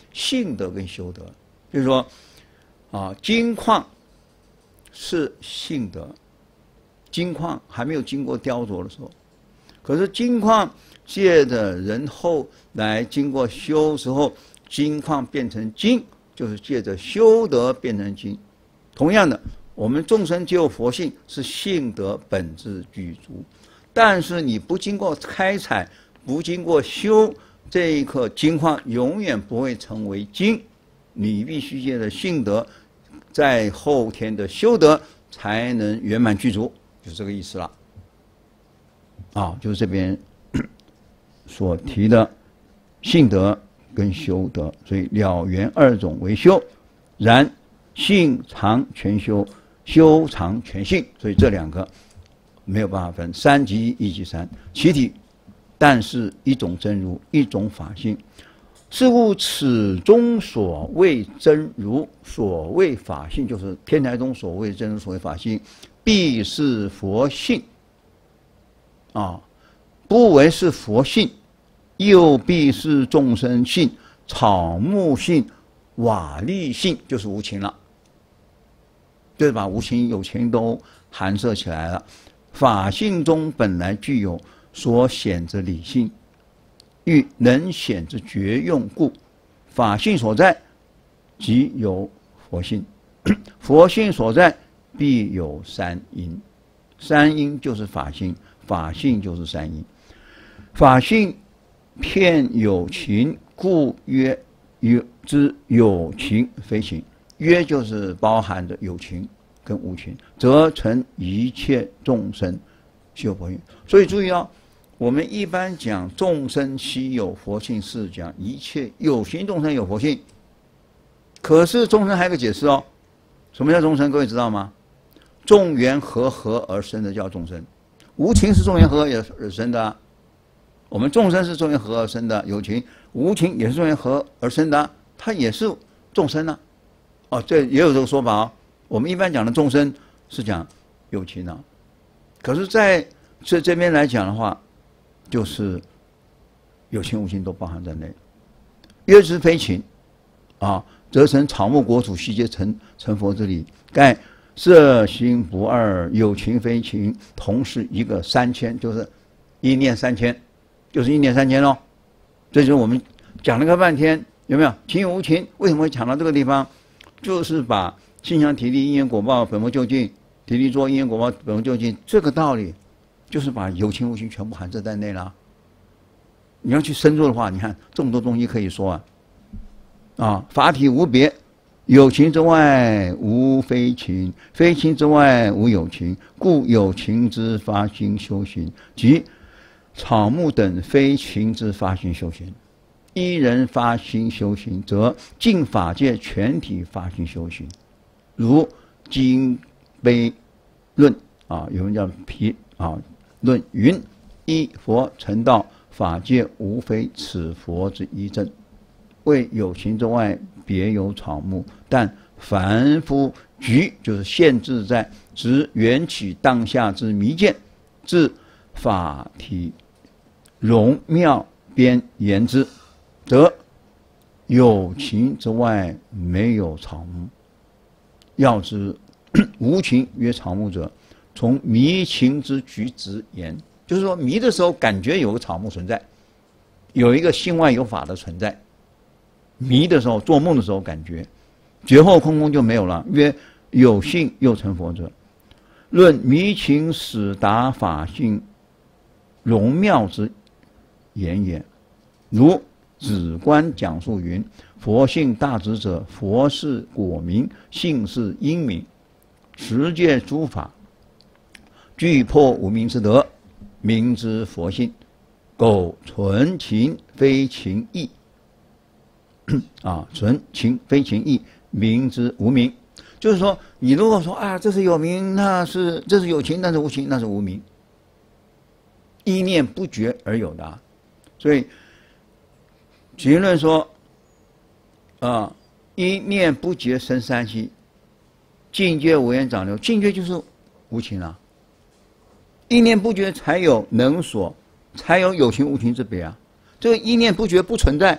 [SPEAKER 1] 性德跟修德。就是说，啊，金矿是性德，金矿还没有经过雕琢的时候，可是金矿借着人后来经过修之后，金矿变成金，就是借着修德变成金。同样的，我们众生皆有佛性，是性德本质具足，但是你不经过开采，不经过修，这一颗金矿永远不会成为金。你必须借着性德，在后天的修德才能圆满具足，就是这个意思了。啊，就是这边所提的性德跟修德，所以了缘二种为修，然性常全修，修常全性，所以这两个没有办法分，三即一，一即三，其体，但是一种真如，一种法性。是故此中所谓真如，所谓法性，就是天台中所谓真如，所谓法性，必是佛性。啊，不为是佛性，又必是众生性、草木性、瓦砾性，就是无情了。就是把无情有情都含摄起来了。法性中本来具有所显之理性，欲能显之觉用故，法性所在，即有佛性；佛性所在，必有三因。三因就是法性，法性就是三因。法性遍有情，故曰有之有情非情。约就是包含着有情跟无情，则成一切众生修佛性。所以注意啊，我们一般讲众生悉有佛性，是讲一切有情众生有佛性。可是众生还有个解释哦，什么叫众生？各位知道吗？众缘和合而生的叫众生，无情是众缘和合而生的、啊。我们众生是众缘和合而生的，有情无情也是众缘和合而生的、啊，它也是众生啊。哦，这也有这个说法哦。我们一般讲的众生是讲有情啊，可是在这这边来讲的话，就是有情无情都包含在内。约之非情，啊，则成草木国土悉皆成成佛之理。盖色心不二，有情非情，同是一个三千，就是一念三千，就是一念三千咯。这就是我们讲了个半天，有没有情有无情？为什么会讲到这个地方？就是把性相体力、因缘果报、本末究竟、体力作因缘果报、本末究竟这个道理，就是把有情无情全部含摄在内了。你要去深入的话，你看这么多东西可以说啊，啊，法体无别，有情之外无非情，非情之外无有情，故有情之发心修行，即草木等非情之发心修行。一人发心修行，则尽法界全体发心修行。如经碑论啊，有人叫皮啊论云：一佛成道，法界无非此佛之一正。为有情之外，别有草木，但凡夫局就是限制在执缘起当下之迷见，自法体容妙边言之，则有情之外没有草木。要知无情曰草木者，从迷情之局之言，就是说迷的时候感觉有个草木存在，有一个心外有法的存在。迷的时候，做梦的时候感觉，觉后空空就没有了。曰有性又成佛者，论迷情始达法性容妙之言也。如止观讲述云：佛性大直者，佛是果名，性是因名。十界诸法具破无明之德，名之佛性。苟存情非情义，啊，存情非情义，名之无明。就是说，你如果说啊，这是有名，那是这是有情，但是无情，那是无明。一念不觉而有的、啊，所以结论说，啊，一念不觉生三息，境界无缘长流，境界就是无情啊。一念不觉才有能所，才有有情无情之别啊。这个一念不觉不存在，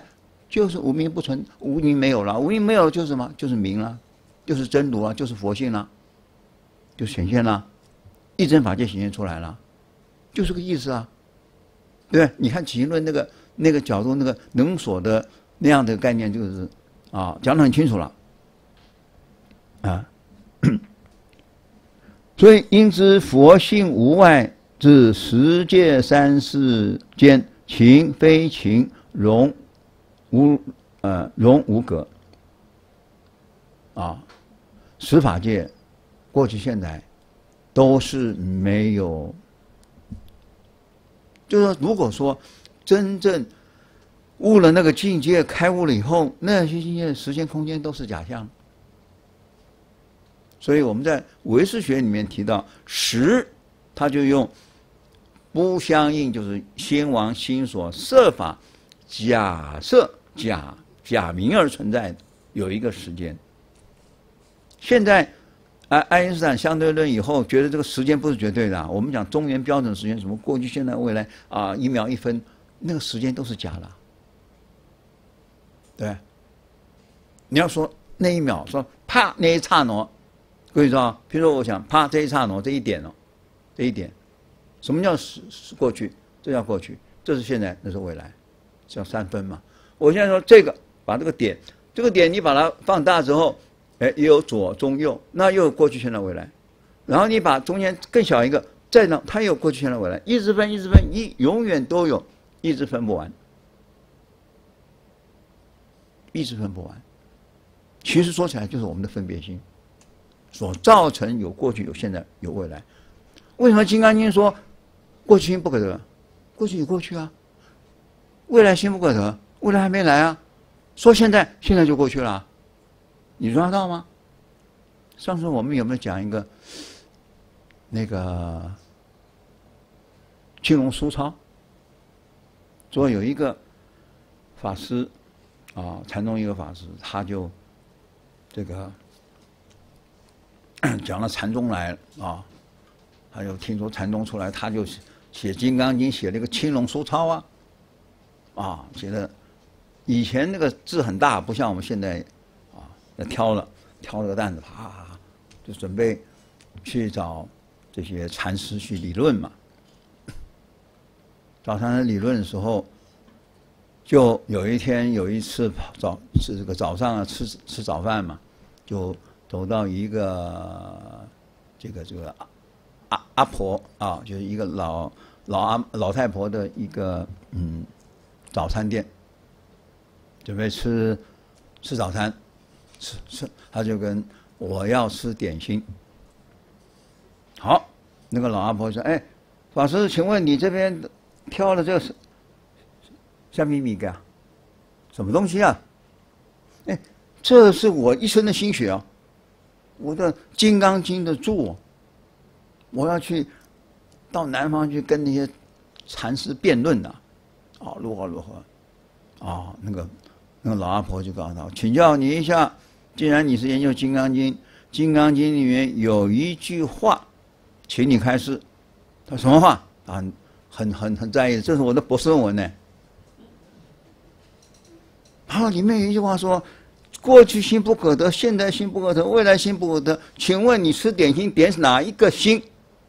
[SPEAKER 1] 就是无名不存，无名没有了，无名没有就是什么？就是名了，就是真如啊，就是佛性了，就显现了，一真法界显现出来了，就这个意思啊。对，你看起因论那个那个角度，那个能所的那样的概念，就是啊，讲得很清楚了啊。所以因之佛性无外至十界三世间，情非情，容无呃容无隔啊，十法界过去现在都是没有。就是说，如果说真正悟了那个境界，开悟了以后，那些境界时间空间都是假象。所以我们在唯识学里面提到识，他就用不相应，就是先王心所设法假设假假名而存在的有一个时间。现在爱爱因斯坦相对论以后，觉得这个时间不是绝对的、啊。我们讲中原标准时间，什么过去、现在、未来啊，一秒一分，那个时间都是假的。对，你要说那一秒，说啪那一刹那，各位知道，比如说我想啪这一刹那这一点哦，这一点，什么叫时过去？这叫过去，这是现在，那是未来，叫三分嘛。我现在说这个，把这个点，这个点你把它放大之后。哎，也有左中右，那又有过去、现在、未来，然后你把中间更小一个，再让它也有过去、现在、未来，一直分、一直分，一永远都有，一直分不完，一直分不完。其实说起来，就是我们的分别心所造成有过去、有现在、有未来。为什么《金刚经》说过去心不可得？过去有过去啊，未来心不可得，未来还没来啊。说现在，现在就过去了、啊。你抓到吗？上次我们有没有讲一个那个青龙书抄？说有一个法师啊，禅宗一个法师，他就这个讲了禅宗来啊，他就听说禅宗出来，他就写《金刚经》，写了一个青龙书抄啊，啊，写的以前那个字很大，不像我们现在。挑了挑了个担子，啪，就准备去找这些禅师去理论嘛。找禅师理论的时候，就有一天有一次早是这个早上啊吃吃早饭嘛，就走到一个这个这个阿阿婆啊，就是一个老老阿老太婆的一个嗯早餐店，准备吃吃早餐。吃吃，他就跟我要吃点心。好，那个老阿婆说：“哎，法师，请问你这边挑的这个是虾米米干？什么东西啊？哎，这是我一生的心血啊，我的《金刚经》的注，我要去到南方去跟那些禅师辩论的，啊，如何如何，啊，那个那个老阿婆就告诉他，请教你一下。”既然你是研究《金刚经》，《金刚经》里面有一句话，请你开示。他什么话啊？很很很在意，这是我的博士论文呢。然后里面有一句话说：“过去心不可得，现在心不可得，未来心不可得。请问你吃点心点哪一个心？”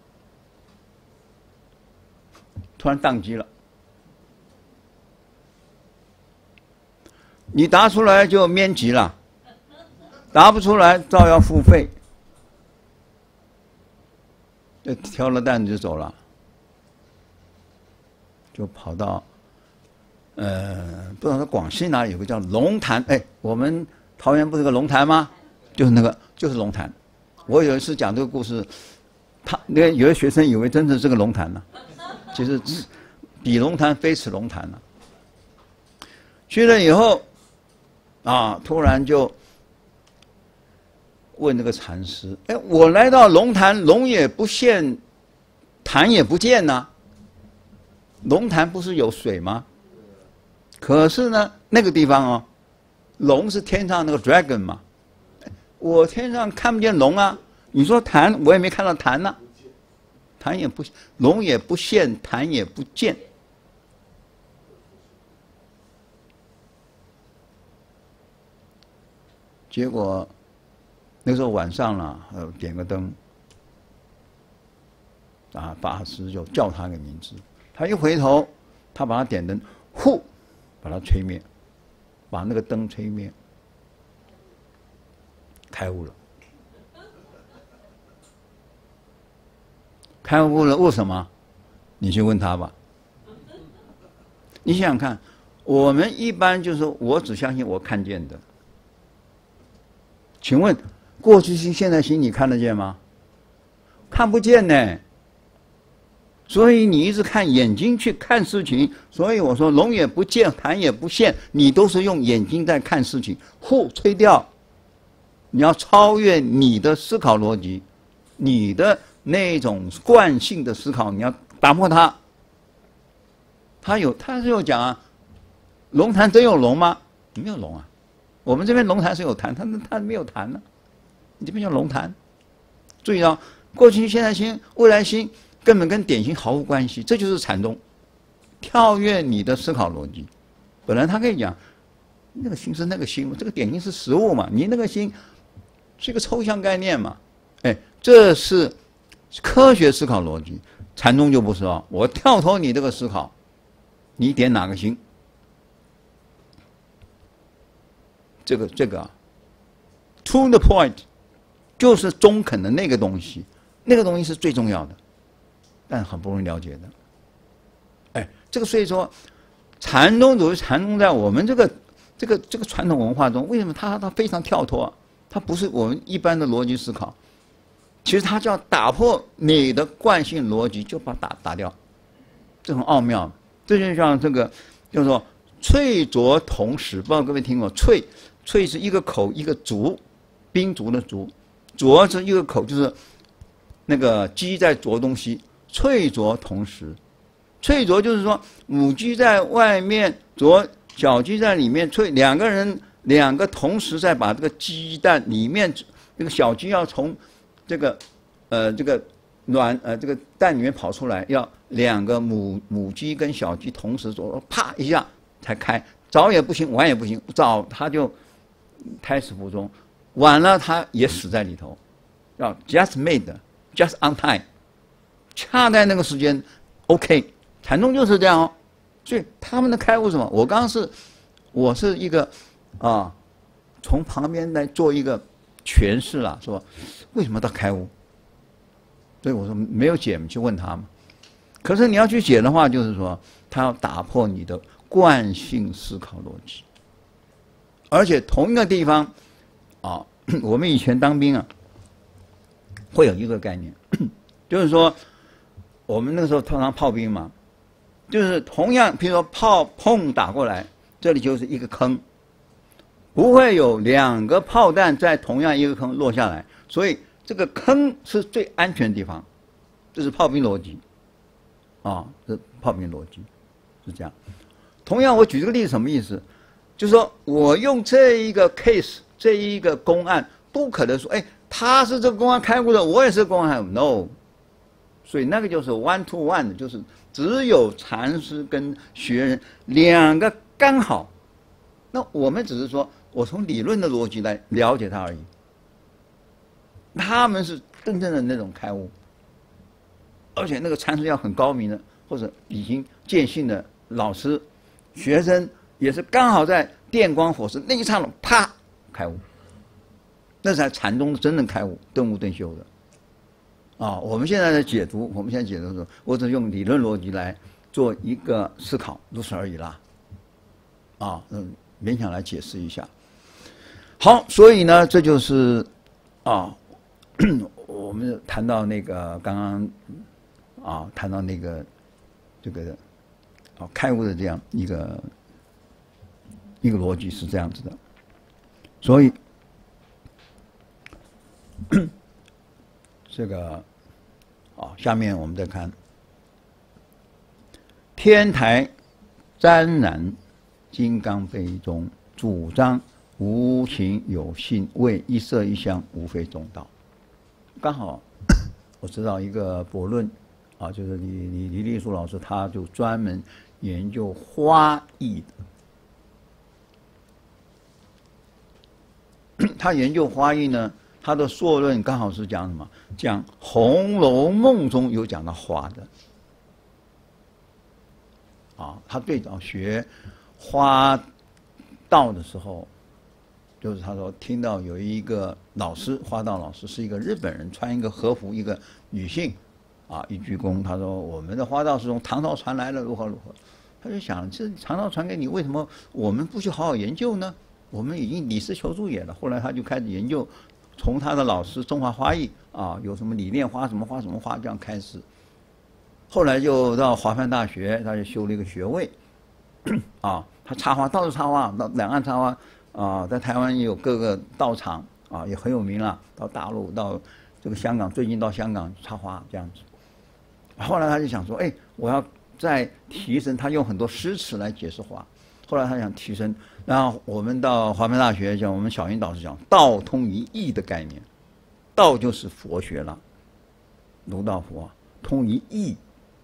[SPEAKER 1] 突然宕机了。你答出来就免级了。答不出来，照样付费。就挑了担子就走了，就跑到呃，不知道广西哪里有个叫龙潭，哎，我们桃园不是个龙潭吗？就是那个，就是龙潭。我有一次讲这个故事，他那个有的学生以为真的是个龙潭呢，其实比龙潭非此龙潭了。去了以后，啊，突然就。问那个禅师：“哎，我来到龙潭，龙也不现，潭也不见呐、啊。龙潭不是有水吗？可是呢，那个地方哦，龙是天上那个 dragon 嘛，我天上看不见龙啊。你说潭，我也没看到潭呐、啊，潭也不，龙也不现，潭也不见。 结果那时候晚上了，呃，点个灯，啊，法师就叫他个名字，他一回头，他把他点灯，呼，把他吹灭，把那个灯吹灭，开悟了。开悟了，为什么？你去问他吧。你想想看，我们一般就是我只相信我看见的。请问，过去心、现在心，你看得见吗？看不见呢。所以你一直看眼睛去看事情，所以我说龙也不见，潭也不现，你都是用眼睛在看事情。呼，吹掉。你要超越你的思考逻辑，你的那种惯性的思考，你要打破它。他有，他是有讲啊，龙潭真有龙吗？没有龙啊，我们这边龙潭是有潭，他他没有潭呢、啊，你这边叫龙潭。注意到、哦，过去、现在心、未来心根本跟点心毫无关系，这就是禅宗，跳跃你的思考逻辑。本来他可以讲，那个心是那个心嘛，这个点心是实物嘛，你那个心是一个抽象概念嘛，哎，这是科学思考逻辑。禅宗就不是哦，我跳脱你这个思考。你点哪个心？这个这个啊 ，to the point， 就是中肯的那个东西，那个东西是最重要的，但很不容易了解的。哎，这个所以说，禅宗属于禅宗在我们这个这个这个传统文化中，为什么它它非常跳脱、啊？它不是我们一般的逻辑思考，其实它叫打破你的惯性逻辑，就把它打打掉，这很奥妙。这就像这个叫做翠浊同时，不知道各位听过翠？翠是一个口一个足，冰足的足，浊是一个口，就是那个鸡在啄东西。翠浊同时，翠浊就是说母鸡在外面啄，小鸡在里面翠，两个人两个同时在把这个鸡蛋里面，这个小鸡要从这个呃这个卵呃这个蛋里面跑出来，要两个母母鸡跟小鸡同时做，啪一下才开，早也不行，晚也不行，早它就胎死腹中，晚了它也死在里头，要 just made just on time， 恰在那个时间 ，OK， 禅宗就是这样哦。所以他们的开悟是什么？我刚刚是我是一个啊，从旁边来做一个诠释了，说为什么他开悟？所以我说没有解，你去问他嘛。可是你要去解的话，就是说他要打破你的惯性思考逻辑，而且同一个地方啊，我们以前当兵啊，会有一个概念，就是说我们那个时候通常炮兵嘛，就是同样，比如说炮砰打过来，这里就是一个坑，不会有两个炮弹在同样一个坑落下来，所以这个坑是最安全的地方，这是炮兵逻辑。啊，这炮兵逻辑是这样。同样，我举这个例子什么意思？就是说我用这一个 case， 这一个公案，不可能说，哎，他是这个公案开悟的，我也是公案开悟 ，no。所以那个就是 one to one 的，就是只有禅师跟学人两个刚好。那我们只是说我从理论的逻辑来了解他而已。他们是真正的那种开悟。而且那个禅师要很高明的，或者已经见性的老师、学生，也是刚好在电光火石那一刹那，啪开悟，那才禅宗真正开悟、顿悟顿修的。啊，我们现在的解读，我们现在解读的时候，我只用理论逻辑来做一个思考，如此而已啦。啊，嗯，勉强来解释一下。好，所以呢，这就是啊，我们谈到那个刚刚。啊，谈到那个这个啊开悟的这样一个一个逻辑是这样子的，所以这个啊，下面我们再看天台湛然金刚碑中主张无情有性，为一色一香，无非中道。刚好我知道一个驳论。啊，就是李李李立树老师，他就专门研究花艺的。 他研究花艺呢，他的硕论刚好是讲什么？讲《红楼梦》中有讲到花的。啊，他最早学花道的时候，就是他说听到有一个老师，花道老师是一个日本人，穿一个和服，一个女性，啊，一鞠躬，他说我们的花道是从唐朝传来的，如何如何。他就想，这唐朝传给你，为什么我们不去好好研究呢？我们已经李斯求诸也了。后来他就开始研究，从他的老师中华花艺啊，有什么李炼花，什么花，什么花，这样开始。后来就到华梵大学，他就修了一个学位，啊，他插花到处插花，到两岸插花啊，在台湾也有各个道场啊，也很有名了。到大陆，到这个香港，最近到香港插花这样子。后来他就想说，哎，我要再提升，他用很多诗词来解释花。后来他想提升，然后我们到华梵大学讲，我们小云导师讲道通于义的概念，道就是佛学了，儒道佛通于义。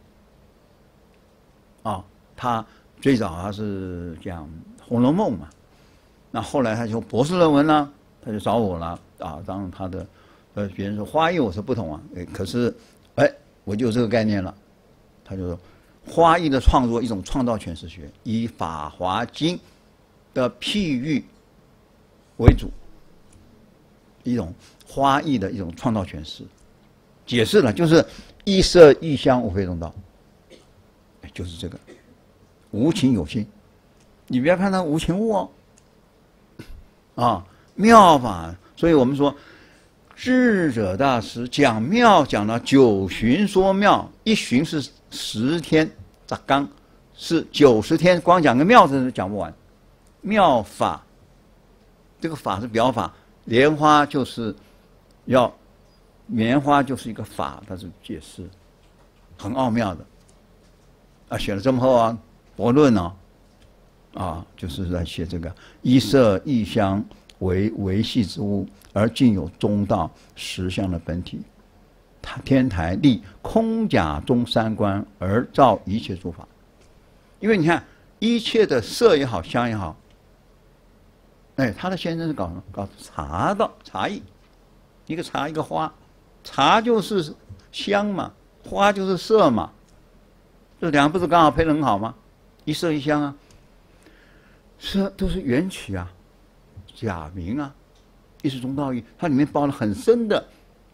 [SPEAKER 1] 啊，他最早他是讲《红楼梦》嘛，那后来他就博士论文呢，他就找我了啊，当他的呃，别人说花艺我是不懂啊，哎，可是哎，我就有这个概念了，他就说花艺的创作一种创造诠释学，以《法华经》的譬喻为主，一种花艺的一种创造诠释，解释了就是一色一香无非中道。就是这个无情有心，你不要看它无情物哦，啊，妙法。所以我们说，智者大师讲妙讲了九旬说妙，一旬是十天，这刚是九十天，光讲个妙字是讲不完。妙法，这个法是表法，莲花就是要棉花就是一个法，它是解释，很奥妙的。啊，写了这么厚啊，博论呢，啊，就是在写这个一色一香为维系之物，而尽有中道实相的本体。他天台立空假中三观，而造一切诸法。因为你看一切的色也好，香也好，哎，他的先生是搞什么？搞茶道茶艺，一个茶一个花，茶就是香嘛，花就是色嘛。这两个不是刚好配得很好吗？一色一香啊，是都是缘起啊，假名啊，一时中道义，它里面包了很深的《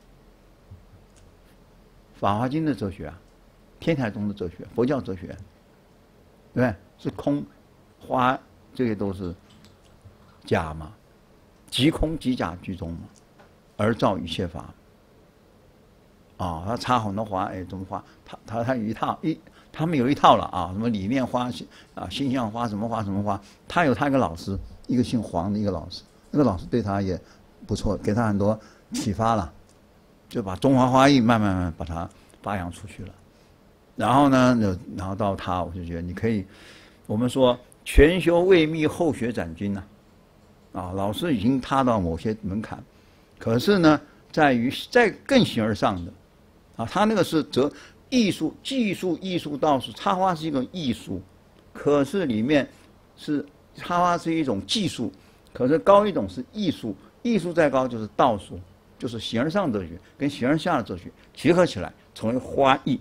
[SPEAKER 1] 法华经》的哲学啊，天台宗的哲学，佛教哲学，对不对？是空花，这些都是假嘛，即空即假即中嘛，而造一切法。啊、哦，他插很多花，哎，怎么花？他他他有一套一。他们有一套了啊，什么理念花啊、心象花，什么花什么花，他有他一个老师，一个姓黄的一个老师，那个老师对他也不错，给他很多启发了，就把中华花艺慢慢慢把它发扬出去了。然后呢，然后到他，我就觉得你可以，我们说全修未密，后学斩金呐、啊，啊，老师已经踏到某些门槛，可是呢，在于在更形而上的，啊，他那个是则。艺术、技术、艺术、道术，插花是一种艺术，可是里面是插花是一种技术，可是高一种是艺术，艺术再高就是道术，就是形而上哲学跟形而下的哲学结合起来成为花艺，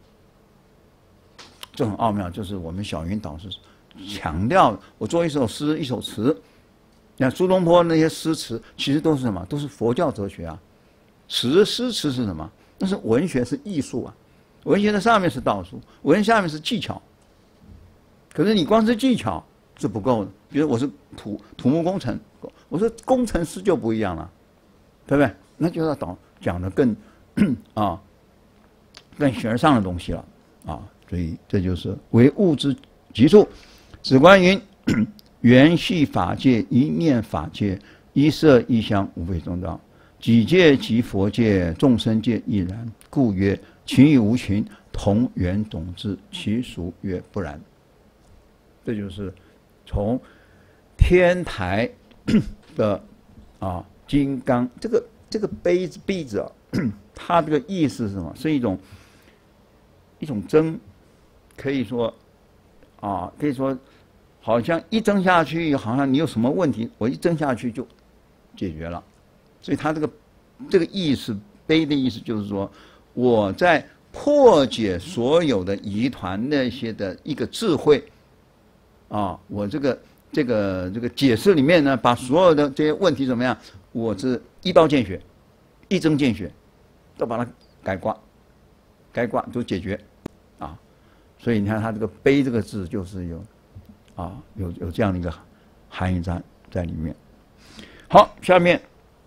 [SPEAKER 1] 这很奥妙。就是我们小云导师强调，我做一首诗、一首词，你看苏东坡那些诗词，其实都是什么？都是佛教哲学啊。词诗词是什么？那是文学，是艺术啊。文学的上面是道术，文学下面是技巧。可是你光是技巧是不够的。比如我是土土木工程，我说工程师就不一样了，对不对？那就要讲讲的更啊更形而上的东西了啊。所以这就是为物之极处。止观云：缘系法界，一念法界，一色一香，无非中道。己界即佛界，众生界亦然。故曰。情与无情，同源种质，其俗曰不然。这就是从天台的啊金刚这个这个杯子篦子啊，它这个意思是什么？是一种一种蒸，可以说啊，可以说好像一蒸下去，好像你有什么问题，我一蒸下去就解决了。所以他这个这个意思，悲的意思就是说，我在破解所有的疑团那些的一个智慧啊，我这个这个这个解释里面呢，把所有的这些问题怎么样，我是一刀见血，一针见血，都把它改挂，改挂都解决啊。所以你看他这个悲这个字就是有啊有有这样的一个含义在在里面。好，下面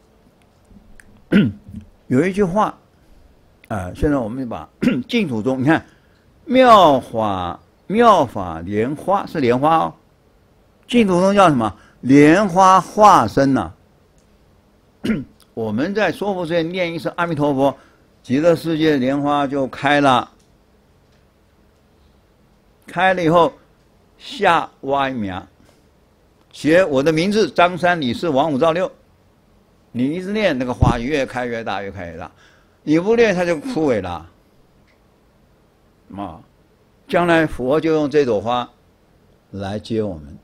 [SPEAKER 1] 有一句话，啊、呃，现在我们把净土中，你看妙法妙法莲花是莲花哦，净土中叫什么？莲花化身呐、啊。我们在说佛之前念一声阿弥陀佛，极乐世界莲花就开了，开了以后下挖一苗，写我的名字张三李四王五赵六。你一直念，那个花越开越大，越开越大。你不念，它就枯萎了。啊，将来佛就用这朵花来接我们，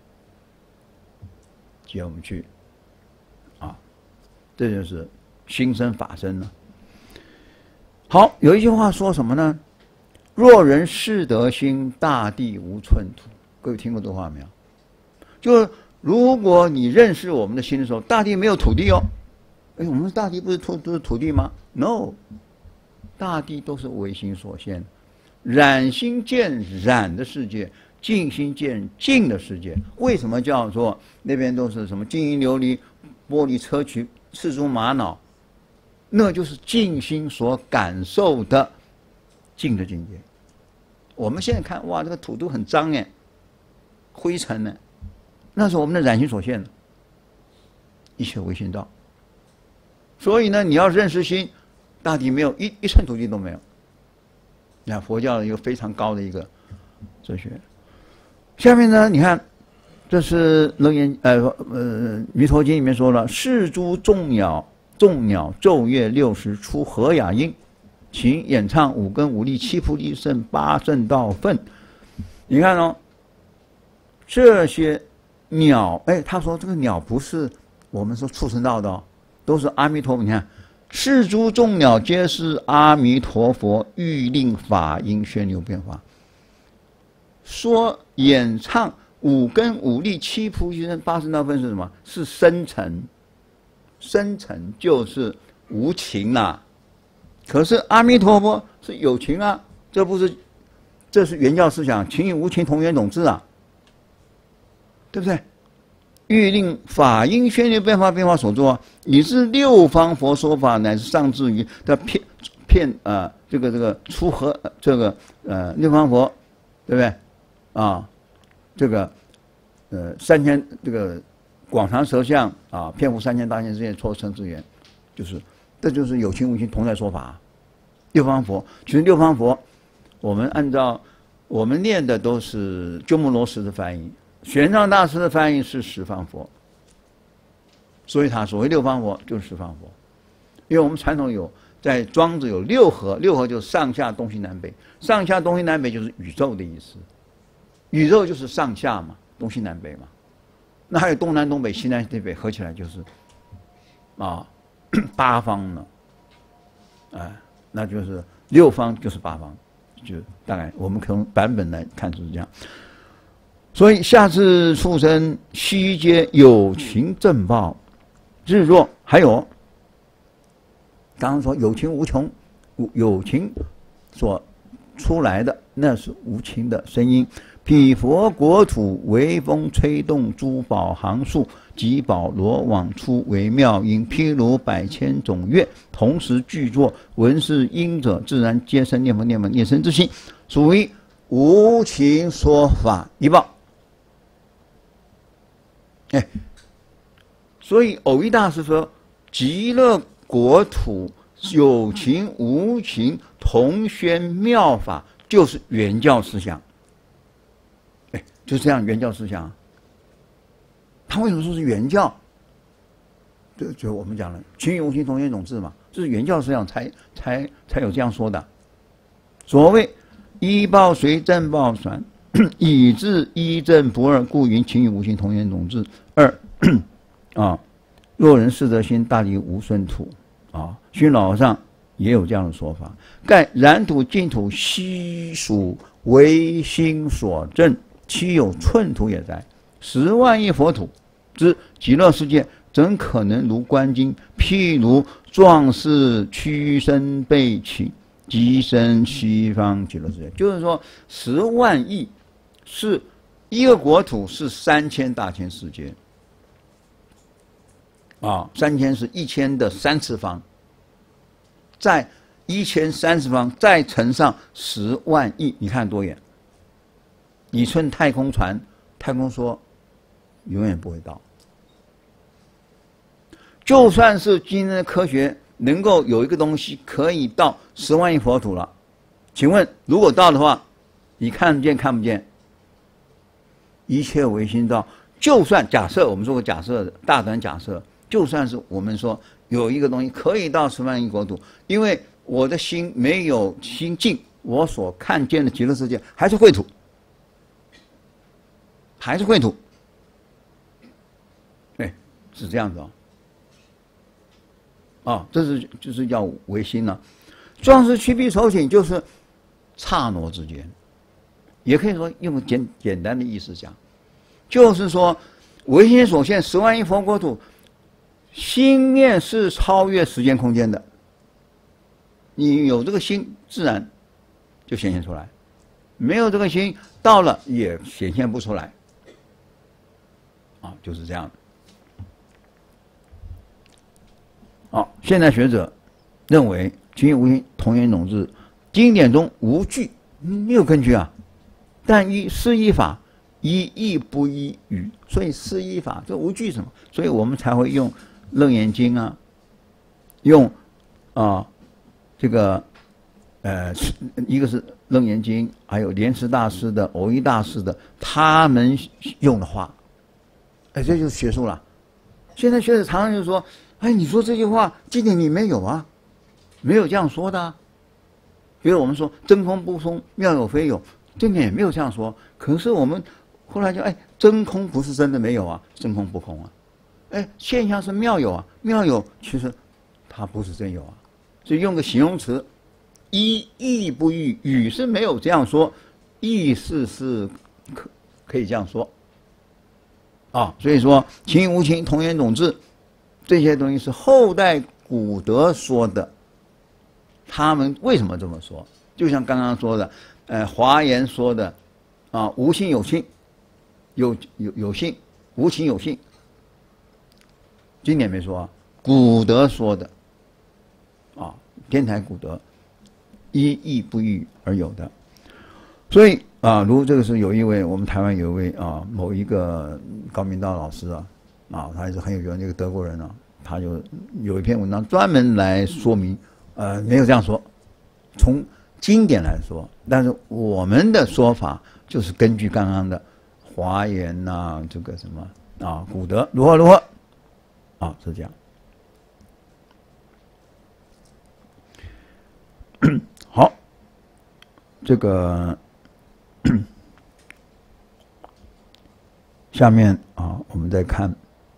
[SPEAKER 1] 接我们去。啊，这就是心生法身了。好，有一句话说什么呢？若人识得心，大地无寸土。各位听过这话没有？就是如果你认识我们的心的时候，大地没有土地哦。哎，我们大地不是土都是土地吗 ？No， 大地都是唯心所现，染心见染的世界，净心见净的世界。为什么叫做那边都是什么金银琉璃、玻璃砗磲、赤珠玛瑙？那就是净心所感受的净的境界。我们现在看，哇，这个土都很脏哎，灰尘呢。那是我们的染心所现的，一切唯心道。所以呢，你要认识心，大地没有一一寸土地都没有。你看佛教的一个非常高的一个哲学。下面呢，你看，这是楞严呃呃弥陀经里面说了：是诸众鸟众鸟昼夜六时出和雅音，请演唱五根五力七菩提圣八圣道分。你看哦，这些。鸟，哎，他说这个鸟不是我们说畜生道的哦，都是阿弥陀佛。你看，是诸众鸟皆是阿弥陀佛欲令法音宣流变化。说演唱五根五力七菩提圣八圣道分是什么？是深沉，深沉就是无情啦、啊。可是阿弥陀佛是有情啊，这不是，这是原教思想，情与无情同源种智啊。对不对？欲令法音宣流变化变化所作、啊，以致六方佛说法乃至上至于的片片啊、呃，这个这个出和这个呃六方佛，对不对？啊，这个呃三千这个广长舌相啊，遍覆三千大千世界，错生之源，就是这就是有情无情同在说法、啊。六方佛，其实六方佛，我们按照我们念的都是鸠摩罗什的翻译。玄奘大师的翻译是十方佛，所以他所谓六方佛就是十方佛。因为我们传统有在庄子有六合，六合就是上下东西南北，上下东西南北就是宇宙的意思，宇宙就是上下嘛，东西南北嘛。那还有东南东北西南西北合起来就是啊八方呢，哎，那就是六方就是八方，就大概我们从版本来看就是这样。所以下至畜生悉皆有情正报，日若还有，刚刚说有情无穷，有情所出来的那是无情的声音。彼佛国土微风吹动诸宝行树，及宝罗网出为妙音，譬如百千种乐，同时具作，闻是音者，自然皆生念佛念佛念生之心，属于无情说法一报。哎，所以偶一大师说，极乐国土有情无情同宣妙法，就是原教思想。哎，就这样原教思想。他为什么说是原教？就就我们讲了，情与无情同宣种智嘛，这是原教思想才才才有这样说的。所谓依报随正报传。以至一正不二，故云情与无情同源种智。二啊， 若人适得心，大抵无顺土啊。虚老和尚也有这样的说法。盖染土净土，悉属唯心所证，岂有寸土也哉？十万亿佛土之极乐世界，怎可能如观经？譬如壮士屈身背起，即生西方极乐世界。就是说，十万亿是一个国土，是三千大千世界啊，三千是一千的三次方，在一千三次方再乘上十万亿，你看多远？你乘太空船，太空说永远不会到。就算是今天的科学能够有一个东西可以到十万亿佛土了，请问如果到的话，你看得见看不见？一切唯心造。就算假设我们做个假设，大胆假设，就算是我们说有一个东西可以到十万亿国土，因为我的心没有心境，我所看见的极乐世界还是秽土，还是秽土。对，是这样子啊。啊，这是就是要唯心了、啊。壮士屈臂手起，就是刹那之间，也可以说用简简单的意思讲，就是说唯心所现十万亿佛国土，心念是超越时间空间的。你有这个心，自然就显现出来；没有这个心，到了也显现不出来。啊，就是这样。好，现代学者认为情义无心，同源种智，经典中无据，没有根据啊。但依是依法，依义不依语，所以是依法这无据什么？所以我们才会用《楞严经》啊，用啊这个呃一个是《楞严经》，还有莲池大师的、藕益大师的他们用的话，哎，这就是学术了。现在学者常常就说。哎，你说这句话经典里没有啊，没有这样说的啊。比如我们说真空不空，妙有非有，经典也没有这样说。可是我们后来就哎，真空不是真的没有啊，真空不空啊。哎，现象是妙有啊，妙有其实它不是真有啊。所以用个形容词，依义不依语是没有这样说，意思是可可以这样说啊。所以说情义无情，同源种智。这些东西是后代古德说的，他们为什么这么说？就像刚刚说的，呃，华严说的，啊，无心有性，有有有性，无情有性。经典没说啊，古德说的，啊，天台古德，依义不依而有的。所以啊，如这个是有一位我们台湾有一位啊某一个高明道老师啊。啊，他也是很有缘，这个德国人啊，他就有一篇文章专门来说明，呃，没有这样说，从经典来说，但是我们的说法就是根据刚刚的华严呐、啊，这个什么啊，古德如何如何，啊，是这样。好，这个下面啊，我们再看。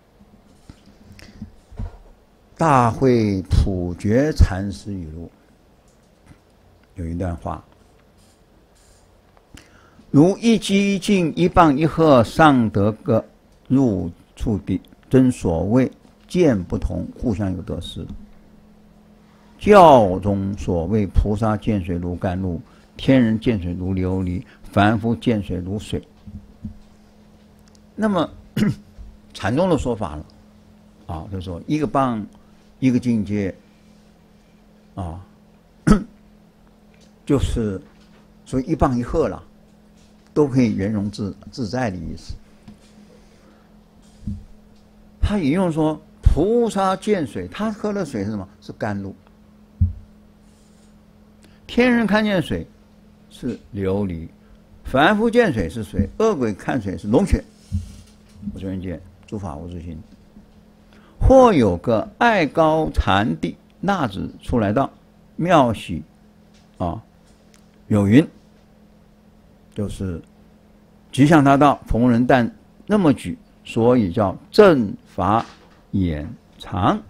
[SPEAKER 1] 大会普觉禅师语录有一段话：如一击一进，一棒一喝，尚得个入处地。真所谓见不同，互相有得失。教中所谓菩萨见水如甘露，天人见水如琉璃，凡夫见水如水。那么禅宗的说法了啊，就是说一个棒。一个境界，啊，就是所以一棒一喝了，都可以圆融自自在的意思。他引用说，菩萨见水，他喝的水是什么？是甘露。天人看见水是琉璃，凡夫见水是水，恶鬼看水是龙血。我这边见诸法无自性。或有个爱高禅地那子出来道，妙喜啊，有云，就是即向他道，逢人但那么举，所以叫正法眼常。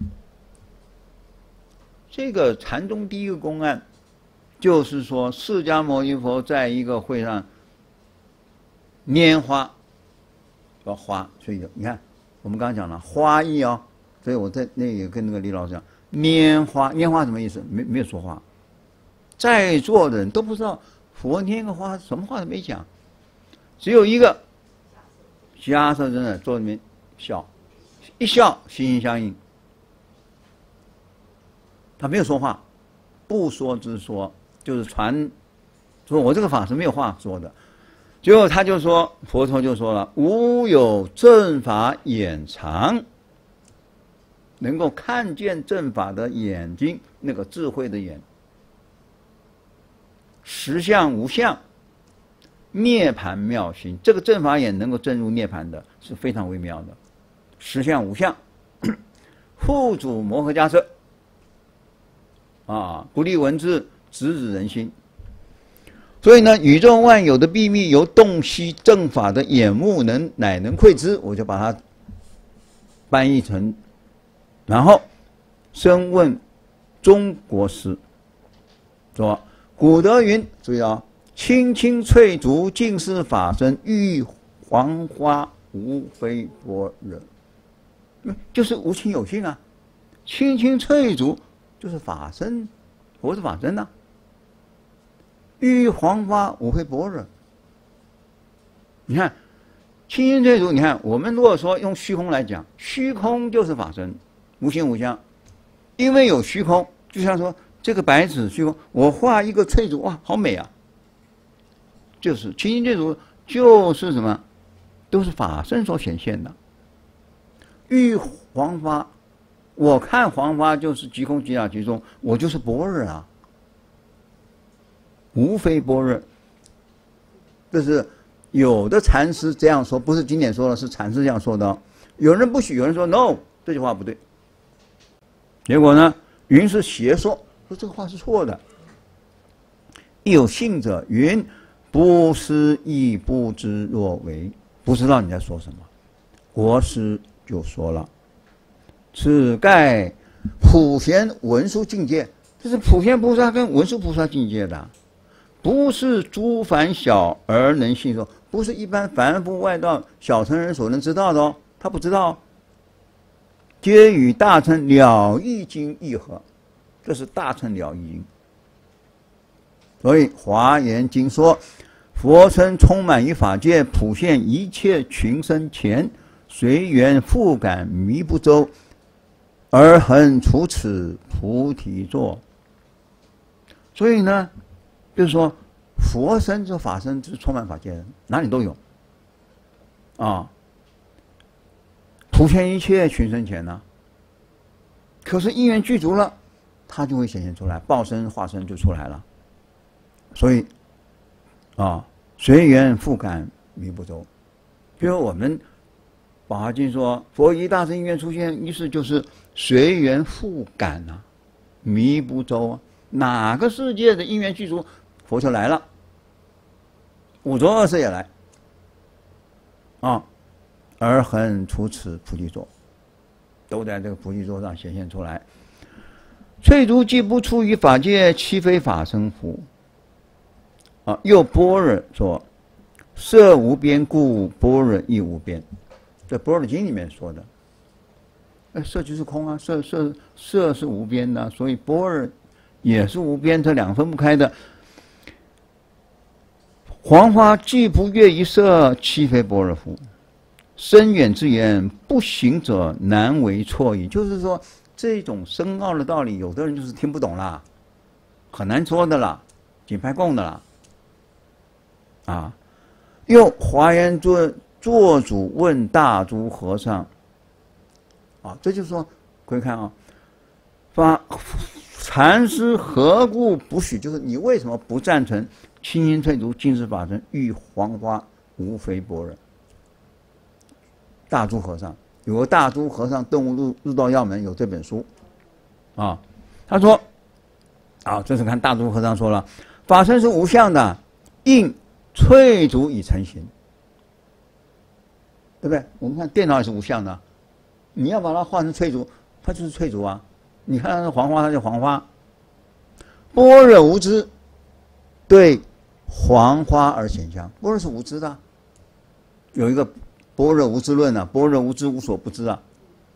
[SPEAKER 1] 这个禅宗第一个公案，就是说释迦牟尼佛在一个会上拈花，说花，所以你看我们刚刚讲了花艺哦，所以我在那也跟那个李老师讲，拈花，拈花什么意思？没没有说话，在座的人都不知道佛拈个花，什么话都没讲，只有一个迦叶真的坐那边笑，一笑心心相印。他没有说话，不说之说，就是传，说我这个法是没有话说的。结果他就说，佛陀就说了：“吾有正法眼常，能够看见正法的眼睛，那个智慧的眼，实相无相，涅盘妙心。这个正法眼能够证入涅盘的，是非常微妙的。实相无相，护主摩诃迦叶。”啊，不立文字，直指人心。所以呢，宇宙万有的秘密，由洞悉正法的眼目能乃能窥知。我就把它翻译成，然后深问中国诗，说古德云，注意啊，青青翠竹尽是法身，玉黄花无非般若。就是无情有性啊，青青翠竹。就是法身，佛是法身呐、啊。玉黄花无非般若。你看，青青翠竹，你看我们如果说用虚空来讲，虚空就是法身，无形无相。因为有虚空，就像说这个白纸虚空，我画一个翠竹，哇，好美啊！就是青青翠竹，就是什么，都是法身所显现的。玉黄花。我看黄花就是即空即了即中，我就是般若啊，无非般若。这是有的禅师这样说，不是经典说的，是禅师这样说的。有人不许，有人说 no， 这句话不对。结果呢，云是邪说，说这个话是错的。亦有信者云：不思亦不知若为，不知道你在说什么。国师就说了。此盖普贤文殊境界，这是普贤菩萨跟文殊菩萨境界的，不是诸凡小而能信受，不是一般凡夫外道小乘人所能知道的哦，他不知道、哦。皆与大乘了义经义合，这是大乘了义经。所以华严经说，佛身充满于法界，普现一切群生前，随缘复感迷不周。而恒处此菩提座。所以呢，就是说，佛身这法身是充满法界的，哪里都有。啊，普现一切群生前呢、啊。可是因缘具足了，它就会显现出来，报身化身就出来了。所以，啊，随缘复感迷不周。比如我们。《法华经》说，佛一大乘因缘出现，意思就是随缘复感啊，迷不周啊。哪个世界的因缘具足，佛就来了。五浊恶世也来，啊，而恒处此菩提座，都在这个菩提座上显现出来。翠竹既不出于法界，岂非法身乎？啊，又般若说，色无边故，般若亦无边。在《般若经》里面说的，呃，色即是空啊，色色色是无边的，所以般若也是无边，这两分不开的。黄花既不悦于色，岂非般若乎？深远之言，不行者难为错矣。就是说，这种深奥的道理，有的人就是听不懂啦，很难说的啦，紧拍供的啦。啊，又华严尊。做主问大诸和尚，啊，这就是说，各位看啊，法禅师何故不许？就是你为什么不赞成青青翠竹尽是法身，玉黄花无非般若？大诸和尚有个大诸和尚顿悟入入道要门有这本书，啊，他说，啊，这是看大诸和尚说了，法身是无相的，应翠竹以成形。对不对？我们看电脑也是无相的，你要把它换成翠竹， 它就是翠竹啊。你看黄花，它叫黄花。般若无知，对黄花而显相。般若是无知的，有一个般若无知论啊，般若无知，无所不知啊。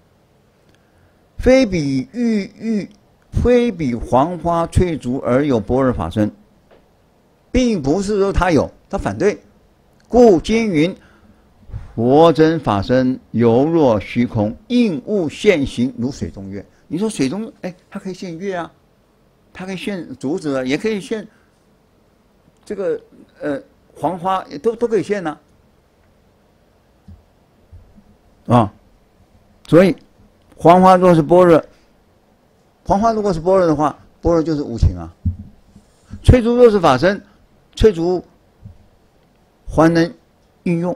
[SPEAKER 1] 非比玉玉，非比黄花翠竹而有般若法身，并不是说他有，他反对。故今云佛真法身犹若虚空，应物现形如水中月。你说水中，哎，它可以现月啊，它可以现竹子啊，也可以现这个呃黄花，都都可以现呢、啊，啊，所以黄花若是般若，黄花如果是般若的话，般若就是无情啊。翠竹若是法身，翠竹还能运用。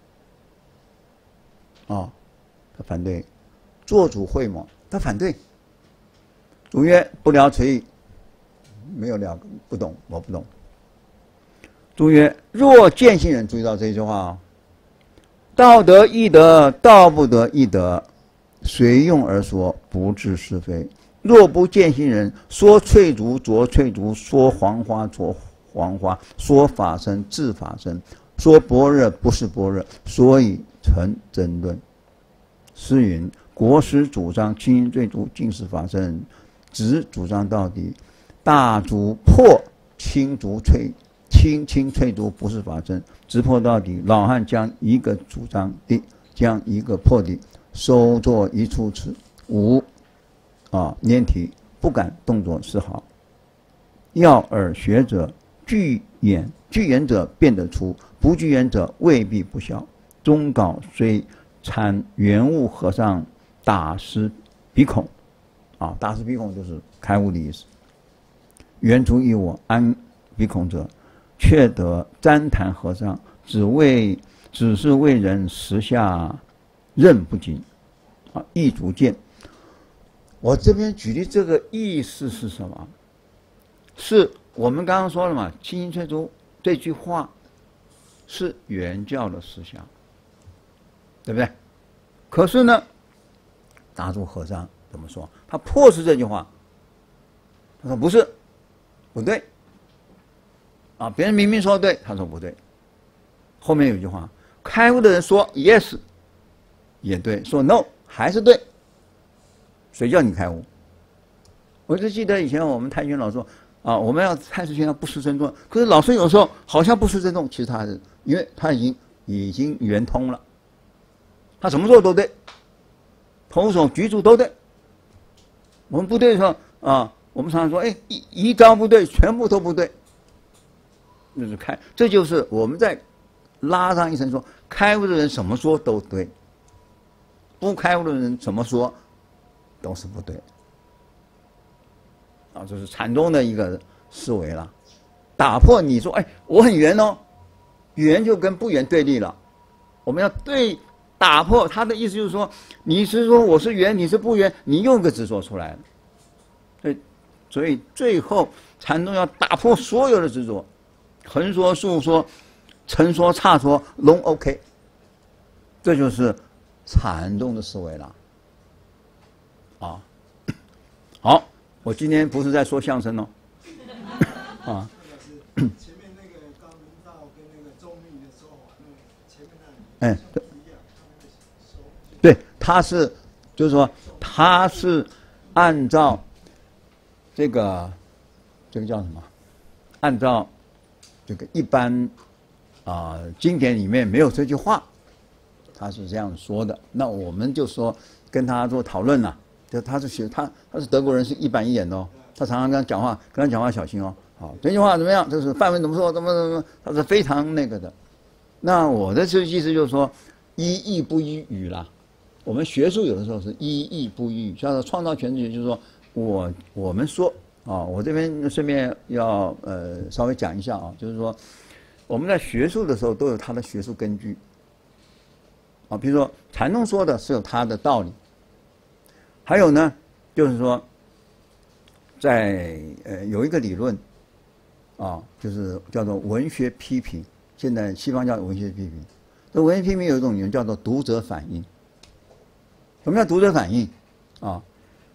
[SPEAKER 1] 啊，他反对，做主会谋，他反对。主曰：不了垂意，没有了，不懂，我不懂。主曰：若见性人，注意到这一句话啊、哦，道得亦得，道不得亦得，随用而说，不治是非。若不见性人，说翠竹着翠竹，说黄花着黄花，说法身治法身，说般若不是般若，所以成争论。诗云：国师主张青音坠竹尽是法身，直主张到底，大竹破青竹翠，青青翠竹不是法身，直破到底。老汉将一个主张的，将一个破的，收作一处词，无啊粘题，不敢动作丝毫。要耳学者具眼，具眼者辨得出，不具眼者未必不晓。终稿虽参圆悟和尚打湿鼻孔，啊，打湿鼻孔就是开悟的意思。原主以我安鼻孔者，却得旃檀和尚只为只是为人时下任不精，啊，亦足见。我这边举例这个意思是什么？是我们刚刚说了嘛，青音翠竹这句话是原教的思想，对不对？可是呢，大珠和尚怎么说？他破斥这句话，他说不是，不对。啊，别人明明说对，他说不对。后面有一句话，开悟的人说 yes 也对，说 no 还是对。谁叫你开悟？我就记得以前我们太玄老说啊，我们要太师轩要不失真动，可是老师有时候好像不失真动，其实他是因为他已经已经圆通了，他什么做都对，投手举足都对。我们不对的时候啊，我们常常说，哎，一一招不对，全部都不对。那是开，这就是我们在拉上一层说，开悟的人什么说都对，不开悟的人怎么说都是不对。啊，这是禅宗的一个思维了，打破你说，哎，我很圆哦，圆就跟不圆对立了。我们要对打破他的意思，就是说，你是说我是圆，你是不圆，你用个执着出来了。所以，所以最后禅宗要打破所有的执着，横说、竖说、横说、岔说，拢 OK。这就是禅宗的思维了。啊，好。我今天不是在说相声哦，啊，
[SPEAKER 3] 前面那个高明道跟那个中密的说法，那个前面那
[SPEAKER 1] 哎，对，他是就是说他是按照这个这个叫什么？按照这个一般啊、呃、经典里面没有这句话，他是这样说的。那我们就说跟他做讨论呐、啊。就他是学他他是德国人，是一板一眼的哦。他常常跟他讲话，跟他讲话小心哦。好，这句话怎么样？这是范文怎么说？怎么怎么？他是非常那个的。那我的这意思就是说，依义不依语啦。我们学术有的时候是依义不依语，叫做创造全知觉，就是说我我们说啊，我这边顺便要呃稍微讲一下啊，就是说我们在学术的时候都有它的学术根据啊，比如说禅宗说的是有它的道理。还有呢，就是说，在呃有一个理论，啊，就是叫做文学批评，现在西方叫文学批评。这文学批评有一种理论叫做读者反应。什么叫读者反应？啊，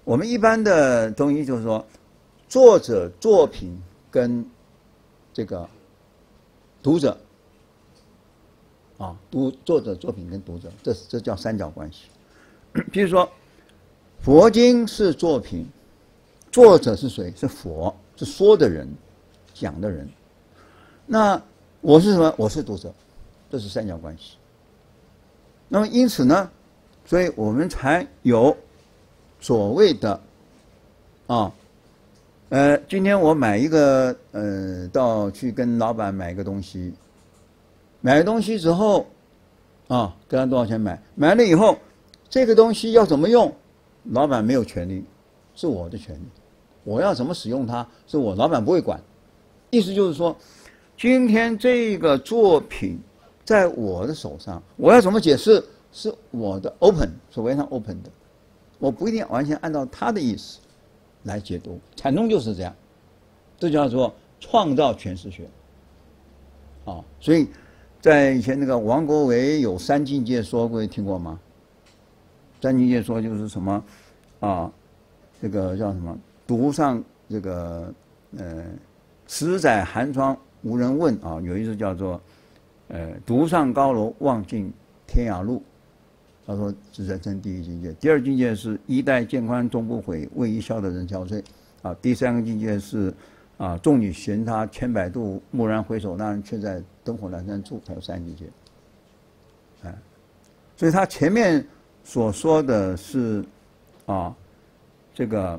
[SPEAKER 1] 我们一般的中医就是说，作者作品跟这个读者啊，读作者作品跟读者，这这叫三角关系。比如说，佛经是作品，作者是谁？是佛，是说的人，讲的人。那我是什么？我是读者，这是三角关系。那么因此呢，所以我们才有所谓的啊，呃，今天我买一个呃，到去跟老板买一个东西，买了东西之后啊，跟他多少钱买？买了以后，这个东西要怎么用，老板没有权利，是我的权利。我要怎么使用它，是我老板不会管。意思就是说，今天这个作品在我的手上，我要怎么解释，是我的 open， 所谓上 open 的，我不一定完全按照他的意思来解读。禅宗就是这样，这叫做创造诠释学。啊，所以在以前那个王国维有三境界说，各位听过吗？三境界说就是什么啊？这个叫什么？独上这个呃，十载寒窗无人问啊，有一次叫做呃，独上高楼望尽天涯路。他说是人生第一境界。第二境界是衣带渐宽终不悔，为伊消得人憔悴。啊，第三个境界是啊，众里寻他千百度，蓦然回首，那人却在灯火阑珊处。才有三境界。哎，所以他前面所说的是啊，这个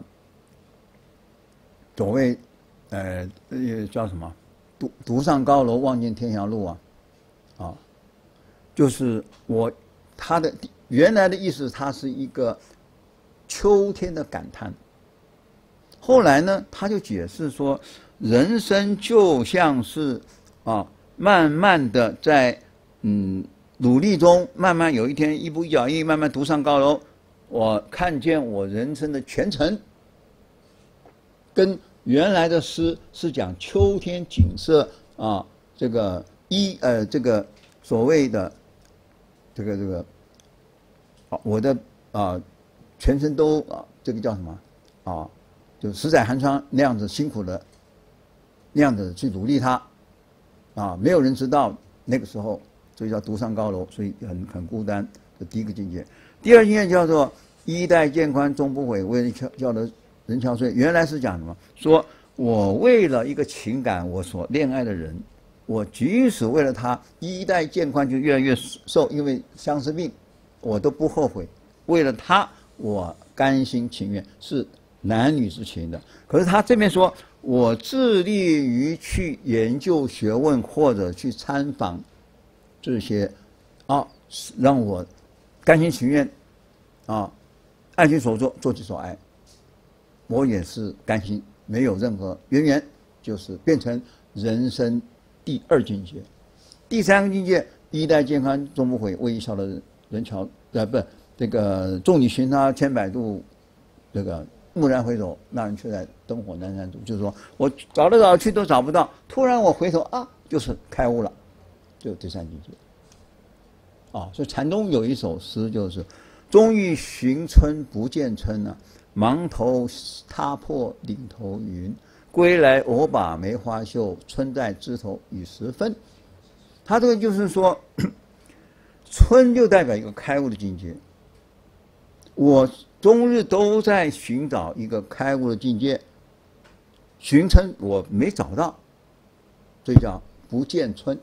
[SPEAKER 1] 所谓呃呃叫什么？独独上高楼望尽天涯路啊，啊，就是我他的原来的意思，它是一个秋天的感叹。后来呢，他就解释说，人生就像是啊，慢慢的在嗯努力中，慢慢有一天一步一脚印，慢慢独上高楼。我看见我人生的全程，跟原来的诗是讲秋天景色啊，这个一呃这个所谓的这个这个，啊我的啊全身都啊这个叫什么啊？就十载寒窗那样子辛苦的，那样子去努力它，啊，没有人知道那个时候，所以叫独上高楼，所以很很孤单。这第一个境界。第二境界叫做衣带渐宽终不悔，为叫叫得人憔悴。原来是讲什么？说我为了一个情感，我所恋爱的人，我即使为了他衣带渐宽，就越来越瘦，因为相思病，我都不后悔。为了他，我甘心情愿，是男女之情的。可是他这边说，我致力于去研究学问或者去参访这些，啊，让我甘心情愿，啊，爱其所作，做其所爱。我也是甘心，没有任何渊源，就是变成人生第二境界。第三个境界，衣带渐宽终不悔，为伊消得人人憔呃不这个众里寻他千百度，这个蓦然回首，那人却在灯火阑珊处。就是说我找来找去都找不到，突然我回头啊，就是开悟了，就第三境界。啊，所以禅宗有一首诗，就是“终欲寻春不见春啊，忙头踏破岭头云。归来偶把梅花嗅，春在枝头已时分。”他这个就是说，春就代表一个开悟的境界。我终日都在寻找一个开悟的境界，寻春我没找到，所以叫不见春。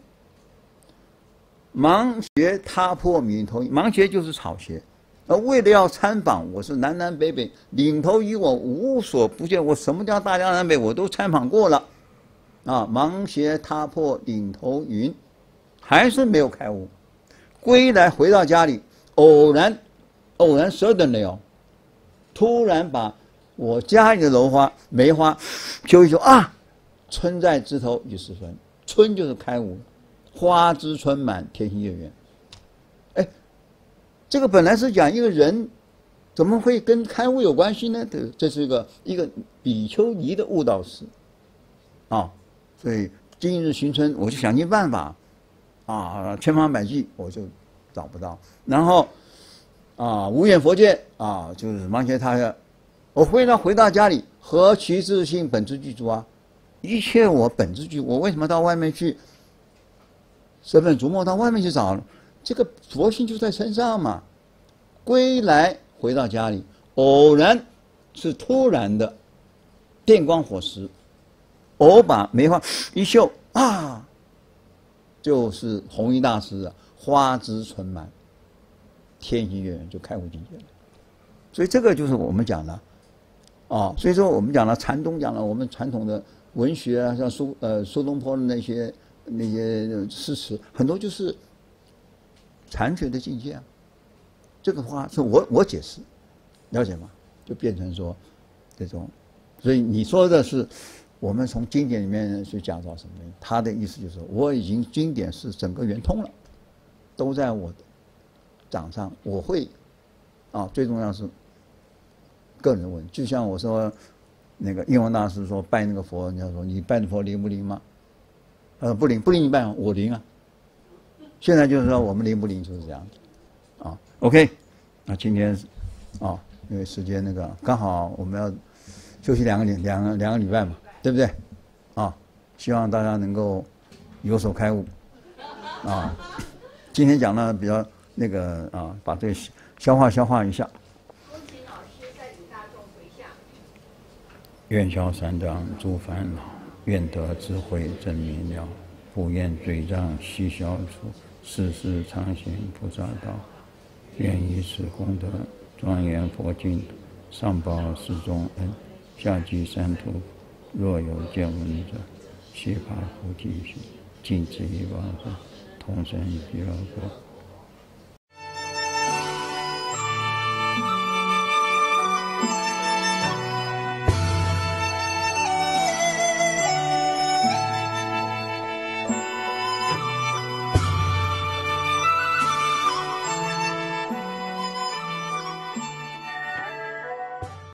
[SPEAKER 1] 芒鞋踏破岭头，芒鞋就是草鞋，而为了要参访，我是南南北北，岭头与我无所不见，我什么叫大江南北我都参访过了，啊，芒鞋踏破岭头云，还是没有开悟。归来回到家里，偶然偶然 suddenly 哦，突然把我家里的楼花梅花嗅一嗅啊，春在枝头已时分，春就是开悟。花枝春满，天心月圆。哎，这个本来是讲一个人怎么会跟开悟有关系呢？这这是一个一个比丘尼的悟道史啊。所以今日寻春，我就想尽办法啊，千方百计，我就找不到。然后啊，无眼佛界啊，就是芒鞋踏我回到回到家里，何其自性本自具足啊！一切我本自具，我为什么到外面去舍本逐末到外面去找？这个佛性就在身上嘛。归来回到家里，偶然是突然的电光火石，偶把梅花一嗅啊，就是弘一大师啊，花枝纯满，天心月圆就开悟境界了。所以这个就是我们讲的。啊，所以说我们讲了禅宗，讲了我们传统的文学啊，像苏呃苏东坡的那些那些诗词，很多就是禅学的境界啊。这个话是我我解释，了解吗？就变成说这种，所以你说的是我们从经典里面去讲到什么东西，他的意思就是我已经经典是整个圆通了，都在我的掌上，我会啊，最重要是。个人问，就像我说，那个印光大师说拜那个佛，人家说你拜的佛灵不灵吗？呃，不灵，不灵你拜我灵啊。现在就是说我们灵不灵就是这样子，啊 ，OK， 那今天啊，因为时间那个刚好我们要休息两个礼两个两个礼拜嘛，对不对？啊，希望大家能够有所开悟，啊，今天讲的比较那个啊，把这个消化消化一下。愿消三障诸烦恼，愿得智慧真明了，不愿罪障悉消除，世世常行菩萨道。愿以此功德庄严佛净土，上报四重恩，下济三途苦。若有见闻者，悉发菩提心，尽此一往生，同生极乐国。